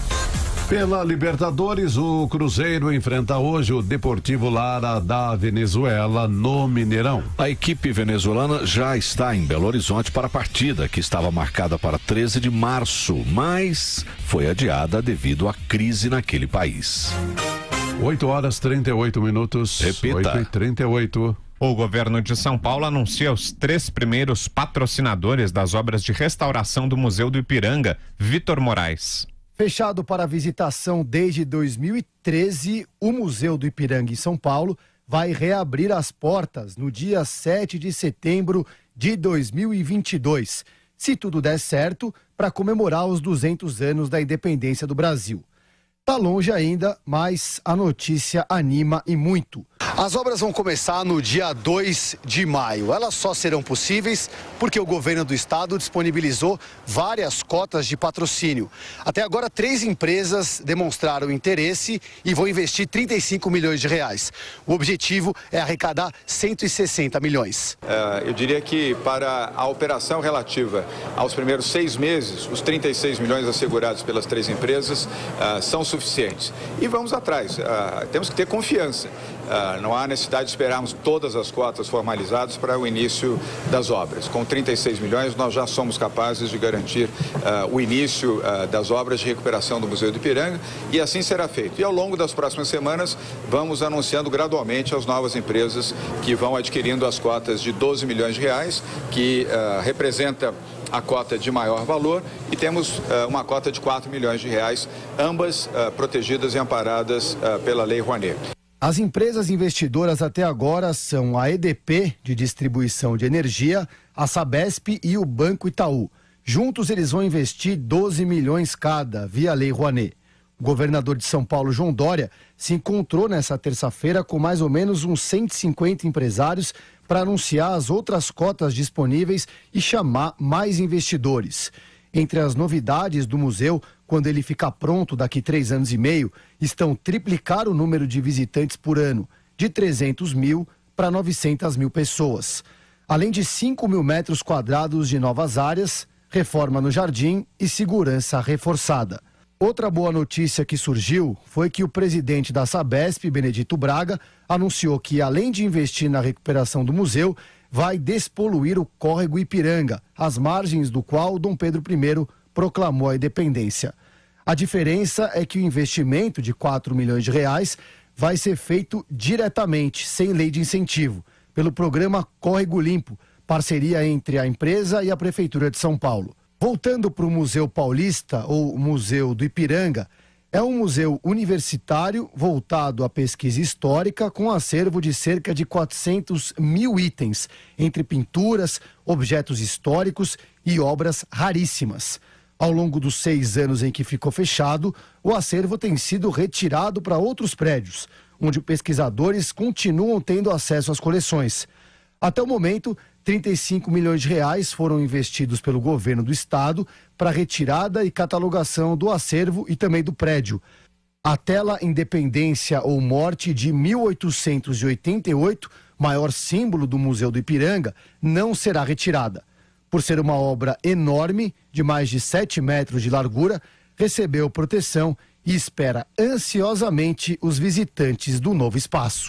Speaker 3: Pela Libertadores, o Cruzeiro enfrenta hoje o Deportivo Lara da Venezuela no Mineirão.
Speaker 13: A equipe venezuelana já está em Belo Horizonte para a partida, que estava marcada para treze de março, mas foi adiada devido à crise naquele país.
Speaker 3: oito horas e trinta e oito minutos.
Speaker 13: Repita.
Speaker 3: oito e trinta e oito.
Speaker 1: O governo de São Paulo anuncia os três primeiros patrocinadores das obras de restauração do Museu do Ipiranga. Vitor Moraes.
Speaker 12: Fechado para visitação desde dois mil e treze, o Museu do Ipiranga em São Paulo vai reabrir as portas no dia sete de setembro de dois mil e vinte e dois, se tudo der certo, para comemorar os duzentos anos da independência do Brasil. Tá longe ainda, mas a notícia anima e muito. As obras vão começar no dia dois de maio. Elas só serão possíveis porque o governo do estado disponibilizou várias cotas de patrocínio. Até agora, três empresas demonstraram interesse e vão investir trinta e cinco milhões de reais. O objetivo é arrecadar cento e sessenta milhões.
Speaker 14: Uh, eu diria que para a operação relativa aos primeiros seis meses, os trinta e seis milhões assegurados pelas três empresas uh, são suficientes. E vamos atrás. Uh, temos que ter confiança. Uh, não há necessidade de esperarmos todas as cotas formalizadas para o início das obras. Com trinta e seis milhões, nós já somos capazes de garantir uh, o início uh, das obras de recuperação do Museu do Ipiranga e assim será feito. E ao longo das próximas semanas, vamos anunciando gradualmente as novas empresas que vão adquirindo as cotas de doze milhões de reais, que uh, representa a cota de maior valor, e temos uh, uma cota de quatro milhões de reais, ambas uh, protegidas e amparadas uh, pela Lei Rouanet.
Speaker 12: As empresas investidoras até agora são a E D P, de distribuição de energia, a Sabesp e o Banco Itaú. Juntos eles vão investir doze milhões cada, via Lei Rouanet. O governador de São Paulo, João Dória, se encontrou nessa terça-feira com mais ou menos uns cento e cinquenta empresários para anunciar as outras cotas disponíveis e chamar mais investidores. Entre as novidades do museu, quando ele ficar pronto daqui três anos e meio, estão triplicar o número de visitantes por ano, de trezentos mil para novecentas mil pessoas. Além de cinco mil metros quadrados de novas áreas, reforma no jardim e segurança reforçada. Outra boa notícia que surgiu foi que o presidente da Sabesp, Benedito Braga, anunciou que, além de investir na recuperação do museu, vai despoluir o córrego Ipiranga, às margens do qual Dom Pedro I proclamou a independência. A diferença é que o investimento de quatro milhões de reais vai ser feito diretamente, sem lei de incentivo, pelo programa Córrego Limpo, parceria entre a empresa e a Prefeitura de São Paulo. Voltando para o Museu Paulista, ou Museu do Ipiranga, é um museu universitário voltado à pesquisa histórica com acervo de cerca de quatrocentos mil itens, entre pinturas, objetos históricos e obras raríssimas. Ao longo dos seis anos em que ficou fechado, o acervo tem sido retirado para outros prédios, onde pesquisadores continuam tendo acesso às coleções. Até o momento, trinta e cinco milhões de reais foram investidos pelo governo do estado para retirada e catalogação do acervo e também do prédio. A tela Independência ou Morte de mil oitocentos e oitenta e oito, maior símbolo do Museu do Ipiranga, não será retirada. Por ser uma obra enorme, de mais de sete metros de largura, recebeu proteção e espera ansiosamente os visitantes do novo espaço.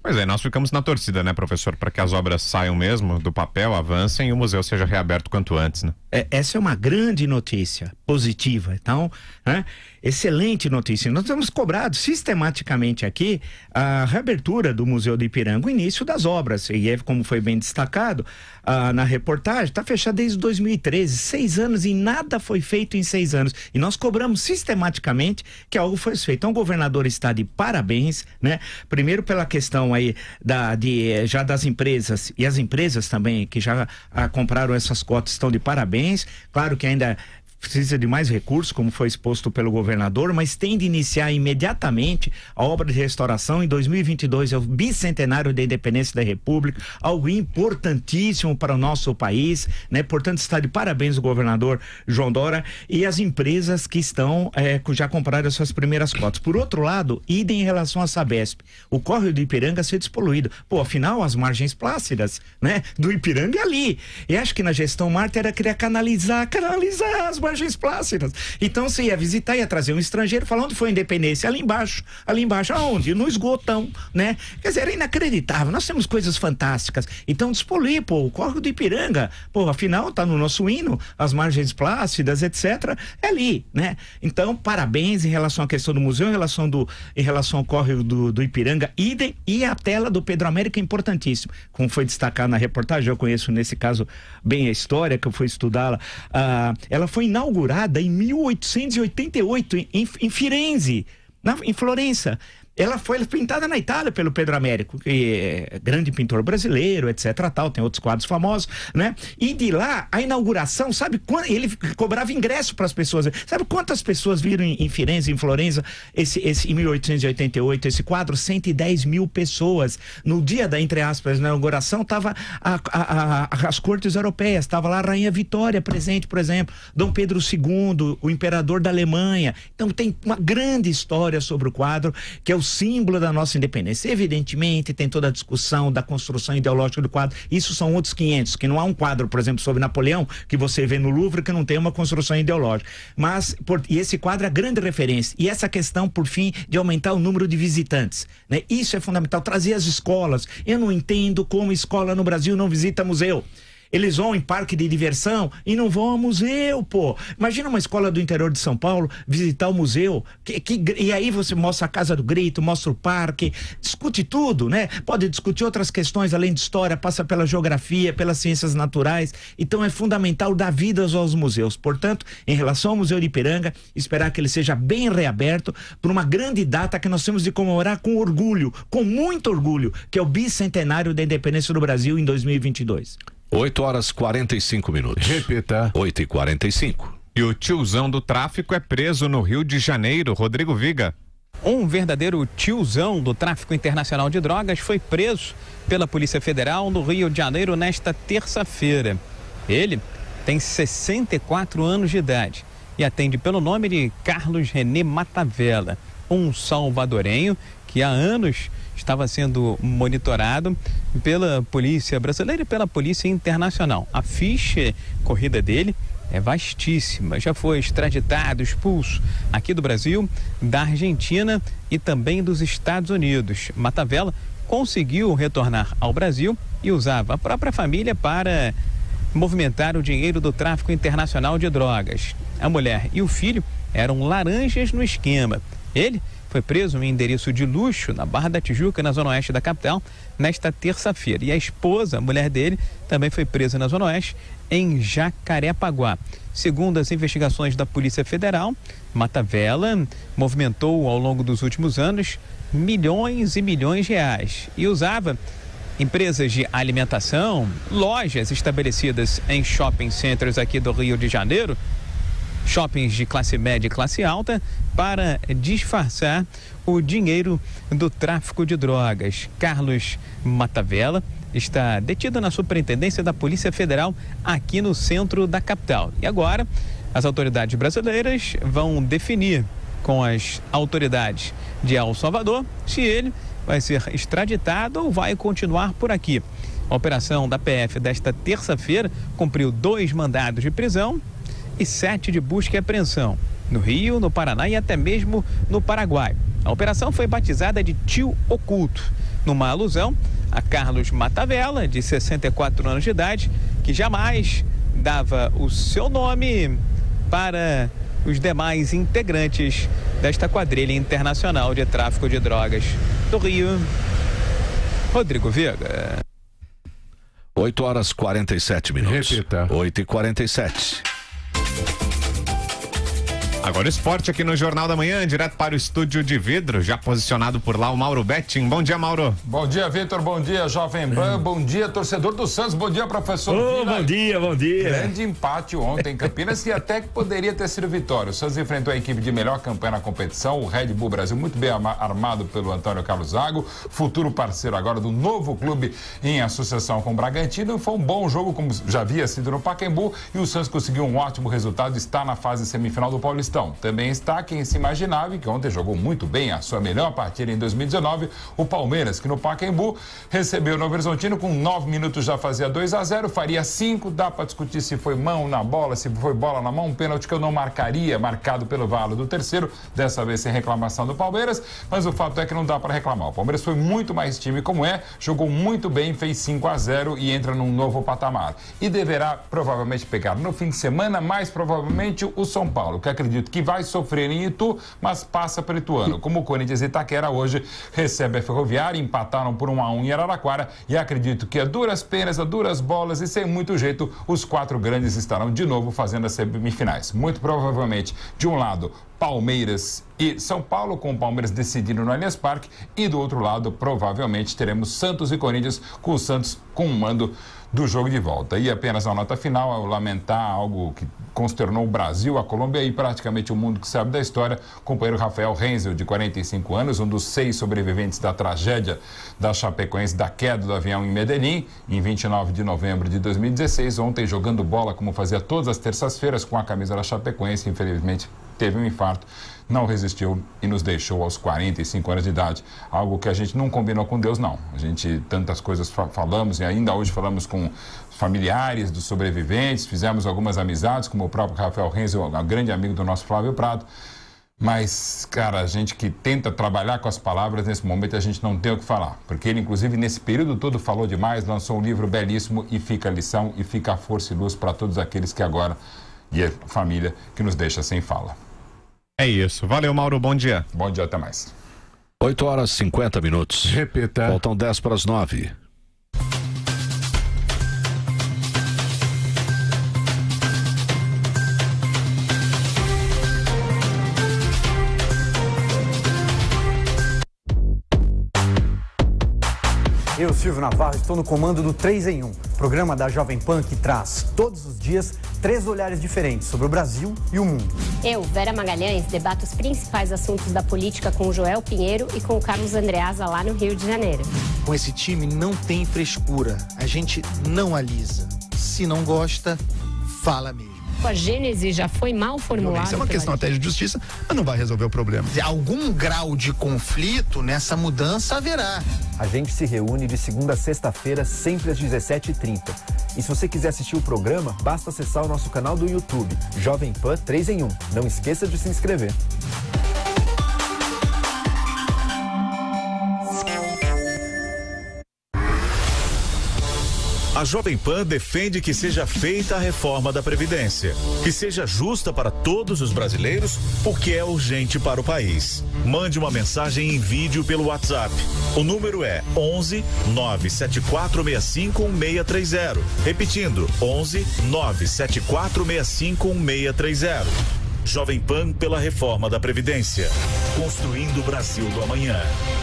Speaker 1: Pois é, nós ficamos na torcida, né, professor, para que as obras saiam mesmo do papel, avancem e o museu seja reaberto quanto antes, né?
Speaker 4: É, essa é uma grande notícia positiva, então, né? Excelente notícia. Nós temos cobrado sistematicamente aqui a reabertura do Museu do Ipiranga, o início das obras, e é como foi bem destacado ah, na reportagem, está fechado desde dois mil e treze, seis anos e nada foi feito em seis anos, e nós cobramos sistematicamente que algo foi feito. Então o governador está de parabéns, né? Primeiro pela questão aí da, de, já das empresas, e as empresas também que já ah, compraram essas cotas estão de parabéns, claro que ainda precisa de mais recursos, como foi exposto pelo governador, mas tem de iniciar imediatamente a obra de restauração. Em dois mil e vinte e dois é o bicentenário da independência da República, algo importantíssimo para o nosso país, né? Portanto, está de parabéns o governador João Dória e as empresas que estão, é, já compraram as suas primeiras cotas. Por outro lado, idem em relação à Sabesp, o córrego do Ipiranga ser despoluído. Pô, afinal, as margens plácidas, né, do Ipiranga é ali. E acho que na gestão Marta era querer canalizar, canalizar as margens plácidas. Então você ia visitar, ia trazer um estrangeiro, falar onde foi a independência, ali embaixo, ali embaixo, aonde? No esgotão, né? Quer dizer, era inacreditável, nós temos coisas fantásticas, então despoluir, pô, o córrego do Ipiranga, pô, afinal tá no nosso hino, as margens plácidas, etc, é ali, né? Então, parabéns em relação à questão do museu, em relação, do, em relação ao córrego do, do Ipiranga, idem, e a tela do Pedro América é importantíssima, como foi destacado na reportagem, eu conheço nesse caso bem a história, que eu fui estudá-la, ah, ela foi inaugurada inaugurada em mil oitocentos e oitenta e oito em, em Firenze, na, em Florença. Ela foi pintada na Itália pelo Pedro Américo, que é grande pintor brasileiro, etc, tal, tem outros quadros famosos, né? E de lá, a inauguração, sabe quando ele cobrava ingresso para as pessoas. Sabe quantas pessoas viram em, em Firenze, em Florença, esse, esse, em mil oitocentos e oitenta e oito, esse quadro? cento e dez mil pessoas. No dia da, entre aspas, na inauguração, tava a, a, a, as cortes europeias, estava lá a Rainha Vitória presente, por exemplo, Dom Pedro segundo, o imperador da Alemanha. Então tem uma grande história sobre o quadro, que é o símbolo da nossa independência. Evidentemente, tem toda a discussão da construção ideológica do quadro. Isso são outros quinhentos, que não há um quadro, por exemplo, sobre Napoleão, que você vê no Louvre, que não tem uma construção ideológica. Mas, por, e esse quadro é a grande referência. E essa questão, por fim, de aumentar o número de visitantes, né? Isso é fundamental. Trazer as escolas. Eu não entendo como escola no Brasil não visita museu. Eles vão em parque de diversão e não vão ao museu, pô. Imagina uma escola do interior de São Paulo visitar o museu, que, que, e aí você mostra a Casa do Grito, mostra o parque, discute tudo, né? Pode discutir outras questões além de história, passa pela geografia, pelas ciências naturais. Então é fundamental dar vida aos museus. Portanto, em relação ao Museu de Ipiranga, esperar que ele seja bem reaberto por uma grande data que nós temos de comemorar com orgulho, com muito orgulho, que é o bicentenário da independência do Brasil em dois mil e vinte e dois.
Speaker 13: oito horas e quarenta e cinco minutos.
Speaker 3: Repita.
Speaker 13: oito e quarenta e cinco.
Speaker 1: E o tiozão do tráfico é preso no Rio de Janeiro. Rodrigo Viga.
Speaker 15: Um verdadeiro tiozão do tráfico internacional de drogas foi preso pela Polícia Federal no Rio de Janeiro nesta terça-feira. Ele tem sessenta e quatro anos de idade e atende pelo nome de Carlos René Matavela, um salvadorenho que há anos estava sendo monitorado pela polícia brasileira e pela polícia internacional. A ficha corrida dele é vastíssima, já foi extraditado, expulso aqui do Brasil, da Argentina e também dos Estados Unidos. Matavela conseguiu retornar ao Brasil e usava a própria família para movimentar o dinheiro do tráfico internacional de drogas. A mulher e o filho eram laranjas no esquema. Ele foi preso em um endereço de luxo na Barra da Tijuca, na zona oeste da capital, nesta terça-feira. E a esposa, a mulher dele, também foi presa na zona oeste, em Jacarepaguá. Segundo as investigações da Polícia Federal, Matavela movimentou ao longo dos últimos anos milhões e milhões de reais e usava empresas de alimentação, lojas estabelecidas em shopping centers aqui do Rio de Janeiro, shoppings de classe média e classe alta, para disfarçar o dinheiro do tráfico de drogas. Carlos Matavela está detido na Superintendência da Polícia Federal aqui no centro da capital. E agora, as autoridades brasileiras vão definir com as autoridades de El Salvador se ele vai ser extraditado ou vai continuar por aqui. A operação da P F desta terça-feira cumpriu dois mandados de prisão e sete de busca e apreensão no Rio, no Paraná e até mesmo no Paraguai. A operação foi batizada de Tio Oculto. numa alusão a Carlos Matavella, de sessenta e quatro anos de idade, que jamais dava o seu nome para os demais integrantes desta quadrilha internacional de tráfico de drogas. Do Rio, Rodrigo Viega.
Speaker 13: oito horas e quarenta e sete minutos.
Speaker 3: Repita.
Speaker 13: oito e quarenta e sete.
Speaker 1: Agora o esporte aqui no Jornal da Manhã, direto para o estúdio de vidro, já posicionado por lá o Mauro Betting. Bom dia, Mauro.
Speaker 16: Bom dia, Vitor. Bom dia, Jovem Pan. Bom dia, torcedor do Santos. Bom dia, professor.
Speaker 19: Oh, bom dia, bom dia.
Speaker 16: Grande empate ontem em Campinas, que até que poderia ter sido vitória. O Santos enfrentou a equipe de melhor campanha na competição, o Red Bull Brasil, muito bem armado pelo Antônio Carlos Zago, futuro parceiro agora do novo clube em associação com o Bragantino. Foi um bom jogo, como já havia sido no Pacaembu, e o Santos conseguiu um ótimo resultado, está na fase semifinal do Paulistão. Também está quem se imaginava, e que ontem jogou muito bem a sua melhor partida em dois mil e dezenove, o Palmeiras, que no Pacaembu recebeu o Novo Horizontino, com nove minutos já fazia dois a zero, faria cinco, dá para discutir se foi mão na bola, se foi bola na mão, um pênalti que eu não marcaria, marcado pelo Valo do terceiro, dessa vez sem reclamação do Palmeiras, mas o fato é que não dá para reclamar. O Palmeiras foi muito mais time como é, jogou muito bem, fez cinco a zero e entra num novo patamar. E deverá provavelmente pegar no fim de semana, mais provavelmente o São Paulo, que acredito que vai sofrer em Itu, mas passa para Ituano. Como o Corinthians e Itaquera hoje recebe a Ferroviária, empataram por um a um em Araraquara, e acredito que a duras penas, a duras bolas e sem muito jeito, os quatro grandes estarão de novo fazendo as semifinais. Muito provavelmente, de um lado, Palmeiras e São Paulo, com o Palmeiras decidindo no Allianz Parque, e do outro lado, provavelmente, teremos Santos e Corinthians, com o Santos com o mando do jogo de volta. E apenas a nota final, ao lamentar algo que consternou o Brasil, a Colômbia e praticamente o mundo que sabe da história, o companheiro Rafael Renzel, de quarenta e cinco anos, um dos seis sobreviventes da tragédia da Chapecoense, da queda do avião em Medellín, em vinte e nove de novembro de dois mil e dezesseis, ontem jogando bola como fazia todas as terças-feiras com a camisa da Chapecoense, infelizmente teve um infarto, não resistiu e nos deixou aos quarenta e cinco anos de idade. Algo que a gente não combinou com Deus, não. A gente, tantas coisas fa- falamos e ainda hoje falamos com familiares dos sobreviventes, fizemos algumas amizades, como o próprio Rafael Renzel, um grande amigo do nosso Flávio Prado. Mas, cara, a gente que tenta trabalhar com as palavras, nesse momento a gente não tem o que falar. Porque ele, inclusive, nesse período todo falou demais, lançou um livro belíssimo, e fica a lição e fica a força e luz para todos aqueles que agora, e a família, que nos deixa sem fala.
Speaker 1: É isso. Valeu, Mauro. Bom dia.
Speaker 16: Bom dia, até mais.
Speaker 13: oito horas e cinquenta minutos.
Speaker 3: Repita.
Speaker 13: Faltam dez para as nove.
Speaker 22: Eu, Silvio Navarro, estou no comando do três em um, programa da Jovem Pan que traz, todos os dias, três olhares diferentes sobre o Brasil e o mundo.
Speaker 23: Eu, Vera Magalhães, debato os principais assuntos da política com o Joel Pinheiro e com o Carlos Andreasa lá no Rio de Janeiro.
Speaker 6: Com esse time não tem frescura, a gente não alisa. Se não gosta, fala mesmo.
Speaker 23: A gênese já foi mal formulada.
Speaker 6: Isso é uma questão até de justiça, mas não vai resolver o problema. Algum grau de conflito nessa mudança haverá.
Speaker 24: A gente se reúne de segunda a sexta-feira, sempre às dezessete e trinta. E se você quiser assistir o programa, basta acessar o nosso canal do YouTube, Jovem Pan três em um. Não esqueça de se inscrever.
Speaker 2: A Jovem Pan defende que seja feita a reforma da Previdência, que seja justa para todos os brasileiros, porque é urgente para o país. Mande uma mensagem em vídeo pelo WhatsApp. O número é onze nove sete quatro seis cinco um seis três zero. Repetindo, onze nove sete quatro seis cinco um seis três zero. Jovem Pan pela reforma da Previdência. Construindo o Brasil do amanhã.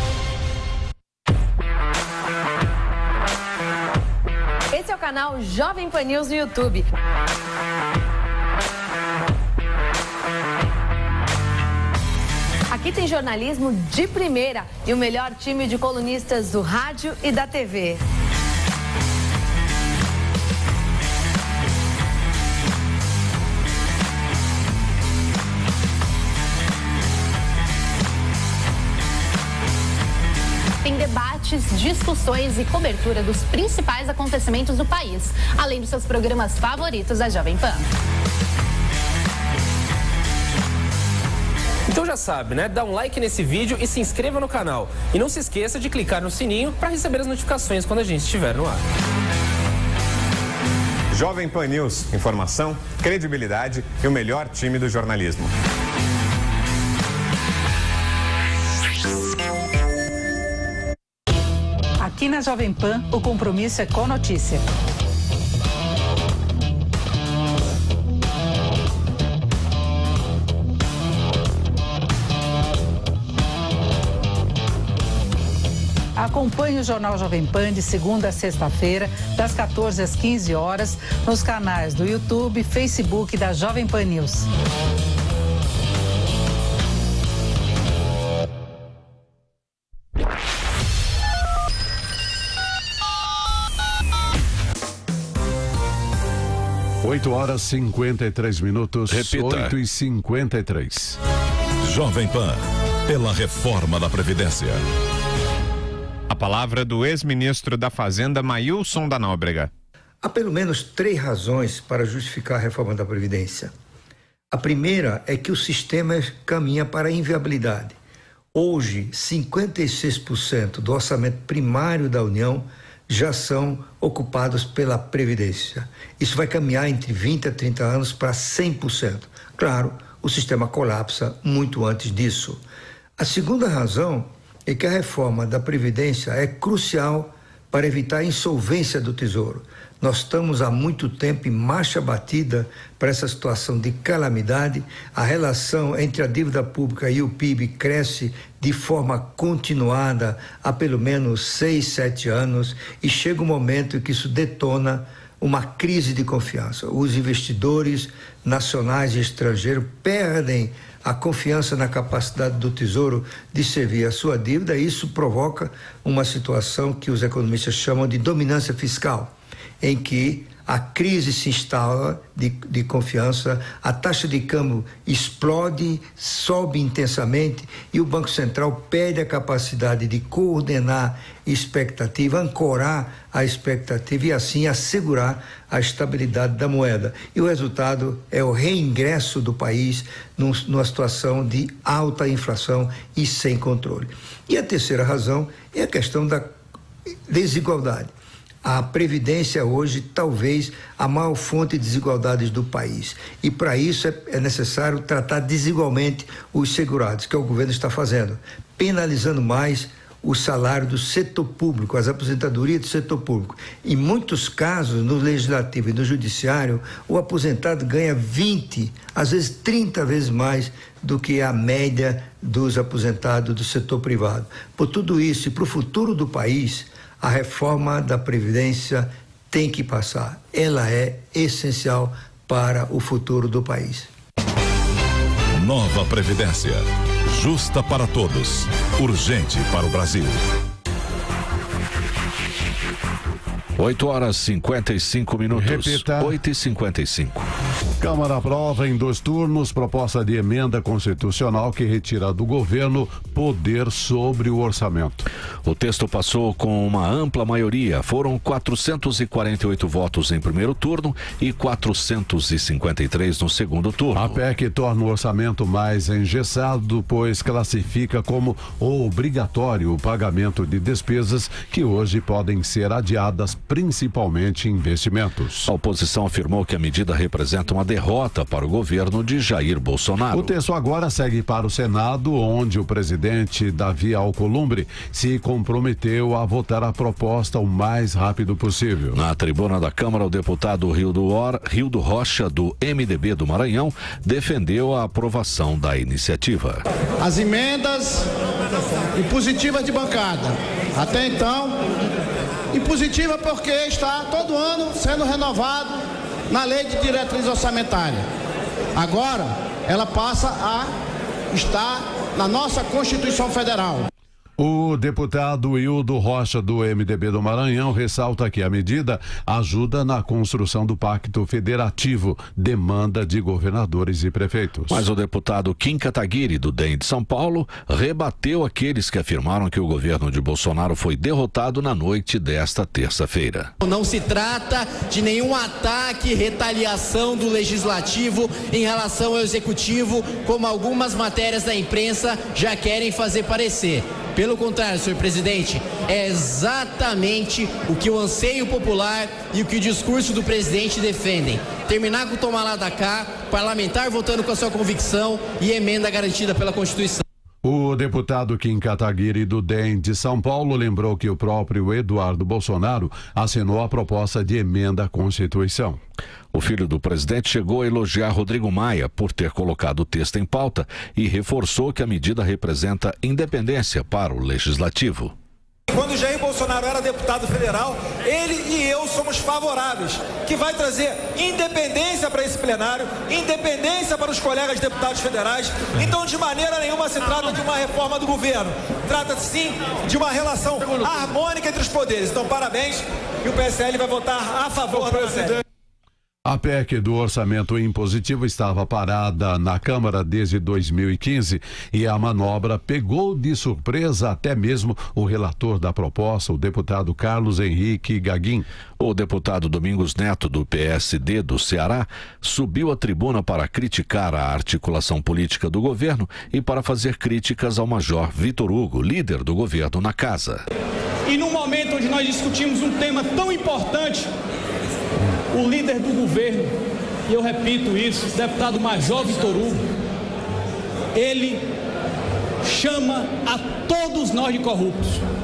Speaker 25: Esse é o canal Jovem Pan News no YouTube. Aqui tem jornalismo de primeira e o melhor time de colunistas do rádio e da T V. Tem debates, discussões e cobertura dos principais acontecimentos do país, além dos seus programas favoritos da Jovem Pan.
Speaker 7: Então já sabe, né? Dá um like nesse vídeo e se inscreva no canal. E não se esqueça de clicar no sininho para receber as notificações quando a gente estiver no ar.
Speaker 1: Jovem Pan News, informação, credibilidade e o melhor time do jornalismo.
Speaker 5: Aqui na Jovem Pan, o compromisso é com notícia. Acompanhe o Jornal Jovem Pan de segunda a sexta-feira, das quatorze às quinze horas, nos canais do YouTube, Facebook da Jovem Pan News.
Speaker 3: oito horas e cinquenta e três minutos.
Speaker 21: Repita.
Speaker 3: oito e cinquenta e três.
Speaker 21: Jovem Pan, pela reforma da Previdência.
Speaker 1: A palavra do ex-ministro da Fazenda, Maílson da Nóbrega.
Speaker 8: Há pelo menos três razões para justificar a reforma da Previdência. A primeira é que o sistema caminha para a inviabilidade. Hoje, cinquenta e seis por cento do orçamento primário da União já são ocupados pela Previdência. Isso vai caminhar entre vinte a trinta anos para cem por cento. Claro, o sistema colapsa muito antes disso. A segunda razão é que a reforma da Previdência é crucial para evitar a insolvência do Tesouro. Nós estamos há muito tempo em marcha batida para essa situação de calamidade. A relação entre a dívida pública e o P I B cresce de forma continuada há pelo menos seis, sete anos e chega um momento em que isso detona uma crise de confiança. Os investidores nacionais e estrangeiros perdem a confiança na capacidade do Tesouro de servir a sua dívida e isso provoca uma situação que os economistas chamam de dominância fiscal, em que a crise se instala de, de confiança, a taxa de câmbio explode, sobe intensamente e o Banco Central perde a capacidade de coordenar expectativa, ancorar a expectativa e assim assegurar a estabilidade da moeda. E o resultado é o reingresso do país num, numa situação de alta inflação e sem controle. E a terceira razão é a questão da desigualdade. A Previdência hoje, talvez, a maior fonte de desigualdades do país. E para isso é, é necessário tratar desigualmente os segurados, que é o governo está fazendo, penalizando mais o salário do setor público, as aposentadorias do setor público. Em muitos casos, no legislativo e no judiciário, o aposentado ganha vinte, às vezes trinta vezes mais do que a média dos aposentados do setor privado. Por tudo isso, e para o futuro do país, a reforma da Previdência tem que passar. Ela é essencial para o futuro do país.
Speaker 21: Nova Previdência. Justa para todos. Urgente para o Brasil.
Speaker 13: oito horas e cinquenta e cinco minutos.
Speaker 3: Repita.
Speaker 13: oito e cinquenta e cinco.
Speaker 3: Câmara aprova em dois turnos proposta de emenda constitucional que retira do governo poder sobre o orçamento.
Speaker 13: O texto passou com uma ampla maioria. Foram quatrocentos e quarenta e oito votos em primeiro turno e quatrocentos e cinquenta e três no segundo turno.
Speaker 3: A P E C torna o orçamento mais engessado, pois classifica como obrigatório o pagamento de despesas que hoje podem ser adiadas, principalmente investimentos.
Speaker 13: A oposição afirmou que a medida representa uma derrota para o governo de Jair Bolsonaro.
Speaker 3: O texto agora segue para o Senado, onde o presidente Davi Alcolumbre se comprometeu a votar a proposta o mais rápido possível.
Speaker 13: Na tribuna da Câmara, o deputado Rildo, Or, Rildo Rocha, do M D B do Maranhão, defendeu a aprovação da iniciativa.
Speaker 10: As emendas impositivas de bancada. Até então, impositiva porque está todo ano sendo renovado na lei de diretriz orçamentária. Agora, ela passa a estar na nossa Constituição Federal.
Speaker 3: O deputado Hildo Rocha, do M D B do Maranhão, ressalta que a medida ajuda na construção do Pacto Federativo, demanda de governadores e prefeitos.
Speaker 13: Mas o deputado Kim Kataguiri, do D E M de São Paulo, rebateu aqueles que afirmaram que o governo de Bolsonaro foi derrotado na noite desta terça-feira.
Speaker 9: Não se trata de nenhum ataque, retaliação do Legislativo em relação ao Executivo, como algumas matérias da imprensa já querem fazer parecer. Pelo contrário, senhor presidente, é exatamente o que o anseio popular e o que o discurso do presidente defendem. Terminar com o tomar lá da cá, parlamentar votando com a sua convicção e emenda garantida pela Constituição.
Speaker 3: O deputado Kim Kataguiri, do D E M de São Paulo, lembrou que o próprio Eduardo Bolsonaro assinou a proposta de emenda à Constituição.
Speaker 13: O filho do presidente chegou a elogiar Rodrigo Maia por ter colocado o texto em pauta e reforçou que a medida representa independência para o Legislativo.
Speaker 11: Quando Jair Bolsonaro era deputado federal, ele e eu somos favoráveis, que vai trazer independência para esse plenário, independência para os colegas deputados federais. Então, de maneira nenhuma se trata de uma reforma do governo. Trata-se sim de uma relação harmônica entre os poderes. Então, parabéns, e o P S L vai votar a favor da matéria.
Speaker 3: A P E C do orçamento impositivo estava parada na Câmara desde dois mil e quinze e a manobra pegou de surpresa até mesmo o relator da proposta, o deputado Carlos Henrique Gaguin.
Speaker 13: O deputado Domingos Neto, do P S D do Ceará, subiu à tribuna para criticar a articulação política do governo e para fazer críticas ao Major Vitor Hugo, líder do governo na casa.
Speaker 18: E no momento onde nós discutimos um tema tão importante, o líder do governo, e eu repito isso, o deputado Major Vitor Hugo, ele chama a todos nós de corruptos.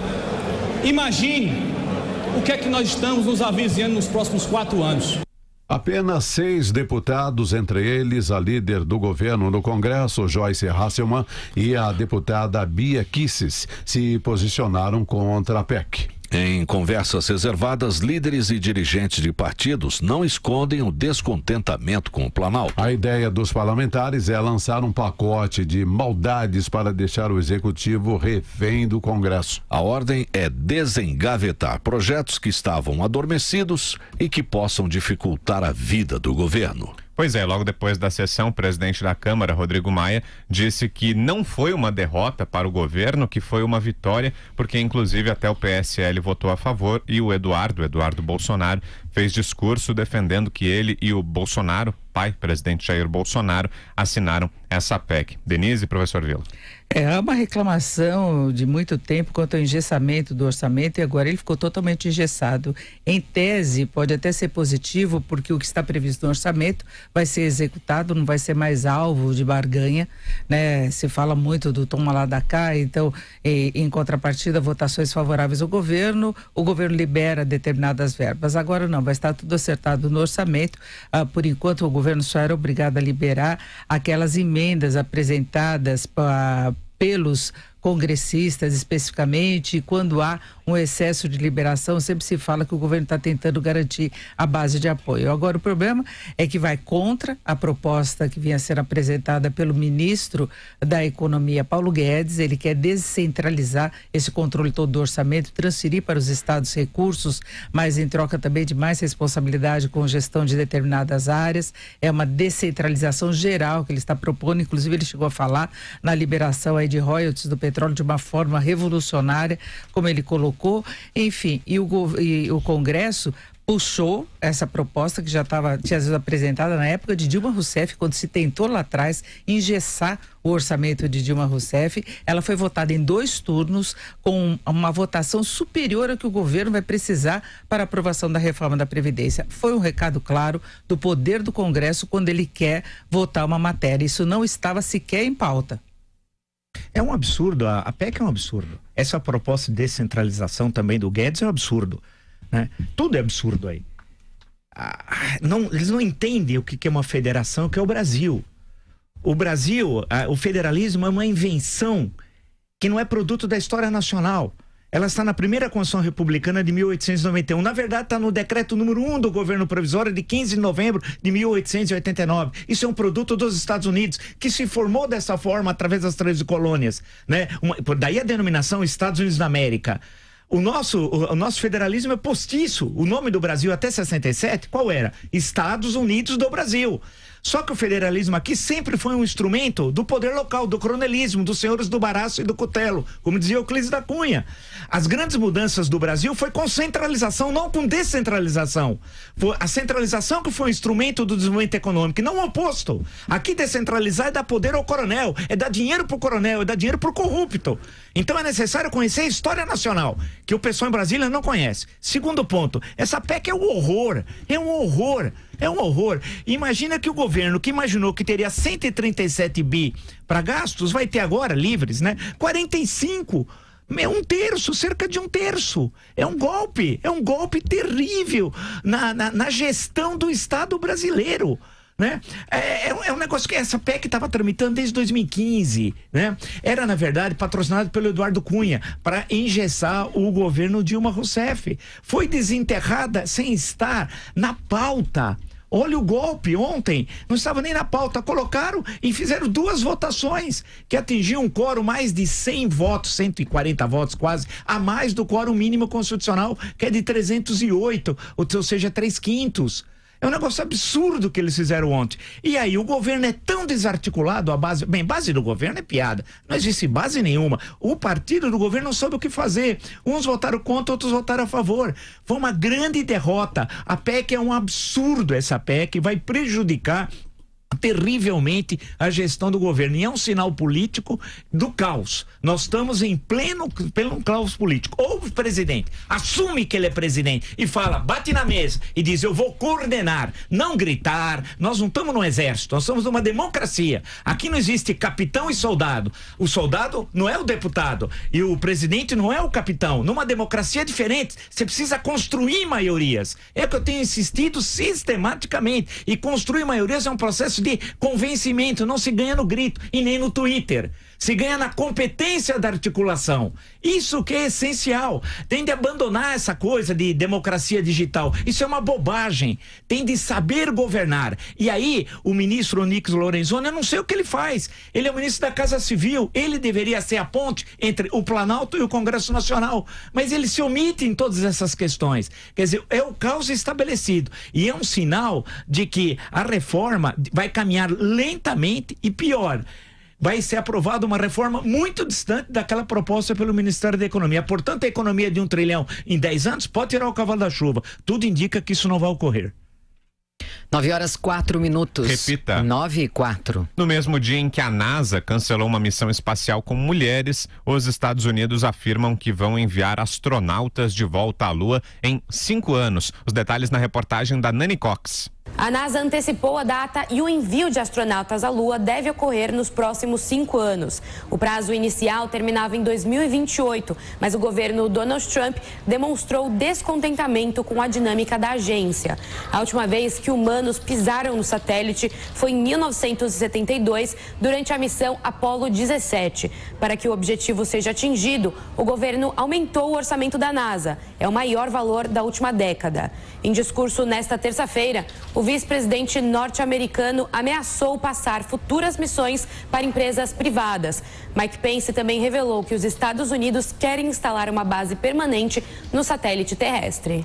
Speaker 18: Imagine o que é que nós estamos nos avizinhando nos próximos quatro anos.
Speaker 3: Apenas seis deputados, entre eles a líder do governo no Congresso, Joyce Hasselmann, e a deputada Bia Kicis, se posicionaram contra a P E C.
Speaker 13: Em conversas reservadas, líderes e dirigentes de partidos não escondem o descontentamento com o Planalto.
Speaker 3: A ideia dos parlamentares é lançar um pacote de maldades para deixar o executivo refém do Congresso.
Speaker 13: A ordem é desengavetar projetos que estavam adormecidos e que possam dificultar a vida do governo.
Speaker 1: Pois é, logo depois da sessão, o presidente da Câmara, Rodrigo Maia, disse que não foi uma derrota para o governo, que foi uma vitória, porque inclusive até o P S L votou a favor e o Eduardo, Eduardo Bolsonaro, fez discurso defendendo que ele e o Bolsonaro, pai, presidente Jair Bolsonaro, assinaram essa P E C. Denise, professor Vila.
Speaker 5: É uma reclamação de muito tempo quanto ao engessamento do orçamento e agora ele ficou totalmente engessado. Em tese, pode até ser positivo, porque o que está previsto no orçamento vai ser executado, não vai ser mais alvo de barganha, né? Se fala muito do toma lá da cá, então, em, em contrapartida, votações favoráveis ao governo, o governo libera determinadas verbas. Agora não, vai estar tudo acertado no orçamento. Ah, por enquanto, o governo só era obrigado a liberar aquelas emendas apresentadas para pelos congressistas especificamente, e quando há um excesso de liberação, sempre se fala que o governo está tentando garantir a base de apoio. Agora, o problema é que vai contra a proposta que vinha sendo apresentada pelo ministro da Economia, Paulo Guedes. Ele quer descentralizar esse controle todo do orçamento, transferir para os estados recursos, mas em troca também de mais responsabilidade com gestão de determinadas áreas. É uma descentralização geral que ele está propondo, inclusive ele chegou a falar na liberação aí de royalties do petróleo de uma forma revolucionária, como ele colocou, enfim, e o, e o Congresso puxou essa proposta que já estava, tinha sido apresentada na época de Dilma Rousseff, quando se tentou lá atrás engessar o orçamento de Dilma Rousseff. Ela foi votada em dois turnos, com uma votação superior ao que o governo vai precisar para a aprovação da reforma da Previdência. Foi um recado claro do poder do Congresso quando ele quer votar uma matéria. Isso não estava sequer em pauta.
Speaker 4: É um absurdo, a, a P E C é um absurdo. Essa proposta de descentralização também do Guedes é um absurdo, né? Tudo é absurdo aí. Ah, não, eles não entendem o que, que é uma federação, o que é o Brasil. O Brasil, ah, o federalismo é uma invenção que não é produto da história nacional. Ela está na primeira Constituição Republicana de mil oitocentos e noventa e um. Na verdade, está no decreto número um do governo provisório de quinze de novembro de mil oitocentos e oitenta e nove. Isso é um produto dos Estados Unidos, que se formou dessa forma através das treze colônias, né? Uma, daí a denominação Estados Unidos da América. O nosso, o, o nosso federalismo é postiço. O nome do Brasil até sessenta e sete, qual era? Estados Unidos do Brasil. Só que o federalismo aqui sempre foi um instrumento do poder local, do coronelismo, dos senhores do baraço e do cutelo, como dizia Euclides da Cunha. As grandes mudanças do Brasil foi com centralização, não com descentralização. Foi a centralização que foi um instrumento do desenvolvimento econômico, e não o oposto. Aqui descentralizar é dar poder ao coronel, é dar dinheiro pro coronel, é dar dinheiro pro corrupto. Então é necessário conhecer a história nacional, que o pessoal em Brasília não conhece. Segundo ponto, essa P E C é um horror, é um horror. É um horror. Imagina que o governo que imaginou que teria cento e trinta e sete bi para gastos, vai ter agora livres, né? quarenta e cinco. É um terço, cerca de um terço. É um golpe, é um golpe terrível na, na, na gestão do Estado brasileiro. Né? É, é um negócio que essa P E C estava tramitando desde dois mil e quinze, né? Era, na verdade, patrocinado pelo Eduardo Cunha para engessar o governo Dilma Rousseff. Foi desenterrada sem estar na pauta. Olha o golpe ontem, não estava nem na pauta, colocaram e fizeram duas votações que atingiam um quórum mais de cem votos, cento e quarenta votos quase, a mais do quórum mínimo constitucional, que é de trezentos e oito, ou seja, três quintos. É um negócio absurdo que eles fizeram ontem. E aí o governo é tão desarticulado, a base... Bem, base do governo é piada. Não existe base nenhuma. O partido do governo não soube o que fazer. Uns votaram contra, outros votaram a favor. Foi uma grande derrota. A P E C é um absurdo, essa P E C, vai prejudicar terrivelmente a gestão do governo, e é um sinal político do caos. Nós estamos em pleno, pleno caos político. Ou o presidente assume que ele é presidente e fala, bate na mesa e diz, eu vou coordenar, não gritar. Nós não estamos no exército, nós estamos numa democracia. Aqui não existe capitão e soldado. O soldado não é o deputado e o presidente não é o capitão. Numa democracia diferente, você precisa construir maiorias. É o que eu tenho insistido sistematicamente, e construir maiorias é um processo de convencimento, não se ganha no grito e nem no Twitter. Se ganha na competência da articulação. Isso que é essencial. Tem de abandonar essa coisa de democracia digital. Isso é uma bobagem. Tem de saber governar. E aí, o ministro Onyx Lorenzoni, eu não sei o que ele faz. Ele é o ministro da Casa Civil. Ele deveria ser a ponte entre o Planalto e o Congresso Nacional. Mas ele se omite em todas essas questões. Quer dizer, é o caos estabelecido. E é um sinal de que a reforma vai caminhar lentamente e pior. Vai ser aprovada uma reforma muito distante daquela proposta pelo Ministério da Economia. Portanto, a economia de um trilhão em dez anos pode tirar o cavalo da chuva. Tudo indica que isso não vai ocorrer.
Speaker 12: Nove horas, quatro minutos.
Speaker 1: Repita.
Speaker 12: Nove e quatro.
Speaker 1: No mesmo dia em que a NASA cancelou uma missão espacial com mulheres, os Estados Unidos afirmam que vão enviar astronautas de volta à Lua em cinco anos. Os detalhes na reportagem da Nani Cox.
Speaker 14: A NASA antecipou a data e o envio de astronautas à Lua deve ocorrer nos próximos cinco anos. O prazo inicial terminava em dois mil e vinte e oito, mas o governo Donald Trump demonstrou descontentamento com a dinâmica da agência. A última vez que humanos pisaram no satélite foi em mil novecentos e setenta e dois, durante a missão Apollo dezessete. Para que o objetivo seja atingido, o governo aumentou o orçamento da NASA. É o maior valor da última década. Em discurso nesta terça-feira, o vice-presidente norte-americano ameaçou passar futuras missões para empresas privadas. Mike Pence também revelou que os Estados Unidos querem instalar uma base permanente no satélite terrestre.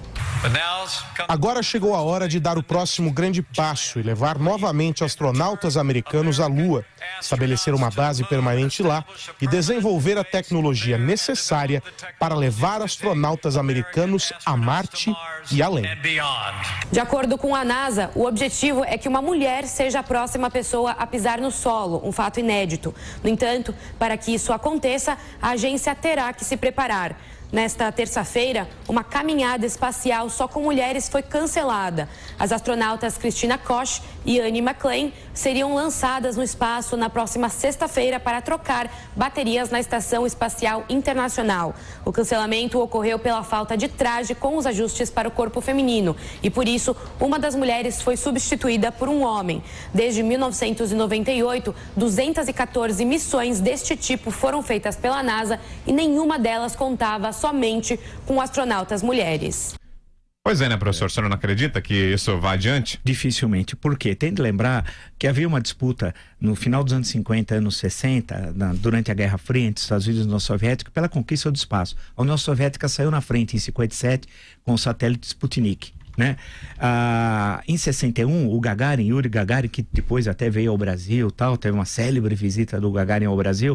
Speaker 17: Agora chegou a hora de dar o próximo grande passo e levar novamente astronautas americanos à Lua, estabelecer uma base permanente lá e desenvolver a tecnologia necessária para levar astronautas americanos a Marte e além.
Speaker 14: De acordo com a NASA, o objetivo é que uma mulher seja a próxima pessoa a pisar no solo, um fato inédito. No entanto, para que isso aconteça, a agência terá que se preparar. Nesta terça-feira, uma caminhada espacial só com mulheres foi cancelada. As astronautas Christina Koch e Anne McClain seriam lançadas no espaço na próxima sexta-feira para trocar baterias na Estação Espacial Internacional. O cancelamento ocorreu pela falta de traje com os ajustes para o corpo feminino e, por isso, uma das mulheres foi substituída por um homem. Desde mil novecentos e noventa e oito, duzentas e quatorze missões deste tipo foram feitas pela NASA e nenhuma delas contava somente com astronautas mulheres.
Speaker 1: Pois é, né, professor? O senhor não acredita que isso vá adiante?
Speaker 4: Dificilmente. Por quê? Tem de lembrar que havia uma disputa no final dos anos cinquenta, anos sessenta, na, durante a Guerra Fria entre os Estados Unidos e a União Soviética, pela conquista do espaço. A União Soviética saiu na frente em cinquenta e sete com o satélite Sputnik. Né? Ah, em sessenta e um, o Gagarin, Yuri Gagarin, que depois até veio ao Brasil, tal, teve uma célebre visita do Gagarin ao Brasil.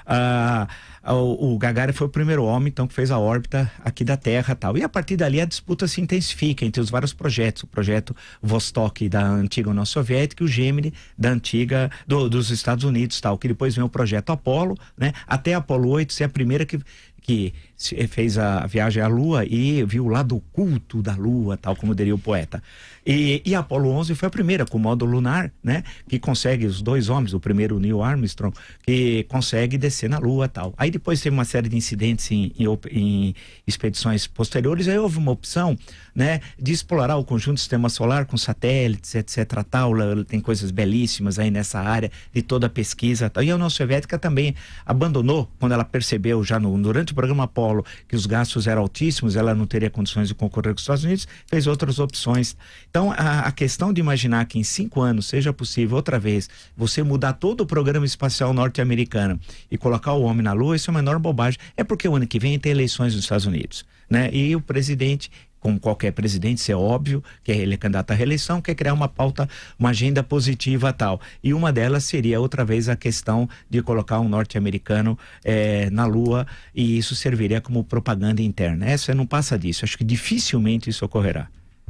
Speaker 4: Ah, o, o Gagarin foi o primeiro homem, então, que fez a órbita aqui da Terra, tal. E a partir dali a disputa se intensifica entre os vários projetos, o projeto Vostok da antiga União Soviética e o Gemini da antiga do, dos Estados Unidos, tal. Que depois vem o projeto Apollo, né? Até Apollo oito ser a primeira que que fez a viagem à Lua e viu o lado oculto da Lua, tal como diria o poeta. E, e a Apollo onze foi a primeira com módulo lunar, né? Que consegue, os dois homens, o primeiro Neil Armstrong, que consegue descer na Lua, tal. Aí depois teve uma série de incidentes em, em, em expedições posteriores, aí houve uma opção, né? De explorar o conjunto do sistema solar com satélites, etc, tal. Tem coisas belíssimas aí nessa área de toda a pesquisa, tal. E a União Soviética também abandonou, quando ela percebeu já no, durante o programa Apollo que os gastos eram altíssimos, ela não teria condições de concorrer com os Estados Unidos, fez outras opções. Então, a, a questão de imaginar que em cinco anos seja possível outra vez você mudar todo o programa espacial norte-americano e colocar o homem na Lua, isso é uma enorme bobagem. É porque o ano que vem tem eleições nos Estados Unidos, né? E o presidente, como qualquer presidente, isso é óbvio, que ele é candidato à reeleição, quer criar uma pauta, uma agenda positiva tal. E uma delas seria outra vez a questão de colocar um norte-americano eh, na Lua, e isso serviria como propaganda interna. Essa não passa disso, acho que dificilmente isso ocorrerá.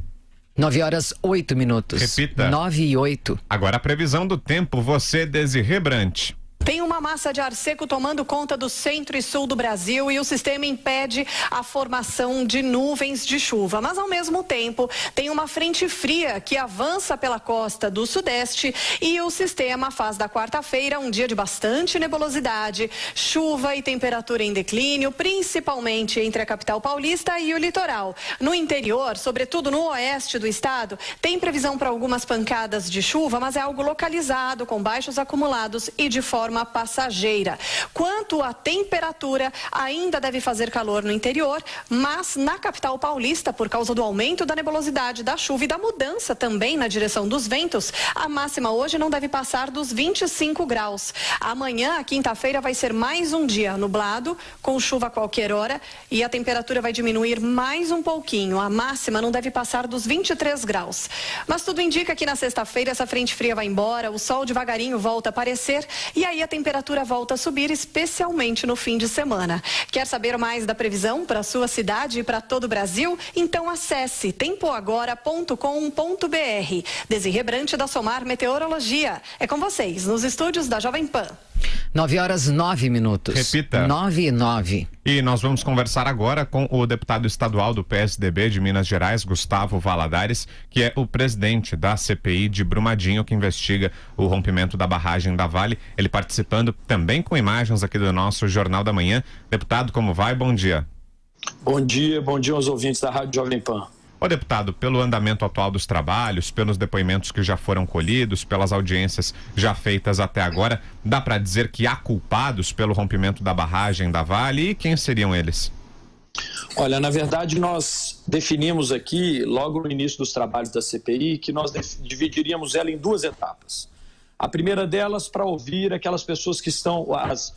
Speaker 12: Nove horas, oito minutos.
Speaker 1: Repita.
Speaker 12: Nove e oito.
Speaker 1: Agora a previsão do tempo, você, Desirê Brant.
Speaker 15: Tem uma massa de ar seco tomando conta do centro e sul do Brasil e o sistema impede a formação de nuvens de chuva. Mas, ao mesmo tempo, tem uma frente fria que avança pela costa do sudeste e o sistema faz da quarta-feira um dia de bastante nebulosidade, chuva e temperatura em declínio, principalmente entre a capital paulista e o litoral. No interior, sobretudo no oeste do estado, tem previsão para algumas pancadas de chuva, mas é algo localizado, com baixos acumulados e de forma passageira. Quanto à temperatura, ainda deve fazer calor no interior, mas na capital paulista, por causa do aumento da nebulosidade, da chuva e da mudança também na direção dos ventos, a máxima hoje não deve passar dos vinte e cinco graus. Amanhã, quinta-feira, vai ser mais um dia nublado, com chuva a qualquer hora, e a temperatura vai diminuir mais um pouquinho. A máxima não deve passar dos vinte e três graus. Mas tudo indica que na sexta-feira essa frente fria vai embora, o sol devagarinho volta a aparecer e aí a temperatura volta a subir, especialmente no fim de semana. Quer saber mais da previsão para a sua cidade e para todo o Brasil? Então acesse tempo agora ponto com ponto br. Desirê Brant da Somar Meteorologia. É com vocês, nos estúdios da Jovem Pan.
Speaker 12: Nove horas, nove minutos.
Speaker 1: Repita.
Speaker 12: Nove e nove.
Speaker 1: E nós vamos conversar agora com o deputado estadual do P S D B de Minas Gerais, Gustavo Valadares, que é o presidente da C P I de Brumadinho, que investiga o rompimento da barragem da Vale. Ele participando também com imagens aqui do nosso Jornal da Manhã. Deputado, como vai? Bom dia.
Speaker 16: Bom dia, bom dia aos ouvintes da Rádio Jovem Pan.
Speaker 1: Ô deputado, pelo andamento atual dos trabalhos, pelos depoimentos que já foram colhidos, pelas audiências já feitas até agora, dá para dizer que há culpados pelo rompimento da barragem da Vale, e quem seriam eles?
Speaker 16: Olha, na verdade nós definimos aqui, logo no início dos trabalhos da C P I, que nós dividiríamos ela em duas etapas. A primeira delas para ouvir aquelas pessoas que estão, as,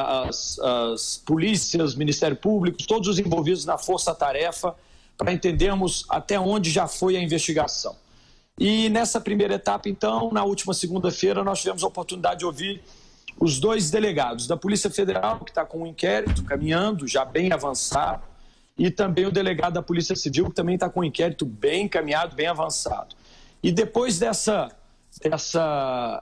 Speaker 16: as, as polícias, Ministério Público, todos os envolvidos na força-tarefa, para entendermos até onde já foi a investigação. E nessa primeira etapa, então, na última segunda-feira, nós tivemos a oportunidade de ouvir os dois delegados da Polícia Federal, que está com um inquérito caminhando, já bem avançado, e também o delegado da Polícia Civil, que também está com um inquérito bem encaminhado, bem avançado. E depois dessa... dessa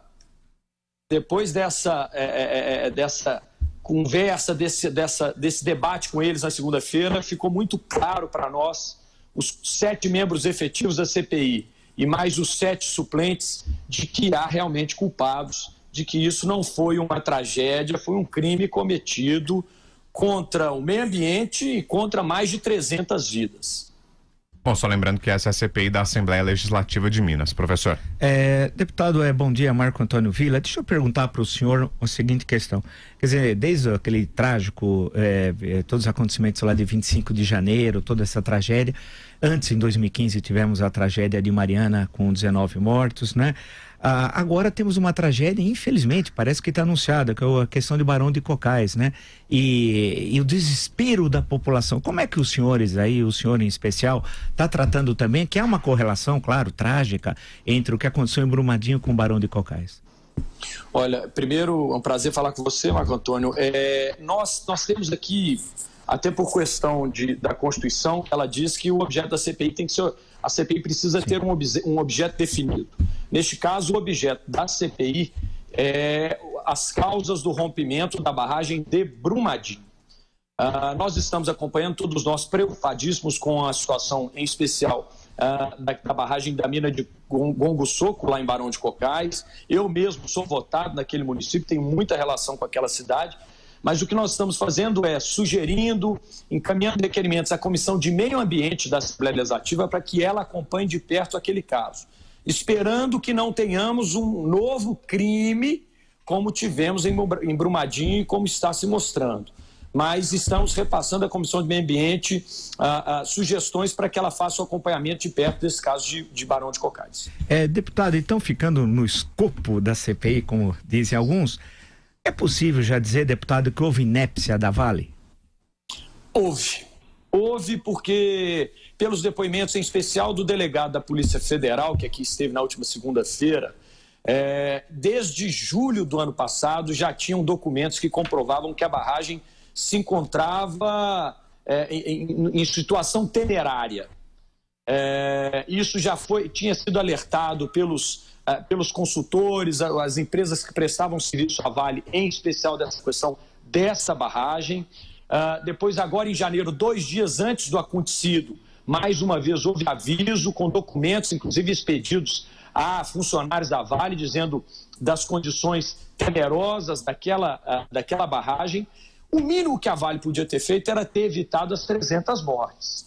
Speaker 16: depois dessa... É, é, dessa conversa, desse, dessa, desse debate com eles na segunda-feira, ficou muito claro para nós, os sete membros efetivos da C P I e mais os sete suplentes, de que há realmente culpados, de que isso não foi uma tragédia, foi um crime cometido contra o meio ambiente e contra mais de trezentas vidas.
Speaker 1: Bom, só lembrando que essa é a C P I da Assembleia Legislativa de Minas. Professor.
Speaker 4: É, deputado, é, bom dia, Marco Antônio Villa. Deixa eu perguntar para o senhor a seguinte questão. Quer dizer, desde aquele trágico, é, todos os acontecimentos lá de vinte e cinco de janeiro, toda essa tragédia. Antes, em dois mil e quinze, tivemos a tragédia de Mariana com dezenove mortos, né? Ah, agora temos uma tragédia, infelizmente, parece que está anunciada, que é a questão de Barão de Cocais, né? E, e o desespero da população. Como é que os senhores aí, o senhor em especial, está tratando também, que há uma correlação, claro, trágica, entre o que aconteceu em Brumadinho com o Barão de Cocais?
Speaker 16: Olha, primeiro, é um prazer falar com você, Marco Antônio. É, nós, nós temos aqui, até por questão de, da Constituição, ela diz que o objeto da C P I tem que ser... A C P I precisa ter um, obje, um objeto definido. Neste caso, o objeto da C P I é as causas do rompimento da barragem de Brumadinho. Uh, nós estamos acompanhando, todos nós preocupadíssimos com a situação, em especial, uh, da, da barragem da mina de Gongo Soco, lá em Barão de Cocais. Eu mesmo sou votado naquele município, tenho muita relação com aquela cidade. Mas o que nós estamos fazendo é sugerindo, encaminhando requerimentos à Comissão de Meio Ambiente da Assembleia Legislativa para que ela acompanhe de perto aquele caso, esperando que não tenhamos um novo crime como tivemos em Brumadinho e como está se mostrando. Mas estamos repassando à Comissão de Meio Ambiente uh, uh, sugestões para que ela faça o acompanhamento de perto desse caso de, de Barão de Cocais.
Speaker 4: É, deputado, então ficando no escopo da C P I, como dizem alguns, é possível já dizer, deputado, que houve inépcia da Vale?
Speaker 16: Houve. Houve porque, pelos depoimentos, em especial do delegado da Polícia Federal, que aqui esteve na última segunda-feira, é, desde julho do ano passado já tinham documentos que comprovavam que a barragem se encontrava é, em, em situação temerária. É, isso já foi, tinha sido alertado pelos... Uh, pelos consultores, as empresas que prestavam serviço à Vale, em especial dessa questão dessa barragem. Uh, depois, agora em janeiro, dois dias antes do acontecido, mais uma vez houve aviso com documentos, inclusive expedidos a funcionários da Vale, dizendo das condições temerosas daquela, uh, daquela barragem. O mínimo que a Vale podia ter feito era ter evitado as trezentas mortes.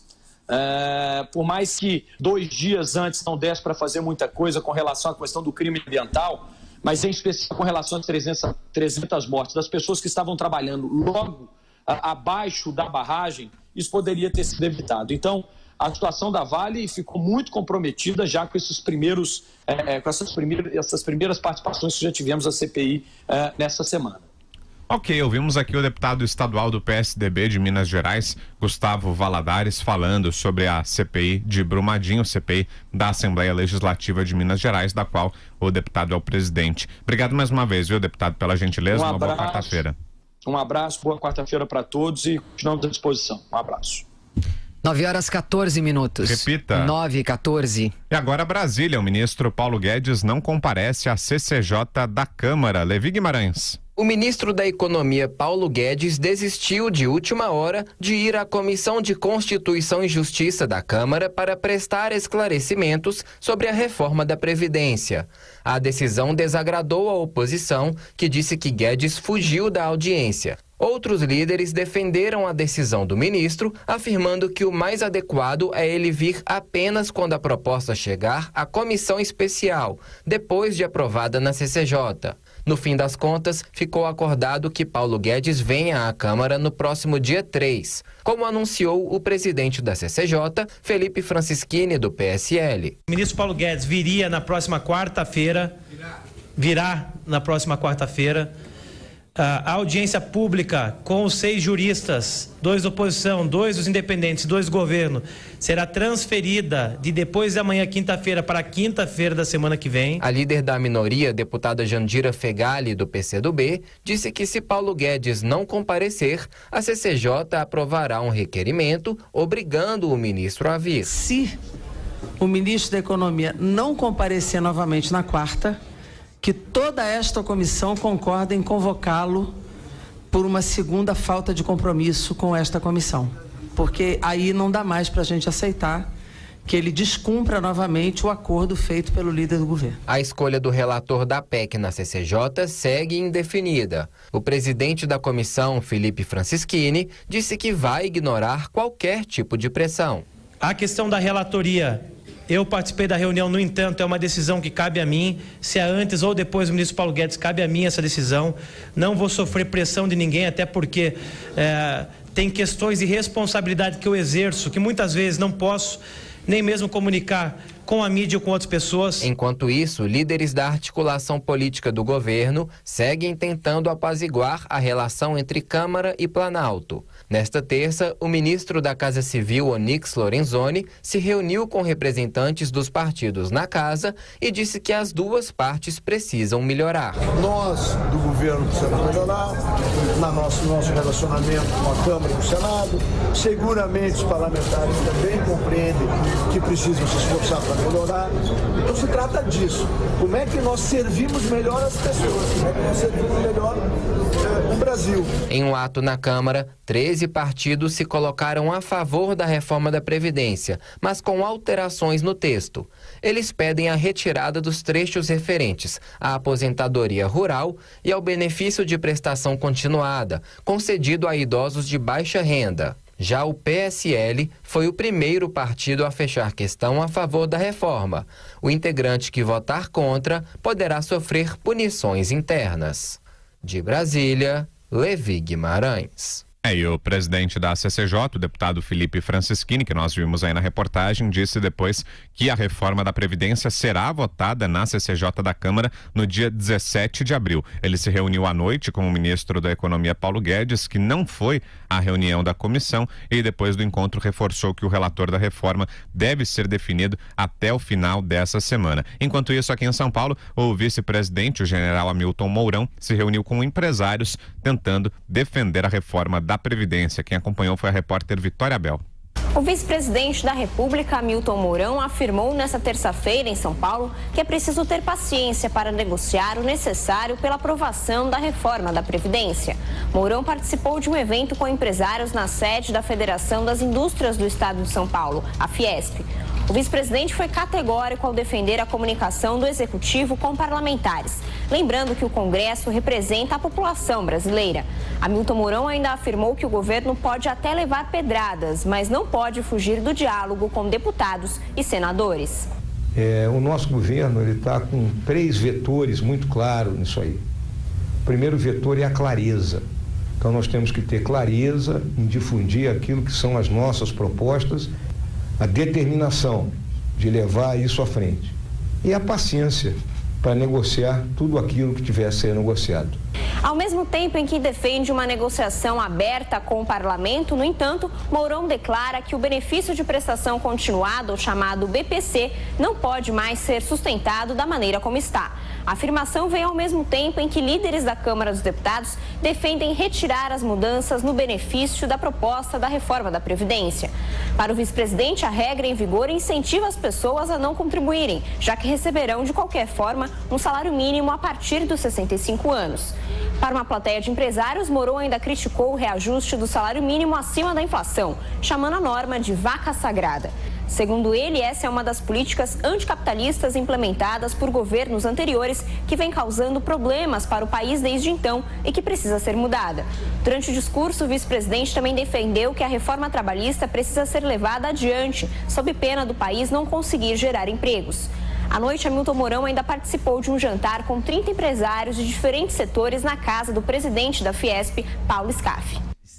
Speaker 16: Uh, por mais que dois dias antes não desse para fazer muita coisa com relação à questão do crime ambiental, mas em especial com relação às trezentas, trezentas mortes das pessoas que estavam trabalhando logo uh, abaixo da barragem, isso poderia ter sido evitado. Então, a situação da Vale ficou muito comprometida já com, esses primeiros, uh, com essas, primeiras, essas primeiras participações que já tivemos a C P I uh, nessa semana.
Speaker 1: Ok, ouvimos aqui o deputado estadual do P S D B de Minas Gerais, Gustavo Valadares, falando sobre a C P I de Brumadinho, C P I da Assembleia Legislativa de Minas Gerais, da qual o deputado é o presidente. Obrigado mais uma vez, viu, deputado, pela gentileza.
Speaker 16: Um
Speaker 1: uma boa quarta-feira.
Speaker 16: Um abraço, boa quarta-feira para todos e continuamos à disposição. Um abraço.
Speaker 12: nove horas quatorze minutos.
Speaker 1: Repita.
Speaker 12: nove e quatorze.
Speaker 1: E agora Brasília, o ministro Paulo Guedes não comparece à C C J da Câmara. Levi Guimarães.
Speaker 6: O ministro da Economia, Paulo Guedes, desistiu de última hora de ir à Comissão de Constituição e Justiça da Câmara para prestar esclarecimentos sobre a reforma da Previdência. A decisão desagradou a oposição, que disse que Guedes fugiu da audiência. Outros líderes defenderam a decisão do ministro, afirmando que o mais adequado é ele vir apenas quando a proposta chegar à comissão especial, depois de aprovada na C C J. No fim das contas, ficou acordado que Paulo Guedes venha à Câmara no próximo dia três, como anunciou o presidente da C C J, Felipe Francischini, do P S L.
Speaker 19: O ministro Paulo Guedes viria na próxima quarta-feira, virá na próxima quarta-feira, a audiência pública com os seis juristas, dois da oposição, dois dos independentes, dois do governo, será transferida de depois de amanhã, quinta-feira, para quinta-feira da semana que vem.
Speaker 6: A líder da minoria, deputada Jandira Fegali, do P C do B, disse que se Paulo Guedes não comparecer, a C C J aprovará um requerimento obrigando o ministro a vir.
Speaker 20: Se o ministro da Economia não comparecer novamente na quarta, que toda esta comissão concorda em convocá-lo por uma segunda falta de compromisso com esta comissão. Porque aí não dá mais para a gente aceitar que ele descumpra novamente o acordo feito pelo líder do governo.
Speaker 6: A escolha do relator da P E C na C C J segue indefinida. O presidente da comissão, Felipe Francischini, disse que vai ignorar qualquer tipo de pressão.
Speaker 19: A questão da relatoria, eu participei da reunião, no entanto, é uma decisão que cabe a mim. Se é antes ou depois do ministro Paulo Guedes, cabe a mim essa decisão. Não vou sofrer pressão de ninguém, até porque é, tem questões de responsabilidade que eu exerço, que muitas vezes não posso nem mesmo comunicar com a mídia ou com outras pessoas.
Speaker 6: Enquanto isso, líderes da articulação política do governo seguem tentando apaziguar a relação entre Câmara e Planalto. Nesta terça, o ministro da Casa Civil, Onyx Lorenzoni, se reuniu com representantes dos partidos na casa e disse que as duas partes precisam melhorar.
Speaker 2: Nós, do governo, precisamos melhorar na nosso, nosso relacionamento com a Câmara e com o Senado. Seguramente os parlamentares também compreendem que precisam se esforçar para melhorar. Então se trata disso. Como é que nós servimos melhor as pessoas? Como é que nós servimos melhor eh, o Brasil?
Speaker 6: Em um ato na Câmara, treze partidos se colocaram a favor da reforma da Previdência, mas com alterações no texto. Eles pedem a retirada dos trechos referentes à aposentadoria rural e ao benefício de prestação continuada, concedido a idosos de baixa renda. Já o P S L foi o primeiro partido a fechar questão a favor da reforma. O integrante que votar contra poderá sofrer punições internas. De Brasília, Levi Guimarães.
Speaker 1: É, e o presidente da C C J, o deputado Felipe Francischini, que nós vimos aí na reportagem, disse depois que a reforma da Previdência será votada na C C J da Câmara no dia dezessete de abril. Ele se reuniu à noite com o ministro da Economia, Paulo Guedes, que não foi à reunião da comissão, e depois do encontro reforçou que o relator da reforma deve ser definido até o final dessa semana. Enquanto isso, aqui em São Paulo, o vice-presidente, o general Hamilton Mourão, se reuniu com empresários tentando defender a reforma da da Previdência. Quem acompanhou foi a repórter Vitória Bel.
Speaker 22: O vice-presidente da República, Hamilton Mourão, afirmou nesta terça-feira em São Paulo que é preciso ter paciência para negociar o necessário pela aprovação da reforma da Previdência. Mourão participou de um evento com empresários na sede da Federação das Indústrias do Estado de São Paulo, a Fiesp. O vice-presidente foi categórico ao defender a comunicação do executivo com parlamentares, lembrando que o Congresso representa a população brasileira. Hamilton Mourão ainda afirmou que o governo pode até levar pedradas, mas não pode fugir do diálogo com deputados e senadores.
Speaker 23: É, o nosso governo ele está com três vetores muito claros nisso aí. O primeiro vetor é a clareza. Então nós temos que ter clareza em difundir aquilo que são as nossas propostas, a determinação de levar isso à frente e a paciência para negociar tudo aquilo que tiver a ser negociado.
Speaker 22: Ao mesmo tempo em que defende uma negociação aberta com o parlamento, no entanto, Mourão declara que o benefício de prestação continuada, o chamado B P C, não pode mais ser sustentado da maneira como está. A afirmação vem ao mesmo tempo em que líderes da Câmara dos Deputados defendem retirar as mudanças no benefício da proposta da reforma da Previdência. Para o vice-presidente, a regra em vigor incentiva as pessoas a não contribuírem, já que receberão, de qualquer forma, um salário mínimo a partir dos sessenta e cinco anos. Para uma plateia de empresários, Mourão ainda criticou o reajuste do salário mínimo acima da inflação, chamando a norma de vaca sagrada. Segundo ele, essa é uma das políticas anticapitalistas implementadas por governos anteriores que vem causando problemas para o país desde então e que precisa ser mudada. Durante o discurso, o vice-presidente também defendeu que a reforma trabalhista precisa ser levada adiante, sob pena do país não conseguir gerar empregos. À noite, Hamilton Mourão ainda participou de um jantar com trinta empresários de diferentes setores na casa do presidente da Fiesp, Paulo Scaff.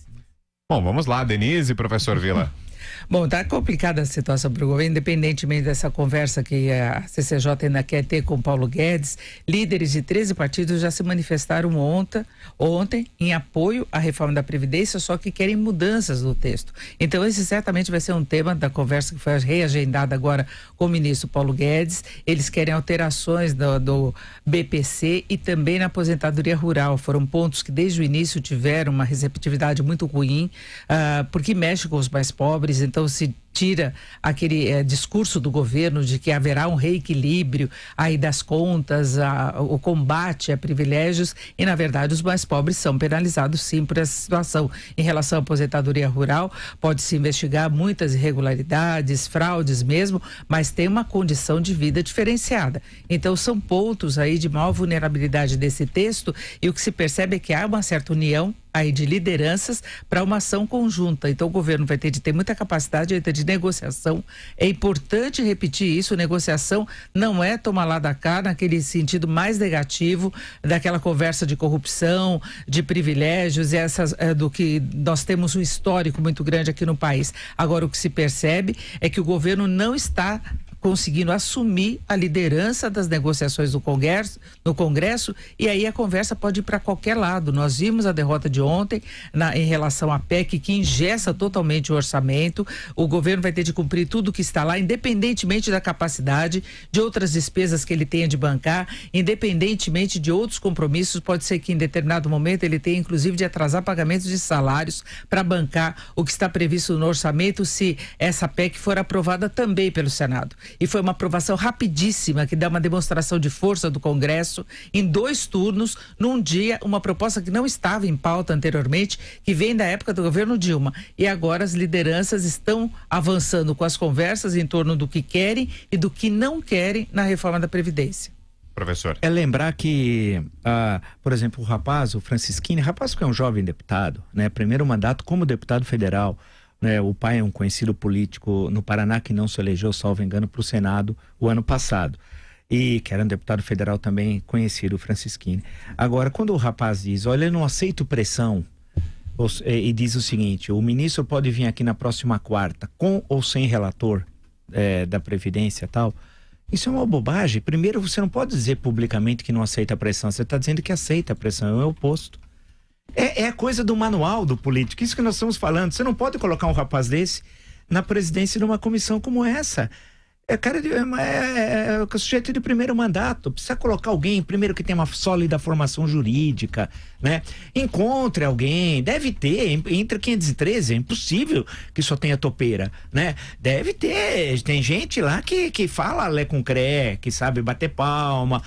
Speaker 1: Bom, vamos lá, Denise e professor Vila.
Speaker 5: Bom, tá complicada a situação para o governo, independentemente dessa conversa que a C C J ainda quer ter com Paulo Guedes. Líderes de treze partidos já se manifestaram ontem, ontem em apoio à reforma da Previdência, só que querem mudanças no texto. Então, esse certamente vai ser um tema da conversa que foi reagendada agora com o ministro Paulo Guedes. Eles querem alterações do, do B P C e também na aposentadoria rural. Foram pontos que desde o início tiveram uma receptividade muito ruim, uh, porque mexe com os mais pobres. Então se tira aquele é, discurso do governo de que haverá um reequilíbrio aí das contas, a, o combate a privilégios, e na verdade os mais pobres são penalizados sim por essa situação. Em relação à aposentadoria rural, pode-se investigar muitas irregularidades, fraudes mesmo, mas tem uma condição de vida diferenciada. Então são pontos aí de maior vulnerabilidade desse texto, e o que se percebe é que há uma certa união aí de lideranças para uma ação conjunta. Então o governo vai ter de ter muita capacidade de de negociação. É importante repetir isso, negociação não é tomar lá da cá naquele sentido mais negativo daquela conversa de corrupção, de privilégios, e essas, é, do que nós temos um histórico muito grande aqui no país. Agora, o que se percebe é que o governo não está conseguindo assumir a liderança das negociações do Congresso, no Congresso, e aí a conversa pode ir para qualquer lado. Nós vimos a derrota de ontem na, em relação à P E C, que engessa totalmente o orçamento. O governo vai ter de cumprir tudo que está lá, independentemente da capacidade, de outras despesas que ele tenha de bancar, independentemente de outros compromissos. Pode ser que em determinado momento ele tenha, inclusive, de atrasar pagamentos de salários para bancar o que está previsto no orçamento, se essa P E C for aprovada também pelo Senado. E foi uma aprovação rapidíssima, que dá uma demonstração de força do Congresso em dois turnos, num dia, uma proposta que não estava em pauta anteriormente, que vem da época do governo Dilma. E agora as lideranças estão avançando com as conversas em torno do que querem e do que não querem na reforma da Previdência.
Speaker 1: Professor.
Speaker 4: É lembrar que, ah, por exemplo, o rapaz, o Francisquini, rapaz que é um jovem deputado, né? Primeiro mandato como deputado federal. Né, o pai é um conhecido político no Paraná que não se elegeu, salvo engano, para o Senado o ano passado. E que era um deputado federal também conhecido, o Francisquini. Agora, quando o rapaz diz, olha, eu não aceito pressão, ou, e, e diz o seguinte, o ministro pode vir aqui na próxima quarta, com ou sem relator é, da Previdência e tal, isso é uma bobagem. Primeiro, você não pode dizer publicamente que não aceita a pressão, você está dizendo que aceita a pressão, é o oposto. É, é a coisa do manual do político, isso que nós estamos falando. Você não pode colocar um rapaz desse na presidência de uma comissão como essa. É cara de, é, é, é sujeito de primeiro mandato. Precisa colocar alguém, primeiro, que tem uma sólida formação jurídica, né? Encontre alguém, deve ter, entre quinhentos e treze, é impossível que só tenha topeira, né? Deve ter, tem gente lá que, que fala lé com cré, que sabe bater palma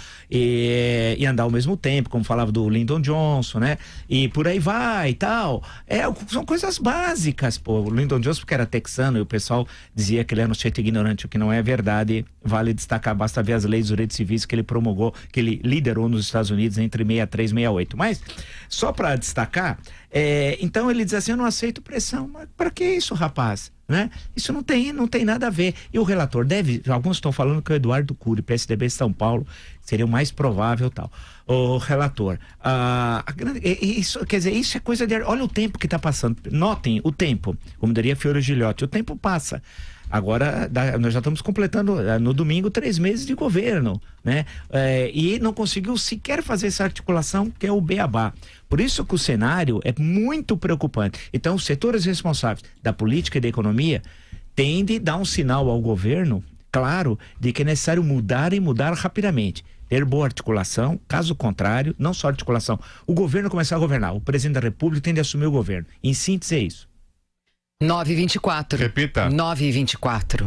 Speaker 4: e, e andar ao mesmo tempo, como falava do Lyndon Johnson, né? E por aí vai e tal. É, são coisas básicas, pô. O Lyndon Johnson, porque era texano, e o pessoal dizia que ele era um sujeito ignorante, o que não é verdade. Vale destacar, basta ver as leis dos direitos civis que ele promulgou, que ele liderou nos Estados Unidos entre sessenta e três e sessenta e oito. Mas, só para destacar, é, então ele diz assim, eu não aceito pressão. Mas para que isso, rapaz? Né? Isso não tem, não tem nada a ver. E o relator deve, alguns estão falando que o Eduardo Cury, P S D B de São Paulo, seria o mais provável tal. O relator, ah, isso, quer dizer, isso é coisa de... Olha o tempo que está passando. Notem o tempo, como diria Fiore Gilhote, o tempo passa. Agora, nós já estamos completando no domingo três meses de governo, né? É, e não conseguiu sequer fazer essa articulação, que é o beabá. Por isso que o cenário é muito preocupante. Então, os setores responsáveis da política e da economia tendem a dar um sinal ao governo, claro, de que é necessário mudar e mudar rapidamente. Ter boa articulação, caso contrário, não só articulação, o governo começar a governar, o presidente da República tem de assumir o governo. Em síntese, é isso.
Speaker 12: nove e vinte e quatro.
Speaker 1: Repita.
Speaker 12: nove e vinte e quatro.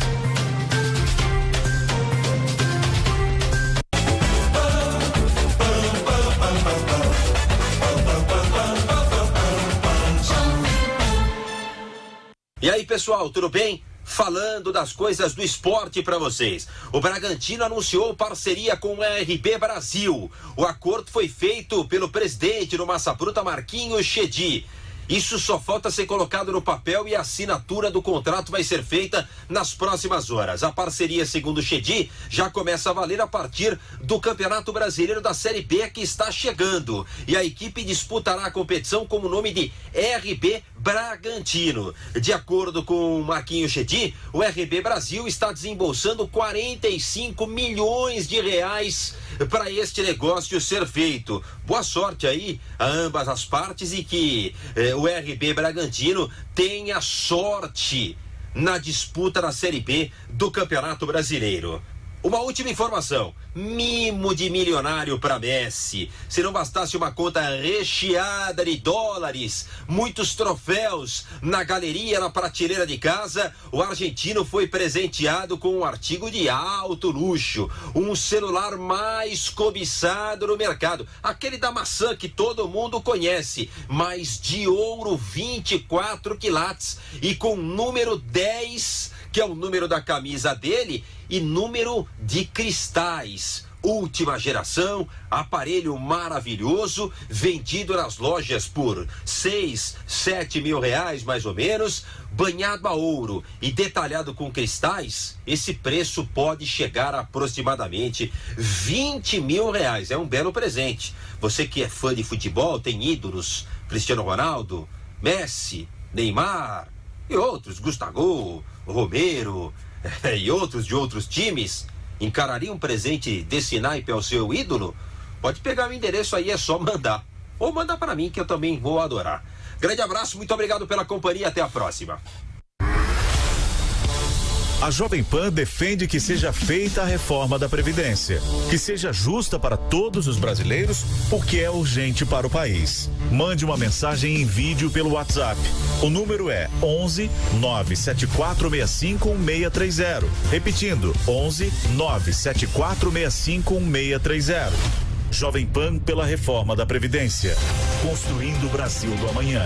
Speaker 7: E aí, pessoal, tudo bem? Falando das coisas do esporte para vocês. O Bragantino anunciou parceria com o R B Brasil. O acordo foi feito pelo presidente do Massa Bruta, Marquinhos Chedi. Isso só falta ser colocado no papel e a assinatura do contrato vai ser feita nas próximas horas. A parceria, segundo o Chedi, já começa a valer a partir do Campeonato Brasileiro da Série B, que está chegando. E a equipe disputará a competição com o nome de R B Bragantino. De acordo com o Marquinhos Chedi, o R B Brasil está desembolsando quarenta e cinco milhões de reais para este negócio ser feito. Boa sorte aí a ambas as partes e que eh, o R B Bragantino tenha sorte na disputa da Série B do Campeonato Brasileiro. Uma última informação, mimo de milionário para Messi. Se não bastasse uma conta recheada de dólares, muitos troféus na galeria, na prateleira de casa, o argentino foi presenteado com um artigo de alto luxo, um celular mais cobiçado no mercado, aquele da maçã que todo mundo conhece, mas de ouro vinte e quatro quilates e com número dez, que é o número da camisa dele, e número de cristais. última geração, aparelho maravilhoso, vendido nas lojas por seis, sete mil reais mais ou menos, banhado a ouro e detalhado com cristais. Esse preço pode chegar a aproximadamente vinte mil reais. É um belo presente. Você que é fã de futebol, tem ídolos, Cristiano Ronaldo, Messi, Neymar e outros, Gustavo, Romero e outros de outros times, encararia um presente desse naipe ao seu ídolo? Pode pegar o endereço aí, é só mandar. Ou manda para mim que eu também vou adorar. Grande abraço, muito obrigado pela companhia, até a próxima.
Speaker 8: A Jovem Pan defende que seja feita a reforma da Previdência, que seja justa para todos os brasileiros, porque é urgente para o país. Mande uma mensagem em vídeo pelo WhatsApp. O número é onze nove sete quatro seis cinco um seis três zero. Repetindo, onze nove sete quatro seis cinco um seis três zero. Jovem Pan pela reforma da Previdência. Construindo o Brasil do amanhã.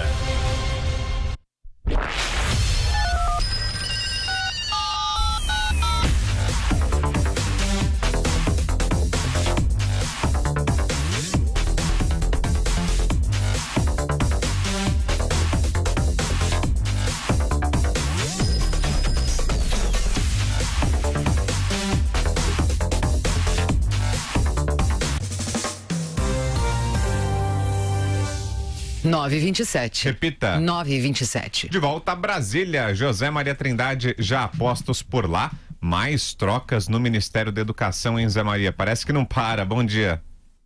Speaker 12: nove e vinte e sete.
Speaker 1: Repita.
Speaker 12: nove e vinte e sete.
Speaker 1: De volta a Brasília. José Maria Trindade já apostos por lá. Mais trocas no Ministério da Educação em Zé Maria. Parece que não para. Bom dia.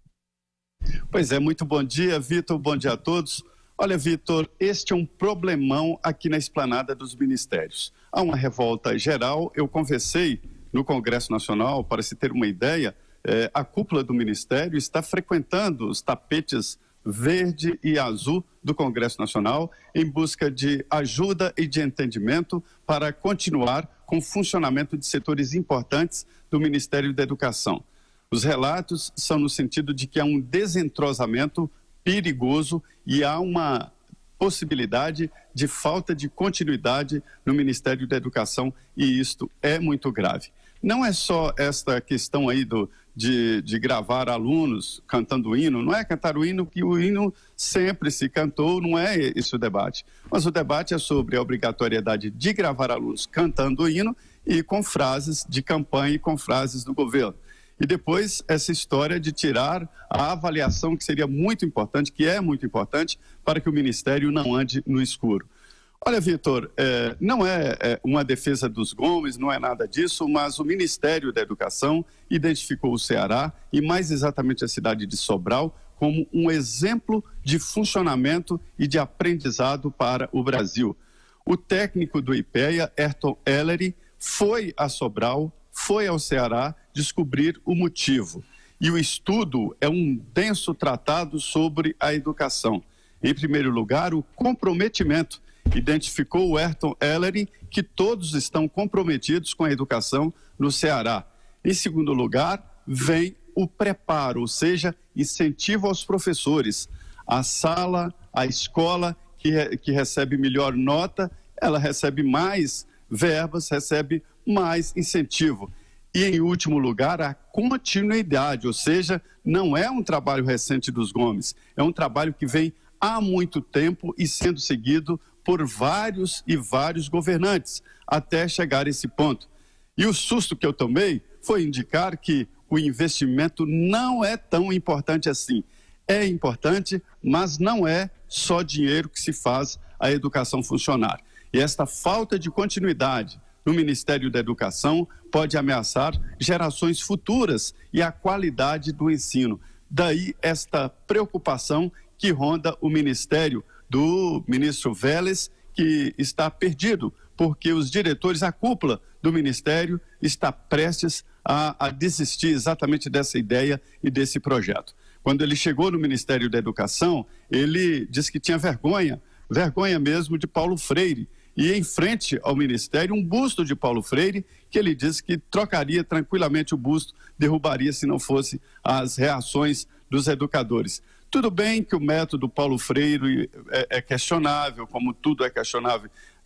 Speaker 10: Pois é, muito bom dia, Vitor. Bom dia a todos. Olha, Vitor, este é um problemão aqui na esplanada dos ministérios. Há uma revolta geral. Eu conversei no Congresso Nacional, para se ter uma ideia, eh, a cúpula do Ministério está frequentando os tapetes verde e azul do Congresso Nacional em busca de ajuda e de entendimento para continuar com o funcionamento de setores importantes do Ministério da Educação. Os relatos são no sentido de que há um desentrosamento perigoso e há uma possibilidade de falta de continuidade no Ministério da Educação, e isto é muito grave. Não é só esta questão aí do, de, de gravar alunos cantando o hino, não é cantar o hino, que o hino sempre se cantou, não é esse o debate. Mas o debate é sobre a obrigatoriedade de gravar alunos cantando o hino e com frases de campanha e com frases do governo. E depois essa história de tirar a avaliação, que seria muito importante, que é muito importante, para que o Ministério não ande no escuro. Olha, Vitor, é, não é, é uma defesa dos Gomes, não é nada disso, mas o Ministério da Educação identificou o Ceará, e mais exatamente a cidade de Sobral, como um exemplo de funcionamento e de aprendizado para o Brasil. O técnico do IPEA, Ayrton Ellery, foi a Sobral, foi ao Ceará descobrir o motivo. E o estudo é um denso tratado sobre a educação. Em primeiro lugar, o comprometimento. Identificou o Ayrton Ellery que todos estão comprometidos com a educação no Ceará. Em segundo lugar, vem o preparo, ou seja, incentivo aos professores. A sala, a escola que, re, que recebe melhor nota, ela recebe mais verbas, recebe mais incentivo. E, em último lugar, a continuidade, ou seja, não é um trabalho recente dos Gomes, é um trabalho que vem há muito tempo e sendo seguido por vários e vários governantes, até chegar a esse ponto. E o susto que eu tomei foi indicar que o investimento não é tão importante assim. É importante, mas não é só dinheiro que se faz a educação funcionar. E esta falta de continuidade no Ministério da Educação pode ameaçar gerações futuras e a qualidade do ensino. Daí esta preocupação que ronda o Ministério do ministro Vélez, que está perdido, porque os diretores, a cúpula do Ministério está prestes a, a desistir exatamente dessa ideia e desse projeto. Quando ele chegou no Ministério da Educação, ele disse que tinha vergonha, vergonha mesmo de Paulo Freire, e em frente ao Ministério, um busto de Paulo Freire, que ele disse que trocaria tranquilamente o busto, derrubaria se não fosse as reações dos educadores. Tudo bem que o método Paulo Freire é, é questionável, como tudo é questionável,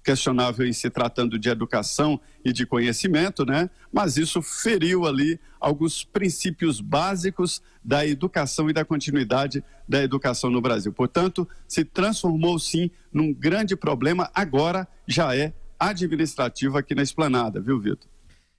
Speaker 10: questionável em se tratando de educação e de conhecimento, né? Mas isso feriu ali alguns princípios básicos da educação e da continuidade da educação no Brasil. Portanto, se transformou sim num grande problema, agora já é administrativo aqui na Esplanada, viu, Vitor?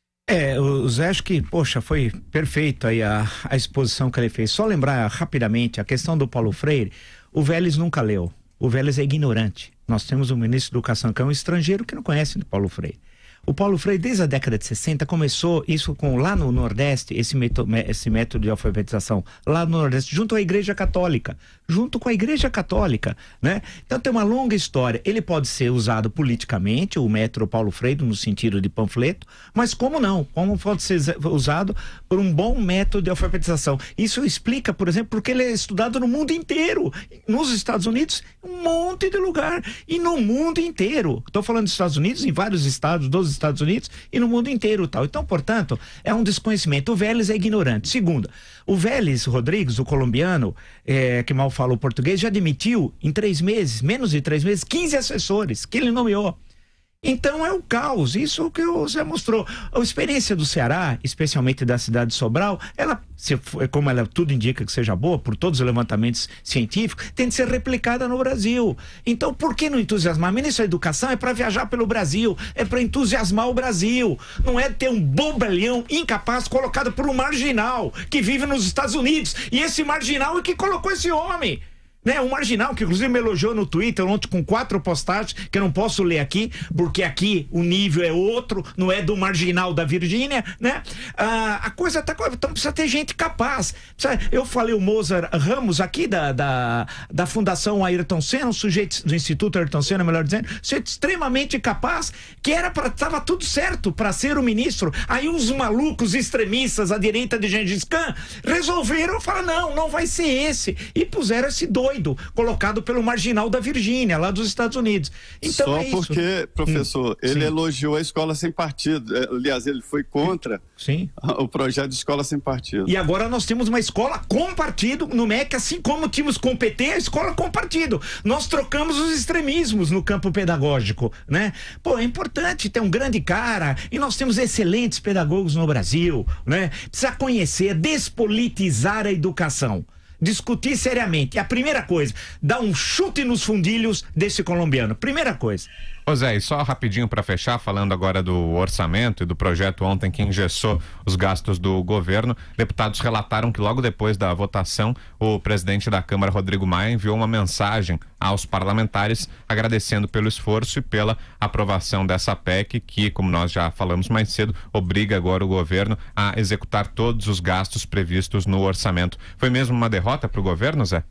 Speaker 4: É, o Zé, acho que, poxa, foi perfeito aí a, a exposição que ele fez. Só lembrar rapidamente a questão do Paulo Freire, o Vélez nunca leu, o Vélez é ignorante. Nós temos um ministro da Educação que é um estrangeiro que não conhece o Paulo Freire. O Paulo Freire, desde a década de sessenta, começou isso com, lá no Nordeste, esse método, esse método de alfabetização, lá no Nordeste, junto à Igreja Católica, junto com a Igreja Católica, né? Então tem uma longa história. Ele pode ser usado politicamente, o método Paulo Freire, no sentido de panfleto, mas como não? Como pode ser usado por um bom método de alfabetização? Isso explica, por exemplo, porque ele é estudado no mundo inteiro. Nos Estados Unidos, um monte de lugar. E no mundo inteiro. Estou falando dos Estados Unidos, em vários estados dos Estados Unidos e no mundo inteiro tal. Então, portanto, é um desconhecimento. O Vélez é ignorante. Segunda, o Vélez Rodrigues, o colombiano, é, que mal fala o português, já demitiu em três meses, menos de três meses, quinze assessores que ele nomeou. Então é o caos, isso que o Zé mostrou. A experiência do Ceará, especialmente da cidade de Sobral, ela, se, como ela tudo indica que seja boa, por todos os levantamentos científicos, tem de ser replicada no Brasil. Então por que não entusiasmar? O ministro da Educação é para viajar pelo Brasil, é para entusiasmar o Brasil. Não é ter um bobalhão incapaz colocado por um marginal que vive nos Estados Unidos. E esse marginal é que colocou esse homem. Né, um marginal que inclusive me elogiou no Twitter ontem com quatro postagens que eu não posso ler aqui, porque aqui o nível é outro, não é do marginal da Virgínia, né? Ah, a coisa tá, então precisa ter gente capaz. Precisa, eu falei o Mozart Ramos aqui da, da, da Fundação Ayrton Senna, um sujeito do Instituto Ayrton Senna, melhor dizendo, sujeito extremamente capaz, que era para, tava tudo certo para ser o ministro. Aí uns malucos extremistas à direita de Gengis Khan resolveram falar, não, não vai ser esse, e puseram esse doido colocado pelo marginal da Virgínia, lá dos Estados Unidos. Então,
Speaker 10: Só
Speaker 4: é isso.
Speaker 10: porque, professor, hum, ele
Speaker 4: sim.
Speaker 10: elogiou a escola sem partido. Aliás, ele foi contra
Speaker 4: sim.
Speaker 10: o projeto de escola sem partido.
Speaker 4: E agora nós temos uma escola com partido no M E C, assim como tínhamos com o P T, a escola com partido. Nós trocamos os extremismos no campo pedagógico, né? Pô, é importante ter um grande cara, e nós temos excelentes pedagogos no Brasil, né? Precisa conhecer, despolitizar a educação. Discutir seriamente. E a primeira coisa, dar um chute nos fundilhos desse colombiano. Primeira coisa.
Speaker 1: Ô Zé, e só rapidinho para fechar, falando agora do orçamento e do projeto ontem que engessou os gastos do governo, deputados relataram que logo depois da votação, o presidente da Câmara, Rodrigo Maia, enviou uma mensagem aos parlamentares agradecendo pelo esforço e pela aprovação dessa P E C que, como nós já falamos mais cedo, obriga agora o governo a executar todos os gastos previstos no orçamento. Foi mesmo uma derrota para o governo, Zé?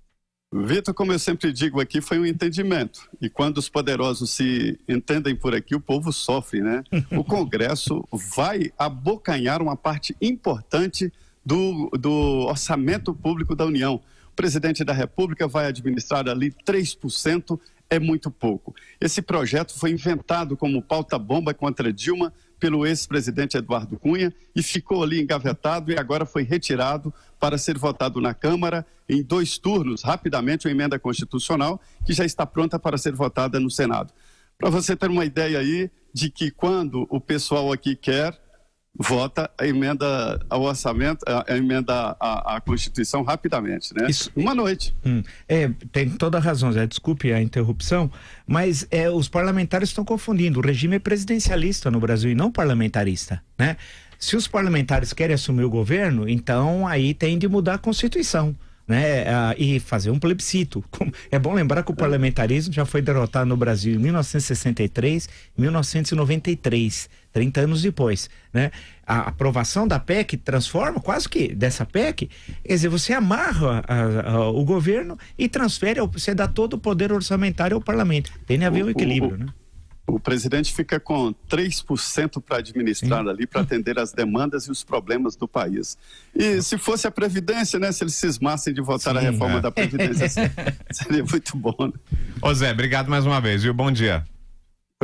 Speaker 10: Vitor, como eu sempre digo aqui, foi um entendimento. E quando os poderosos se entendem por aqui, o povo sofre, né? O Congresso vai abocanhar uma parte importante do, do orçamento público da União. O presidente da República vai administrar ali três por cento, é muito pouco. Esse projeto foi inventado como pauta-bomba contra Dilma pelo ex-presidente Eduardo Cunha e ficou ali engavetado e agora foi retirado para ser votado na Câmara em dois turnos, rapidamente, uma emenda constitucional que já está pronta para ser votada no Senado. Para você ter uma ideia aí de que quando o pessoal aqui quer, vota a emenda ao orçamento, a emenda à, à Constituição rapidamente, né?
Speaker 4: Isso,
Speaker 10: uma noite.
Speaker 4: Hum, é, tem toda a razão, Zé, desculpe a interrupção, mas é, os parlamentares estão confundindo. O regime é presidencialista no Brasil e não parlamentarista, né? Se os parlamentares querem assumir o governo, então aí tem de mudar a Constituição, né? Ah, e fazer um plebiscito. É bom lembrar que o parlamentarismo já foi derrotado no Brasil em mil novecentos e sessenta e três, mil novecentos e noventa e três, trinta anos depois, né? A aprovação da P E C transforma, quase que dessa P E C, quer dizer, você amarra a, a, o governo e transfere, você dá todo o poder orçamentário ao parlamento. Tem a ver um equilíbrio,
Speaker 10: o,
Speaker 4: né?
Speaker 10: O presidente fica com três por cento para administrar Sim. ali, para atender as demandas e os problemas do país. E se fosse a Previdência, né? Se eles cismassem de votar Sim, a reforma é. da Previdência, seria muito bom, né?
Speaker 1: Ô Zé, obrigado mais uma vez, viu? Bom dia.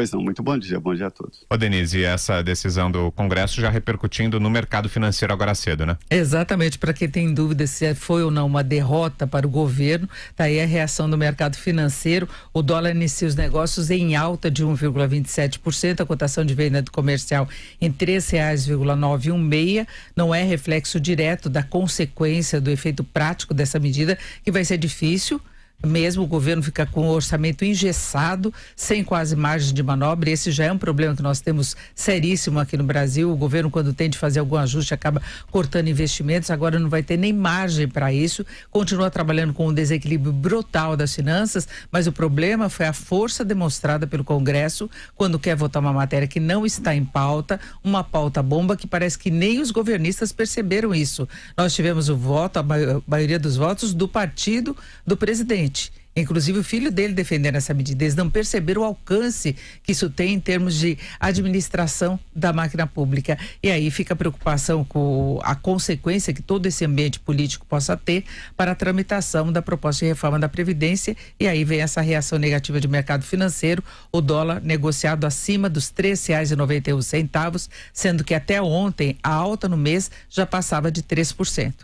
Speaker 10: Pois não, muito bom dia, bom dia a todos.
Speaker 1: Ô Denise, e essa decisão do Congresso já repercutindo no mercado financeiro agora cedo, né?
Speaker 5: Exatamente, para quem tem dúvida se foi ou não uma derrota para o governo, tá aí a reação do mercado financeiro. O dólar inicia os negócios em alta de um vírgula vinte e sete por cento, a cotação de venda do comercial em três reais e nove seis. Não é reflexo direto da consequência do efeito prático dessa medida, que vai ser difícil. Mesmo o governo fica com o orçamento engessado, sem quase margem de manobra. Esse já é um problema que nós temos seríssimo aqui no Brasil. O governo, quando tem de fazer algum ajuste, acaba cortando investimentos. Agora não vai ter nem margem para isso. Continua trabalhando com um desequilíbrio brutal das finanças, mas o problema foi a força demonstrada pelo Congresso quando quer votar uma matéria que não está em pauta, uma pauta bomba que parece que nem os governistas perceberam isso. Nós tivemos o voto, a maioria dos votos, do partido do presidente. Inclusive o filho dele defendendo essa medida. Eles não perceberam o alcance que isso tem em termos de administração da máquina pública. E aí fica a preocupação com a consequência que todo esse ambiente político possa ter para a tramitação da proposta de reforma da Previdência. E aí vem essa reação negativa de mercado financeiro, o dólar negociado acima dos três reais e noventa e um centavos, sendo que até ontem a alta no mês já passava de três por cento.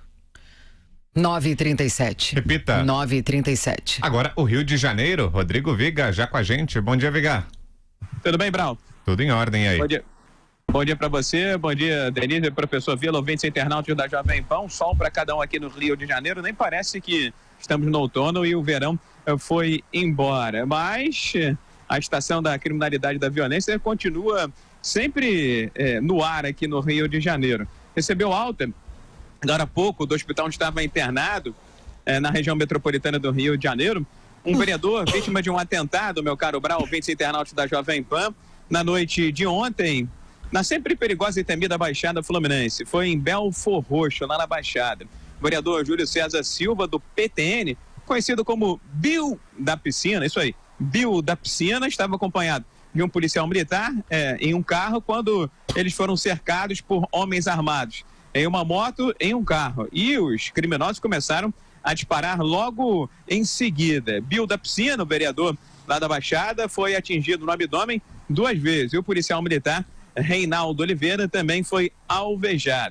Speaker 12: nove e trinta e sete.
Speaker 1: Repita.
Speaker 12: nove e trinta e sete.
Speaker 1: Agora o Rio de Janeiro, Rodrigo Viga já com a gente. Bom dia, Viga.
Speaker 9: Tudo bem, Brau?
Speaker 1: Tudo em ordem aí.
Speaker 9: Bom dia. Bom dia para você, bom dia, Denise, professor Vila, ouvintes internautas da Jovem Pan. Sol para cada um aqui no Rio de Janeiro. Nem parece que estamos no outono e o verão foi embora. Mas a estação da criminalidade e da violência continua sempre eh, no ar aqui no Rio de Janeiro. Recebeu alta agora há pouco, do hospital onde estava internado, eh, na região metropolitana do Rio de Janeiro, um vereador vítima de um atentado, meu caro Brau, ouvintes internautas da Jovem Pan, na noite de ontem, na sempre perigosa e temida Baixada Fluminense. Foi em Belfor Roxo, lá na Baixada. O vereador Júlio César Silva, do P T N, conhecido como Bill da Piscina, isso aí, Bill da Piscina, estava acompanhado de um policial militar eh, em um carro quando eles foram cercados por homens armados em uma moto, em um carro. E os criminosos começaram a disparar logo em seguida. Bill da Piscina, o vereador lá da Baixada, foi atingido no abdômen duas vezes. E o policial militar, Reinaldo Oliveira, também foi alvejado.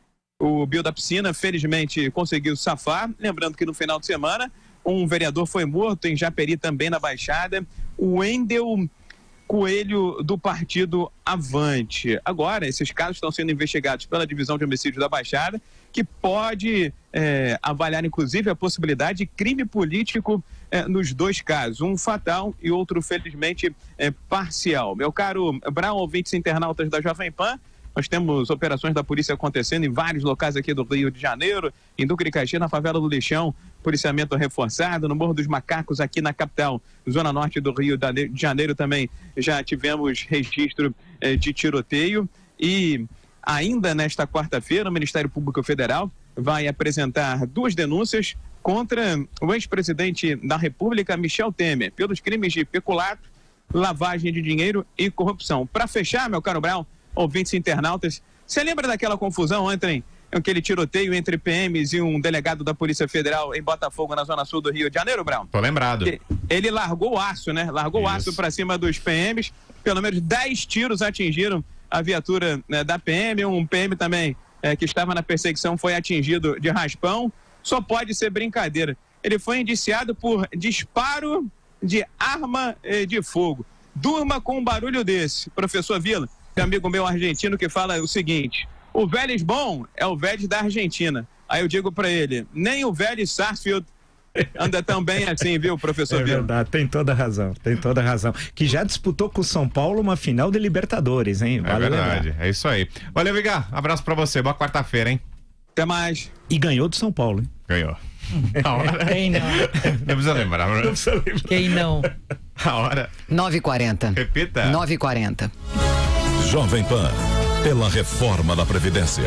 Speaker 9: O Bill da Piscina, felizmente, conseguiu safar. Lembrando que no final de semana, um vereador foi morto em Japeri, também na Baixada. O Wendel Coelho, do partido Avante. Agora, esses casos estão sendo investigados pela Divisão de Homicídios da Baixada, que pode é, avaliar, inclusive, a possibilidade de crime político é, nos dois casos, um fatal e outro, felizmente, é, parcial. Meu caro Brau, ouvintes internautas da Jovem Pan, nós temos operações da polícia acontecendo em vários locais aqui do Rio de Janeiro, em Duque de Caxias, na favela do Lixão, policiamento reforçado, no Morro dos Macacos, aqui na capital, zona norte do Rio de Janeiro também já tivemos registro eh, de tiroteio. E ainda nesta quarta-feira, o Ministério Público Federal vai apresentar duas denúncias contra o ex-presidente da República, Michel Temer, pelos crimes de peculato, lavagem de dinheiro e corrupção. Para fechar, meu caro Brau, ouvintes internautas, você lembra daquela confusão ontem, aquele tiroteio entre P Ms e um delegado da Polícia Federal em Botafogo, na zona sul do Rio de Janeiro, Brau?
Speaker 1: Tô lembrado.
Speaker 9: Ele largou o aço, né? Largou o aço para cima dos P Ms, pelo menos dez tiros atingiram a viatura, né, da P M, um P M também é, que estava na perseguição foi atingido de raspão. Só pode ser brincadeira. Ele foi indiciado por disparo de arma eh, de fogo. Durma com um barulho desse, professor Vila, tem um amigo meu argentino que fala o seguinte: o Vélez bom é o Vélez da Argentina. Aí eu digo para ele, nem o Vélez Sarsfield anda tão bem assim, viu, professor
Speaker 4: É
Speaker 9: Vila?
Speaker 4: verdade, tem toda razão, tem toda razão. Que já disputou com o São Paulo uma final de Libertadores, hein?
Speaker 1: Vale é verdade, lembrar. É isso aí. Valeu, Vigar, abraço pra você, boa quarta-feira, hein?
Speaker 9: Até mais.
Speaker 4: E ganhou do São Paulo, hein?
Speaker 1: Ganhou.
Speaker 5: A hora... Quem não?
Speaker 1: Não precisa lembrar, não
Speaker 4: precisa lembrar.
Speaker 5: Quem não?
Speaker 1: A hora.
Speaker 12: nove e quarenta.
Speaker 1: Repita.
Speaker 12: nove e quarenta.
Speaker 8: Jovem Pan, pela reforma da Previdência.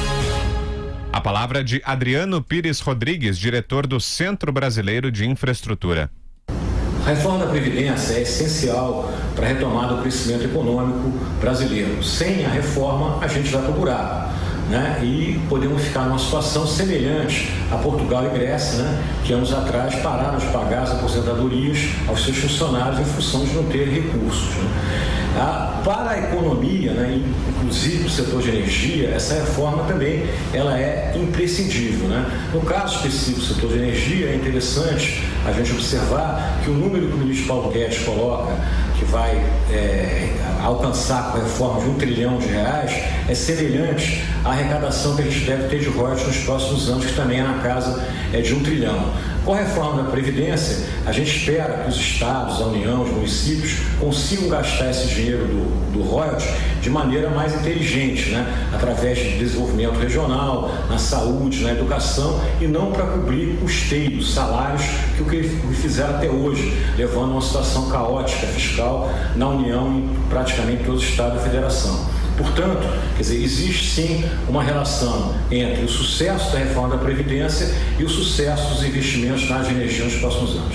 Speaker 1: A palavra de Adriano Pires Rodrigues, diretor do Centro Brasileiro de Infraestrutura.
Speaker 11: A reforma da Previdência é essencial para a retomada do crescimento econômico brasileiro. Sem a reforma, a gente vai para o buraco. né? E podemos ficar numa situação semelhante a Portugal e Grécia, né? Que anos atrás pararam de pagar as aposentadorias aos seus funcionários em função de não ter recursos, né? Ah, para a economia, né, inclusive o setor de energia, essa reforma também ela é imprescindível, né? No caso específico do setor de energia, é interessante a gente observar que o número que o ministro Paulo Guedes coloca, que vai é, alcançar com a reforma de um trilhão de reais, é semelhante à arrecadação que a gente deve ter de royalties nos próximos anos, que também é na casa é, de um trilhão. Com a reforma da Previdência, a gente espera que os estados, a União, os municípios consigam gastar esse dinheiro do, do royalties de maneira mais inteligente, né? Através de desenvolvimento regional, na saúde, na educação, e não para cobrir custeios, salários, que o que fizeram até hoje, levando a uma situação caótica fiscal na União e praticamente todos os estados da Federação. Portanto, quer dizer, existe sim uma relação entre o sucesso da reforma da Previdência e o sucesso dos investimentos na área de energia nos próximos anos.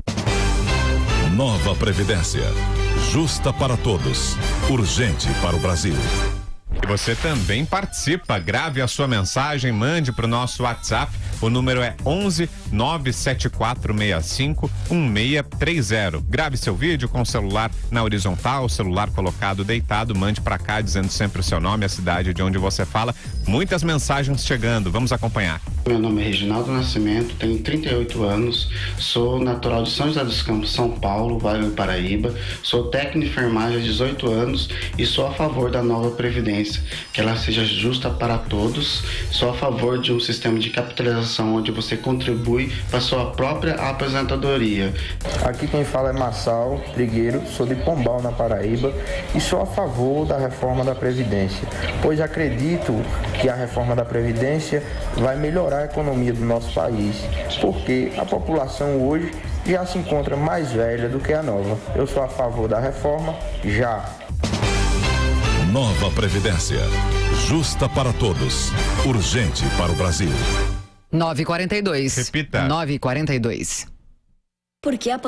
Speaker 8: Nova Previdência. Justa para todos. Urgente para o Brasil.
Speaker 1: E você também participa. Grave a sua mensagem, mande para o nosso WhatsApp. O número é onze nove sete quatro seis cinco um seis três zero. Grave seu vídeo com o celular na horizontal, o celular colocado deitado, mande para cá dizendo sempre o seu nome, a cidade de onde você fala. Muitas mensagens chegando, vamos acompanhar.
Speaker 3: Meu nome é Reginaldo Nascimento, tenho trinta e oito anos, sou natural de São José dos Campos, São Paulo, Vale do Paraíba, sou técnico de enfermagem há dezoito anos e sou a favor da nova Previdência, que ela seja justa para todos. Sou a favor de um sistema de capitalização onde você contribui para sua própria aposentadoria.
Speaker 18: Aqui quem fala é Marçal Trigueiro, sou de Pombal, na Paraíba, e sou a favor da reforma da Previdência, pois acredito que a reforma da Previdência vai melhorar a economia do nosso país, porque a população hoje já se encontra mais velha do que a nova. Eu sou a favor da reforma já.
Speaker 8: Nova Previdência. Justa para todos. Urgente para o Brasil.
Speaker 12: nove e quarenta e dois.
Speaker 1: Repita.
Speaker 12: nove e quarenta e dois.
Speaker 21: Porque a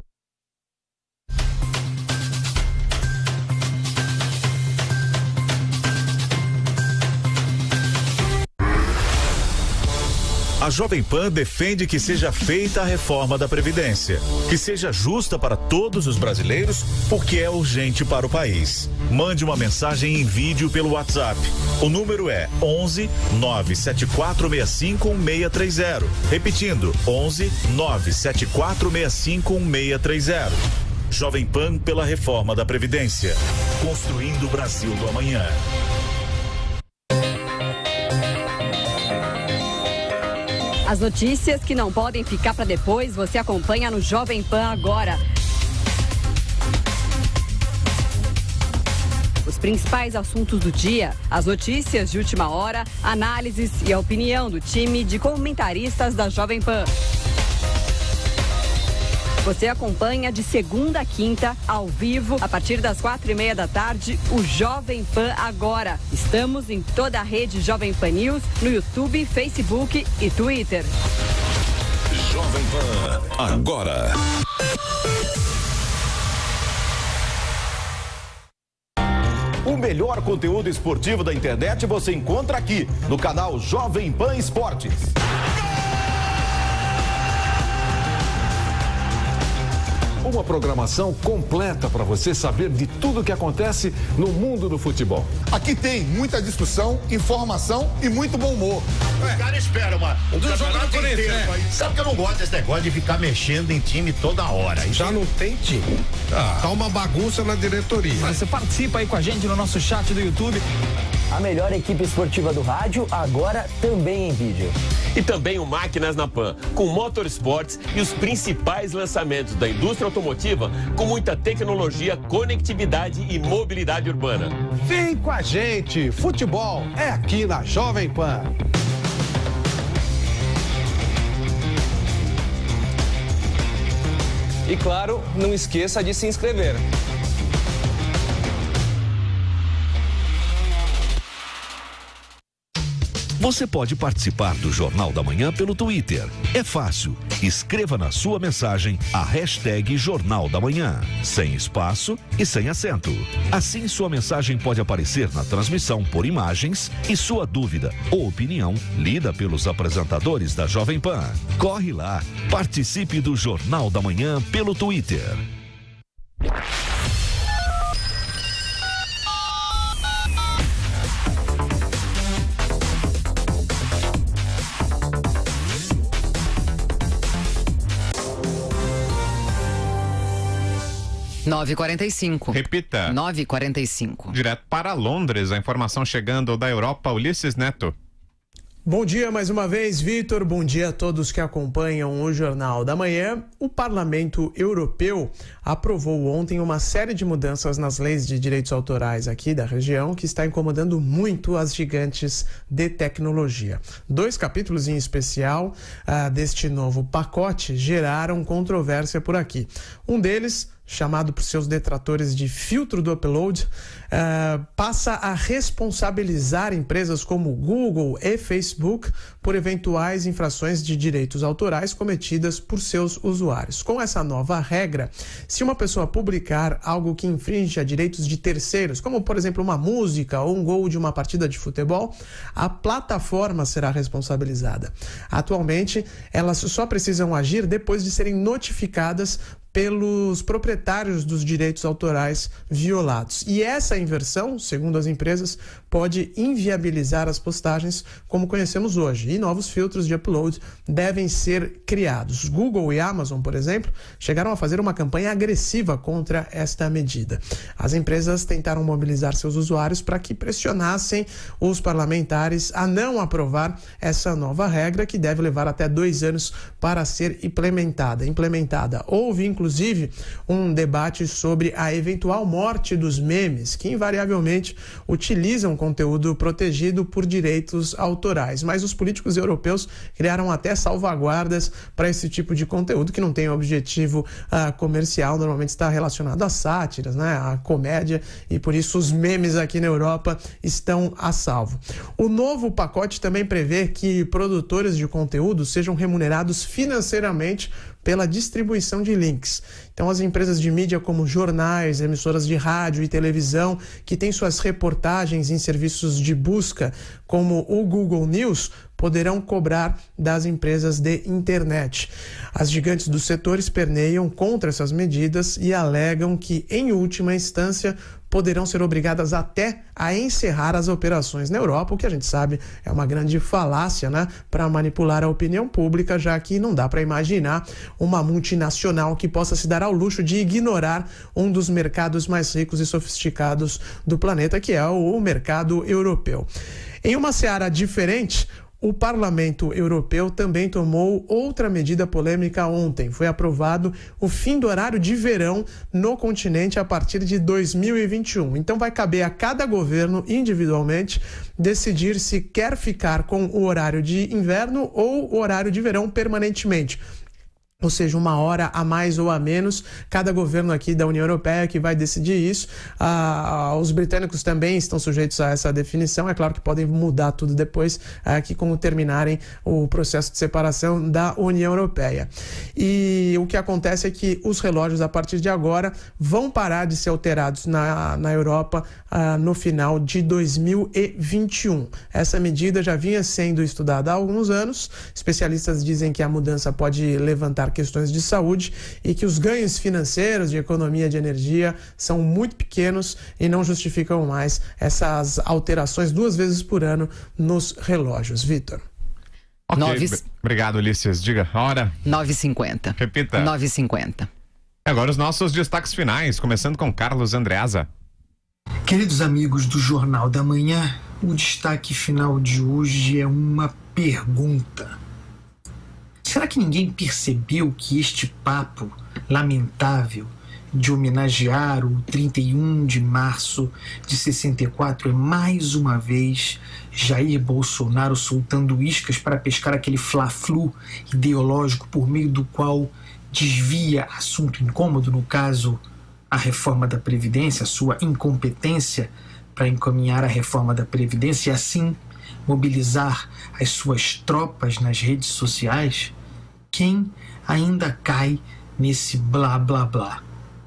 Speaker 8: A Jovem Pan defende que seja feita a reforma da Previdência, que seja justa para todos os brasileiros, porque é urgente para o país. Mande uma mensagem em vídeo pelo WhatsApp. O número é onze nove sete quatro seis cinco um seis três zero. Repetindo, onze nove sete quatro seis cinco um seis três zero. Jovem Pan pela reforma da Previdência. Construindo o Brasil do amanhã.
Speaker 24: As notícias que não podem ficar para depois, você acompanha no Jovem Pan agora. Os principais assuntos do dia, as notícias de última hora, análises e a opinião do time de comentaristas da Jovem Pan. Você acompanha de segunda a quinta, ao vivo, a partir das quatro e meia da tarde, o Jovem Pan Agora. Estamos em toda a rede Jovem Pan News, no YouTube, Facebook e Twitter.
Speaker 8: Jovem Pan Agora.
Speaker 25: O melhor conteúdo esportivo da internet você encontra aqui, no canal Jovem Pan Esportes.
Speaker 26: Uma programação completa para você saber de tudo que acontece no mundo do futebol.
Speaker 27: Aqui tem muita discussão, informação e muito bom humor.
Speaker 28: O cara espera uma, um campeonato inteiro. É. Sabe que eu não gosto desse negócio de ficar mexendo em time toda hora.
Speaker 26: Já não tem time? Ah. Tá uma bagunça na diretoria.
Speaker 29: Você participa aí com a gente no nosso chat do YouTube.
Speaker 30: A melhor equipe esportiva do rádio, agora também em vídeo.
Speaker 31: E também o Máquinas na Pan, com motorsports e os principais lançamentos da indústria automotiva, com muita tecnologia, conectividade e mobilidade urbana.
Speaker 26: Vem com a gente, futebol é aqui na Jovem Pan.
Speaker 29: E claro, não esqueça de se inscrever.
Speaker 2: Você pode participar do Jornal da Manhã pelo Twitter. É fácil. Escreva na sua mensagem a hashtag Jornal da Manhã, sem espaço e sem acento. Assim, sua mensagem pode aparecer na transmissão por imagens e sua dúvida ou opinião lida pelos apresentadores da Jovem Pan. Corre lá, participe do Jornal da Manhã pelo Twitter.
Speaker 12: nove e quarenta e cinco.
Speaker 1: Repita.
Speaker 12: nove e quarenta e cinco.
Speaker 1: Direto para Londres, a informação chegando da Europa, Ulisses Neto.
Speaker 6: Bom dia mais uma vez, Vitor. Bom dia a todos que acompanham o Jornal da Manhã. O Parlamento Europeu aprovou ontem uma série de mudanças nas leis de direitos autorais aqui da região que está incomodando muito as gigantes de tecnologia. Dois capítulos em especial uh, deste novo pacote geraram controvérsia por aqui. Um deles, chamado por seus detratores de filtro do upload, uh, passa a responsabilizar empresas como Google e Facebook por eventuais infrações de direitos autorais cometidas por seus usuários. Com essa nova regra, se uma pessoa publicar algo que infringe a direitos de terceiros, como por exemplo uma música ou um gol de uma partida de futebol, a plataforma será responsabilizada. Atualmente, elas só precisam agir depois de serem notificadas pelos proprietários dos direitos autorais violados. E essa inversão, segundo as empresas, pode inviabilizar as postagens como conhecemos hoje. E novos filtros de upload devem ser criados. Google e Amazon, por exemplo, chegaram a fazer uma campanha agressiva contra esta medida. As empresas tentaram mobilizar seus usuários para que pressionassem os parlamentares a não aprovar essa nova regra, que deve levar até dois anos para ser implementada. Implementada. Houve, inclusive, Inclusive, um debate sobre a eventual morte dos memes, que invariavelmente utilizam conteúdo protegido por direitos autorais. Mas os políticos europeus criaram até salvaguardas para esse tipo de conteúdo que não tem objetivo uh, comercial, normalmente está relacionado a sátiras, né, a comédia, e por isso os memes aqui na Europa estão a salvo. O novo pacote também prevê que produtores de conteúdo sejam remunerados financeiramente pela distribuição de links. Então, as empresas de mídia como jornais, emissoras de rádio e televisão, que têm suas reportagens em serviços de busca, como o Google News, poderão cobrar das empresas de internet. As gigantes do setor esperneiam contra essas medidas e alegam que, em última instância, poderão ser obrigadas até a encerrar as operações na Europa, o que a gente sabe é uma grande falácia, né, para manipular a opinião pública, já que não dá para imaginar uma multinacional que possa se dar ao luxo de ignorar um dos mercados mais ricos e sofisticados do planeta, que é o mercado europeu. Em uma seara diferente, o Parlamento Europeu também tomou outra medida polêmica ontem. Foi aprovado o fim do horário de verão no continente a partir de dois mil e vinte e um. Então vai caber a cada governo individualmente decidir se quer ficar com o horário de inverno ou o horário de verão permanentemente. Ou seja, uma hora a mais ou a menos, cada governo aqui da União Europeia que vai decidir isso. Ah, os britânicos também estão sujeitos a essa definição. É claro que podem mudar tudo depois ah, que como terminarem o processo de separação da União Europeia. E o que acontece é que os relógios, a partir de agora, vão parar de ser alterados na, na Europa ah, no final de dois mil e vinte e um. Essa medida já vinha sendo estudada há alguns anos. Especialistas dizem que a mudança pode levantar questões de saúde e que os ganhos financeiros de economia de energia são muito pequenos e não justificam mais essas alterações duas vezes por ano nos relógios. Vitor.
Speaker 1: Ok,
Speaker 12: Nove...
Speaker 1: obrigado, Ulisses. Diga, hora.
Speaker 12: nove e cinquenta.
Speaker 1: Repita.
Speaker 12: nove e cinquenta.
Speaker 1: Agora os nossos destaques finais, começando com Carlos Andreasa.
Speaker 13: Queridos amigos do Jornal da Manhã, o destaque final de hoje é uma pergunta. Será que ninguém percebeu que este papo lamentável de homenagear o trinta e um de março de sessenta e quatro é mais uma vez Jair Bolsonaro soltando iscas para pescar aquele fla-flu ideológico por meio do qual desvia assunto incômodo, no caso a reforma da Previdência, a sua incompetência para encaminhar a reforma da Previdência e assim mobilizar as suas tropas nas redes sociais, quem ainda cai nesse blá blá blá?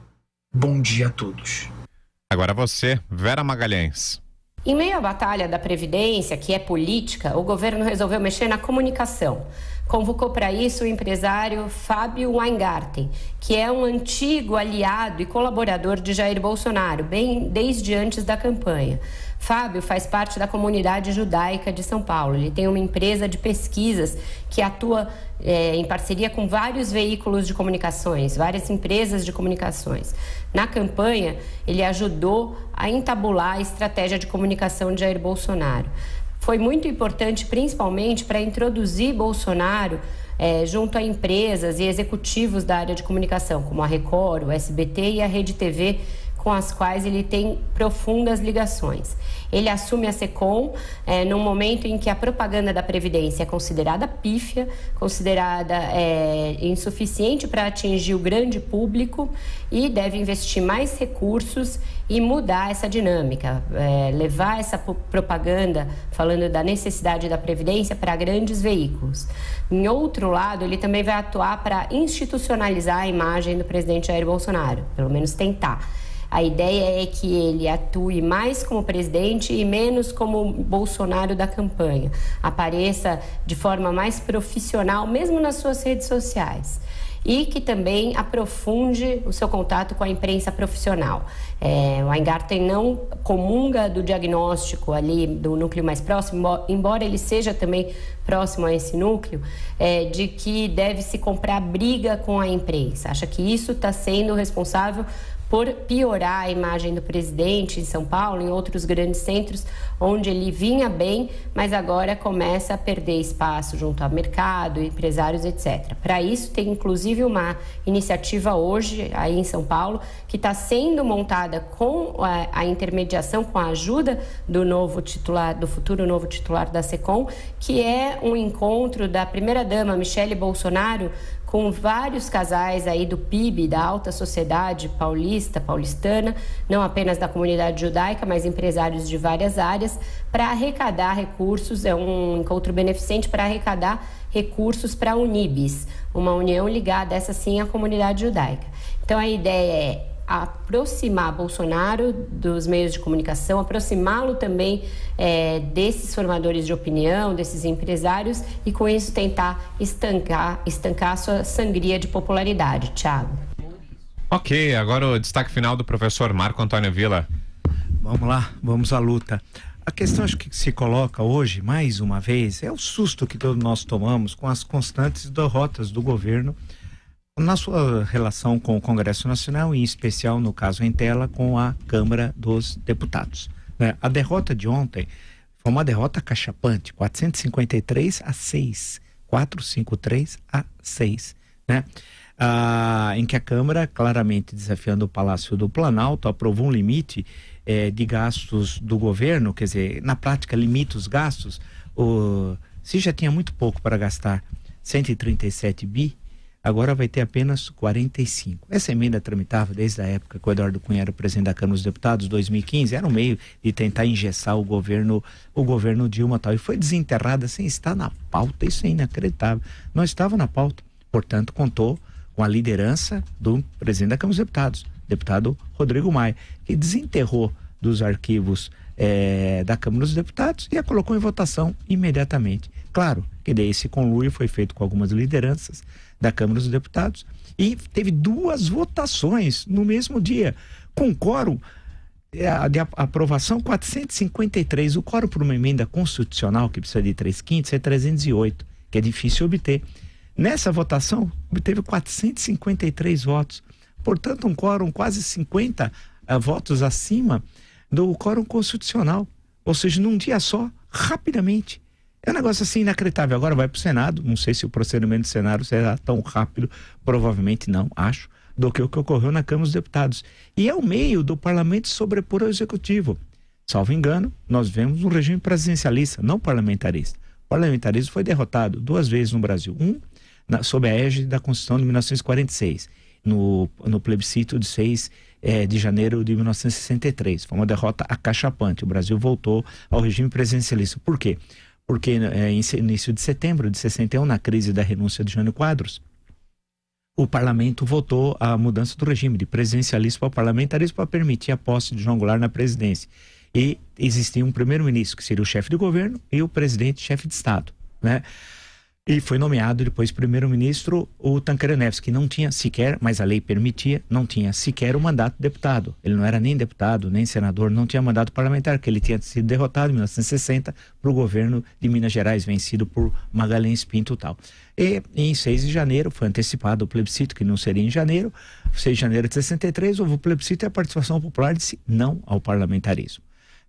Speaker 13: Bom dia a todos.
Speaker 1: Agora você, Vera Magalhães.
Speaker 7: Em meio à batalha da Previdência, que é política, o governo resolveu mexer na comunicação. Convocou para isso o empresário Fábio Weingarten, que é um antigo aliado e colaborador de Jair Bolsonaro, bem desde antes da campanha. Fábio faz parte da comunidade judaica de São Paulo. Ele tem uma empresa de pesquisas que atua é, em parceria com vários veículos de comunicações, várias empresas de comunicações. Na campanha, ele ajudou a entabular a estratégia de comunicação de Jair Bolsonaro. Foi muito importante, principalmente, para introduzir Bolsonaro é, junto a empresas e executivos da área de comunicação, como a Record, o S B T e a Rede T V, com as quais ele tem profundas ligações. Ele assume a SECOM é, num momento em que a propaganda da Previdência é considerada pífia, considerada é, insuficiente para atingir o grande público e deve investir mais recursos e mudar essa dinâmica, é, levar essa propaganda falando da necessidade da Previdência para grandes veículos. Em outro lado, ele também vai atuar para institucionalizar a imagem do presidente Jair Bolsonaro, pelo menos tentar. A ideia é que ele atue mais como presidente e menos como Bolsonaro da campanha. Apareça de forma mais profissional, mesmo nas suas redes sociais. E que também aprofunde o seu contato com a imprensa profissional. É, o Weingarten não comunga do diagnóstico ali do núcleo mais próximo, embora ele seja também próximo a esse núcleo, é, de que deve se comprar briga com a imprensa. Acha que isso está sendo responsável por piorar a imagem do presidente em São Paulo, em outros grandes centros, onde ele vinha bem, mas agora começa a perder espaço junto ao mercado, empresários, etcétera. Para isso, tem inclusive uma iniciativa hoje, aí em São Paulo, que está sendo montada com a, a intermediação, com a ajuda do novo titular, do futuro novo titular da SECOM, que é um encontro da primeira-dama, Michele Bolsonaro, com vários casais aí do P I B, da alta sociedade paulista, paulistana, não apenas da comunidade judaica, mas empresários de várias áreas, para arrecadar recursos, é um encontro beneficente para arrecadar recursos para a Unibis, uma união ligada, essa sim, à comunidade judaica. Então, a ideia é aproximar Bolsonaro dos meios de comunicação, aproximá-lo também é, desses formadores de opinião, desses empresários e com isso tentar estancar, estancar a sua sangria de popularidade. Thiago.
Speaker 1: Ok, agora o destaque final do professor Marco Antônio Villa.
Speaker 4: Vamos lá, vamos à luta. A questão acho que se coloca hoje, mais uma vez, é o susto que todos nós tomamos com as constantes derrotas do governo na sua relação com o Congresso Nacional, e em especial, no caso em tela, com a Câmara dos Deputados. Né? A derrota de ontem foi uma derrota cachapante, quatrocentos e cinquenta e três a seis, quatrocentos e cinquenta e três a seis, né? Ah, em que a Câmara, claramente desafiando o Palácio do Planalto, aprovou um limite eh, de gastos do governo, quer dizer, na prática limita os gastos. O, se já tinha muito pouco para gastar, cento e trinta e sete bi, agora vai ter apenas quarenta e cinco. Essa emenda tramitava desde a época que o Eduardo Cunha era presidente da Câmara dos Deputados, dois mil e quinze, era um meio de tentar engessar o governo, o governo Dilma tal, e foi desenterrada sem estar na pauta. Isso é inacreditável. Não estava na pauta, portanto contou com a liderança do presidente da Câmara dos Deputados, deputado Rodrigo Maia, que desenterrou dos arquivos eh, da Câmara dos Deputados e a colocou em votação imediatamente. Claro que daí esse conluio foi feito com algumas lideranças da Câmara dos Deputados e teve duas votações no mesmo dia, com quórum de aprovação quatrocentos e cinquenta e três. O quórum por uma emenda constitucional que precisa de três quintos é trezentos e oito, que é difícil obter. Nessa votação obteve quatrocentos e cinquenta e três votos, portanto um quórum quase cinquenta uh, votos acima do quórum constitucional, ou seja, num dia só, rapidamente. É um negócio assim inacreditável. Agora vai para o Senado, não sei se o procedimento do Senado será tão rápido, provavelmente não, acho, do que o que ocorreu na Câmara dos Deputados. E é o meio do parlamento sobrepor ao Executivo. Salvo engano, nós vemos um regime presidencialista, não parlamentarista. O parlamentarismo foi derrotado duas vezes no Brasil. Um, na, sob a égide da Constituição de mil novecentos e quarenta e seis, no, no plebiscito de seis eh, de janeiro de mil novecentos e sessenta e três. Foi uma derrota acachapante. O Brasil voltou ao regime presidencialista. Por quê? porque é, em início de setembro de sessenta e um, na crise da renúncia de Jânio Quadros, o parlamento votou a mudança do regime de presidencialismo para parlamentarismo para permitir a posse de João Goulart na presidência. E existia um primeiro-ministro, que seria o chefe de governo, e o presidente, chefe de Estado, né? E foi nomeado depois primeiro-ministro o Tancredo Neves, que não tinha sequer, mas a lei permitia, não tinha sequer o mandato de deputado. Ele não era nem deputado, nem senador, não tinha mandato parlamentar, porque ele tinha sido derrotado em mil novecentos e sessenta para o governo de Minas Gerais, vencido por Magalhães Pinto e tal. E em seis de janeiro foi antecipado o plebiscito, que não seria em janeiro. seis de janeiro de sessenta e três houve o plebiscito e a participação popular disse não ao parlamentarismo.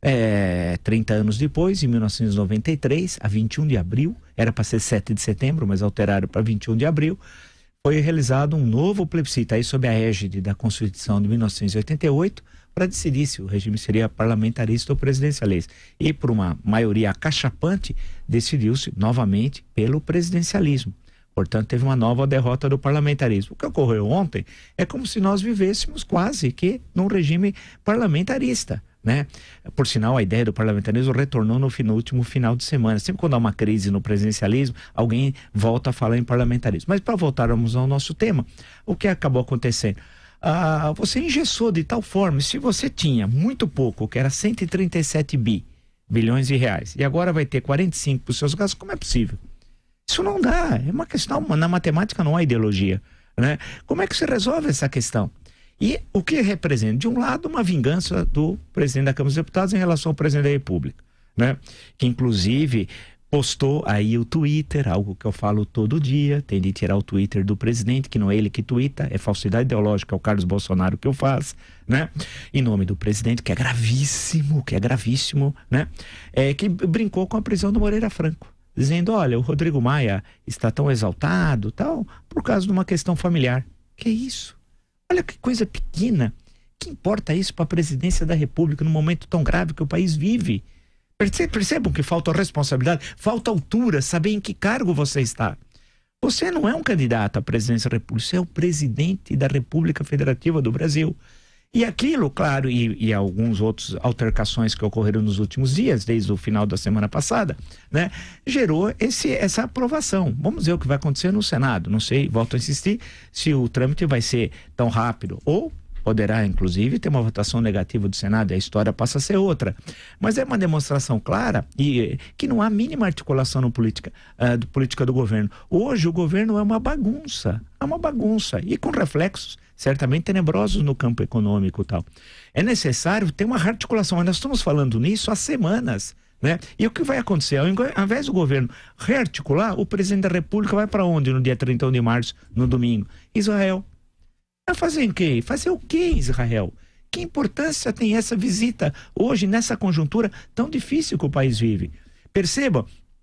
Speaker 4: É, trinta anos depois, em mil novecentos e noventa e três, a vinte e um de abril, era para ser sete de setembro, mas alteraram para vinte e um de abril, foi realizado um novo plebiscito, aí sob a égide da Constituição de mil novecentos e oitenta e oito, para decidir se o regime seria parlamentarista ou presidencialista. E por uma maioria acachapante, decidiu-se novamente pelo presidencialismo. Portanto, teve uma nova derrota do parlamentarismo. O que ocorreu ontem é como se nós vivêssemos quase que num regime parlamentarista, né? Por sinal, a ideia do parlamentarismo retornou no, no último final de semana. Sempre quando há uma crise no presidencialismo, alguém volta a falar em parlamentarismo. Mas para voltarmos ao nosso tema, o que acabou acontecendo? Ah, você engessou de tal forma, se você tinha muito pouco, que era cento e trinta e sete bi, bilhões de reais, e agora vai ter quarenta e cinco para os seus gastos, como é possível? Isso não dá, é uma questão, na matemática não há ideologia, né? Como é que se resolve essa questão? E o que representa? De um lado, uma vingança do presidente da Câmara dos Deputados em relação ao presidente da República, né? Que inclusive postou aí o Twitter, algo que eu falo todo dia, tem de tirar o Twitter do presidente, que não é ele que tuita, é falsidade ideológica, é o Carlos Bolsonaro que eu faço, né? Em nome do presidente, que é gravíssimo, que é gravíssimo, né? É, que brincou com a prisão do Moreira Franco, dizendo, olha, o Rodrigo Maia está tão exaltado, tal, por causa de uma questão familiar. Que isso? Olha que coisa pequena. Que importa isso para a presidência da República num momento tão grave que o país vive? Perce- Percebam que falta responsabilidade, falta altura, saber em que cargo você está. Você não é um candidato à presidência da República, você é o presidente da República Federativa do Brasil. E aquilo, claro, e, e alguns outros altercações que ocorreram nos últimos dias, desde o final da semana passada, né, gerou esse, essa aprovação. Vamos ver o que vai acontecer no Senado. Não sei, volto a insistir, se o trâmite vai ser tão rápido ou poderá, inclusive, ter uma votação negativa do Senado e a história passa a ser outra. Mas é uma demonstração clara e que não há mínima articulação no política, uh, do, política do governo. Hoje o governo é uma bagunça, é uma bagunça e com reflexos certamente tenebrosos no campo econômico e tal. É necessário ter uma articulação, mas nós estamos falando nisso há semanas, né? E o que vai acontecer? Ao invés do governo rearticular, o presidente da República vai para onde no dia trinta e um de março, no domingo? Israel. Vai fazer o quê? Fazer o quê em Israel? Que importância tem essa visita hoje, nessa conjuntura tão difícil que o país vive? Perceba,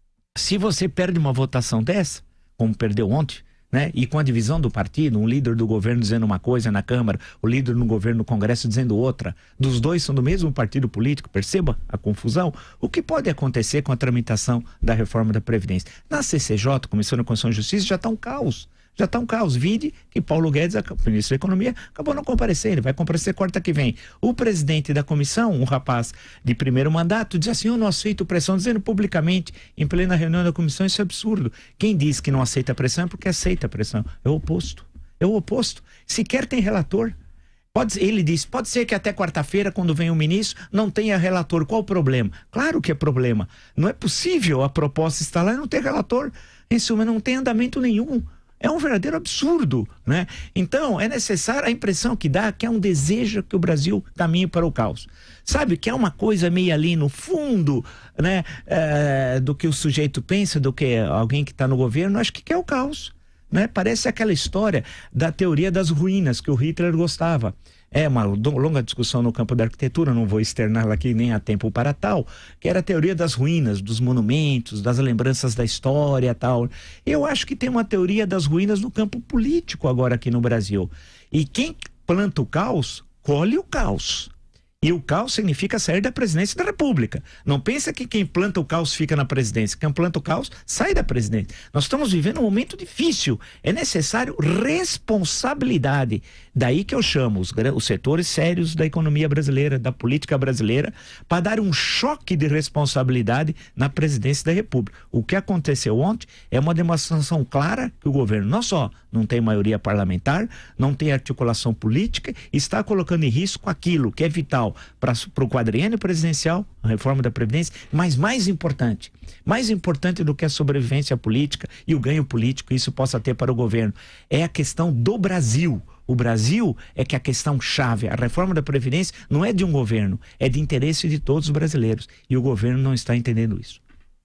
Speaker 4: se você perde uma votação dessa, como perdeu ontem, né? E com a divisão do partido, um líder do governo dizendo uma coisa na Câmara, o líder no governo no Congresso dizendo outra, dos dois são do mesmo partido político, perceba a confusão. O que pode acontecer com a tramitação da reforma da Previdência? Na C C J, Comissão de Constituição e Justiça, já está um caos. Já está um caos. Vide que Paulo Guedes, ministro da Economia, acabou não comparecendo, vai comparecer quarta que vem. O presidente da comissão, um rapaz de primeiro mandato, diz assim, eu não aceito pressão, dizendo publicamente, em plena reunião da comissão, isso é absurdo. Quem diz que não aceita pressão é porque aceita pressão. É o oposto. É o oposto. Sequer tem relator. Pode, ele diz, pode ser que até quarta-feira, quando vem o ministro, não tenha relator. Qual o problema? Claro que é problema. Não é possível a proposta estar lá e não ter relator. Em suma, não tem andamento nenhum. É um verdadeiro absurdo, né? Então, é necessário, a impressão que dá que é um desejo que o Brasil caminhe para o caos. Sabe, que é uma coisa meio ali no fundo, né? É, do que o sujeito pensa, do que alguém que está no governo, acho que quer o caos, né? Parece aquela história da teoria das ruínas que o Hitler gostava. É uma longa discussão no campo da arquitetura, não vou externá-la aqui, nem há tempo para tal, que era a teoria das ruínas, dos monumentos, das lembranças da história e tal. Eu acho que tem uma teoria das ruínas no campo político agora aqui no Brasil. E quem planta o caos, colhe o caos. E o caos significa sair da presidência da República. Não pensa que quem planta o caos fica na presidência. Quem planta o caos sai da presidência. Nós estamos vivendo um momento difícil. É necessário responsabilidade Daí que eu chamo os, os setores sérios da economia brasileira, da política brasileira, para dar um choque de responsabilidade na presidência da República. O que aconteceu ontem é uma demonstração clara que o governo não só não tem maioria parlamentar, não tem articulação política, está colocando em risco aquilo que é vital para o quadriênio presidencial, a reforma da Previdência, mas mais importante, mais importante do que a sobrevivência política e o ganho político que isso possa ter para o governo, é a questão do Brasil. O Brasil é que a questão chave, a reforma da Previdência não é de um governo, é de interesse de todos os brasileiros. E o governo não está entendendo isso.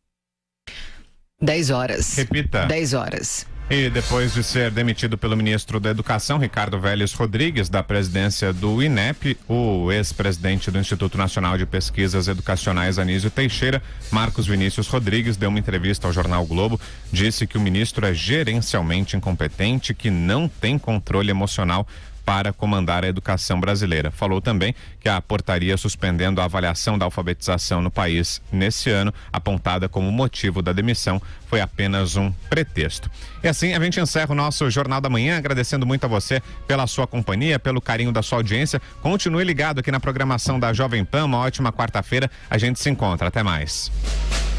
Speaker 12: dez horas.
Speaker 1: Repita.
Speaker 12: dez horas.
Speaker 1: E depois de ser demitido pelo ministro da Educação, Ricardo Vélez Rodrigues, da presidência do INEP, o ex-presidente do Instituto Nacional de Pesquisas Educacionais, Anísio Teixeira, Marcos Vinícius Rodrigues, deu uma entrevista ao jornal Globo, disse que o ministro é gerencialmente incompetente, que não tem controle emocional para comandar a educação brasileira. Falou também que a portaria suspendendo a avaliação da alfabetização no país nesse ano, apontada como motivo da demissão, foi apenas um pretexto. E assim a gente encerra o nosso Jornal da Manhã, agradecendo muito a você pela sua companhia, pelo carinho da sua audiência. Continue ligado aqui na programação da Jovem Pan. Uma ótima quarta-feira. A gente se encontra. Até mais.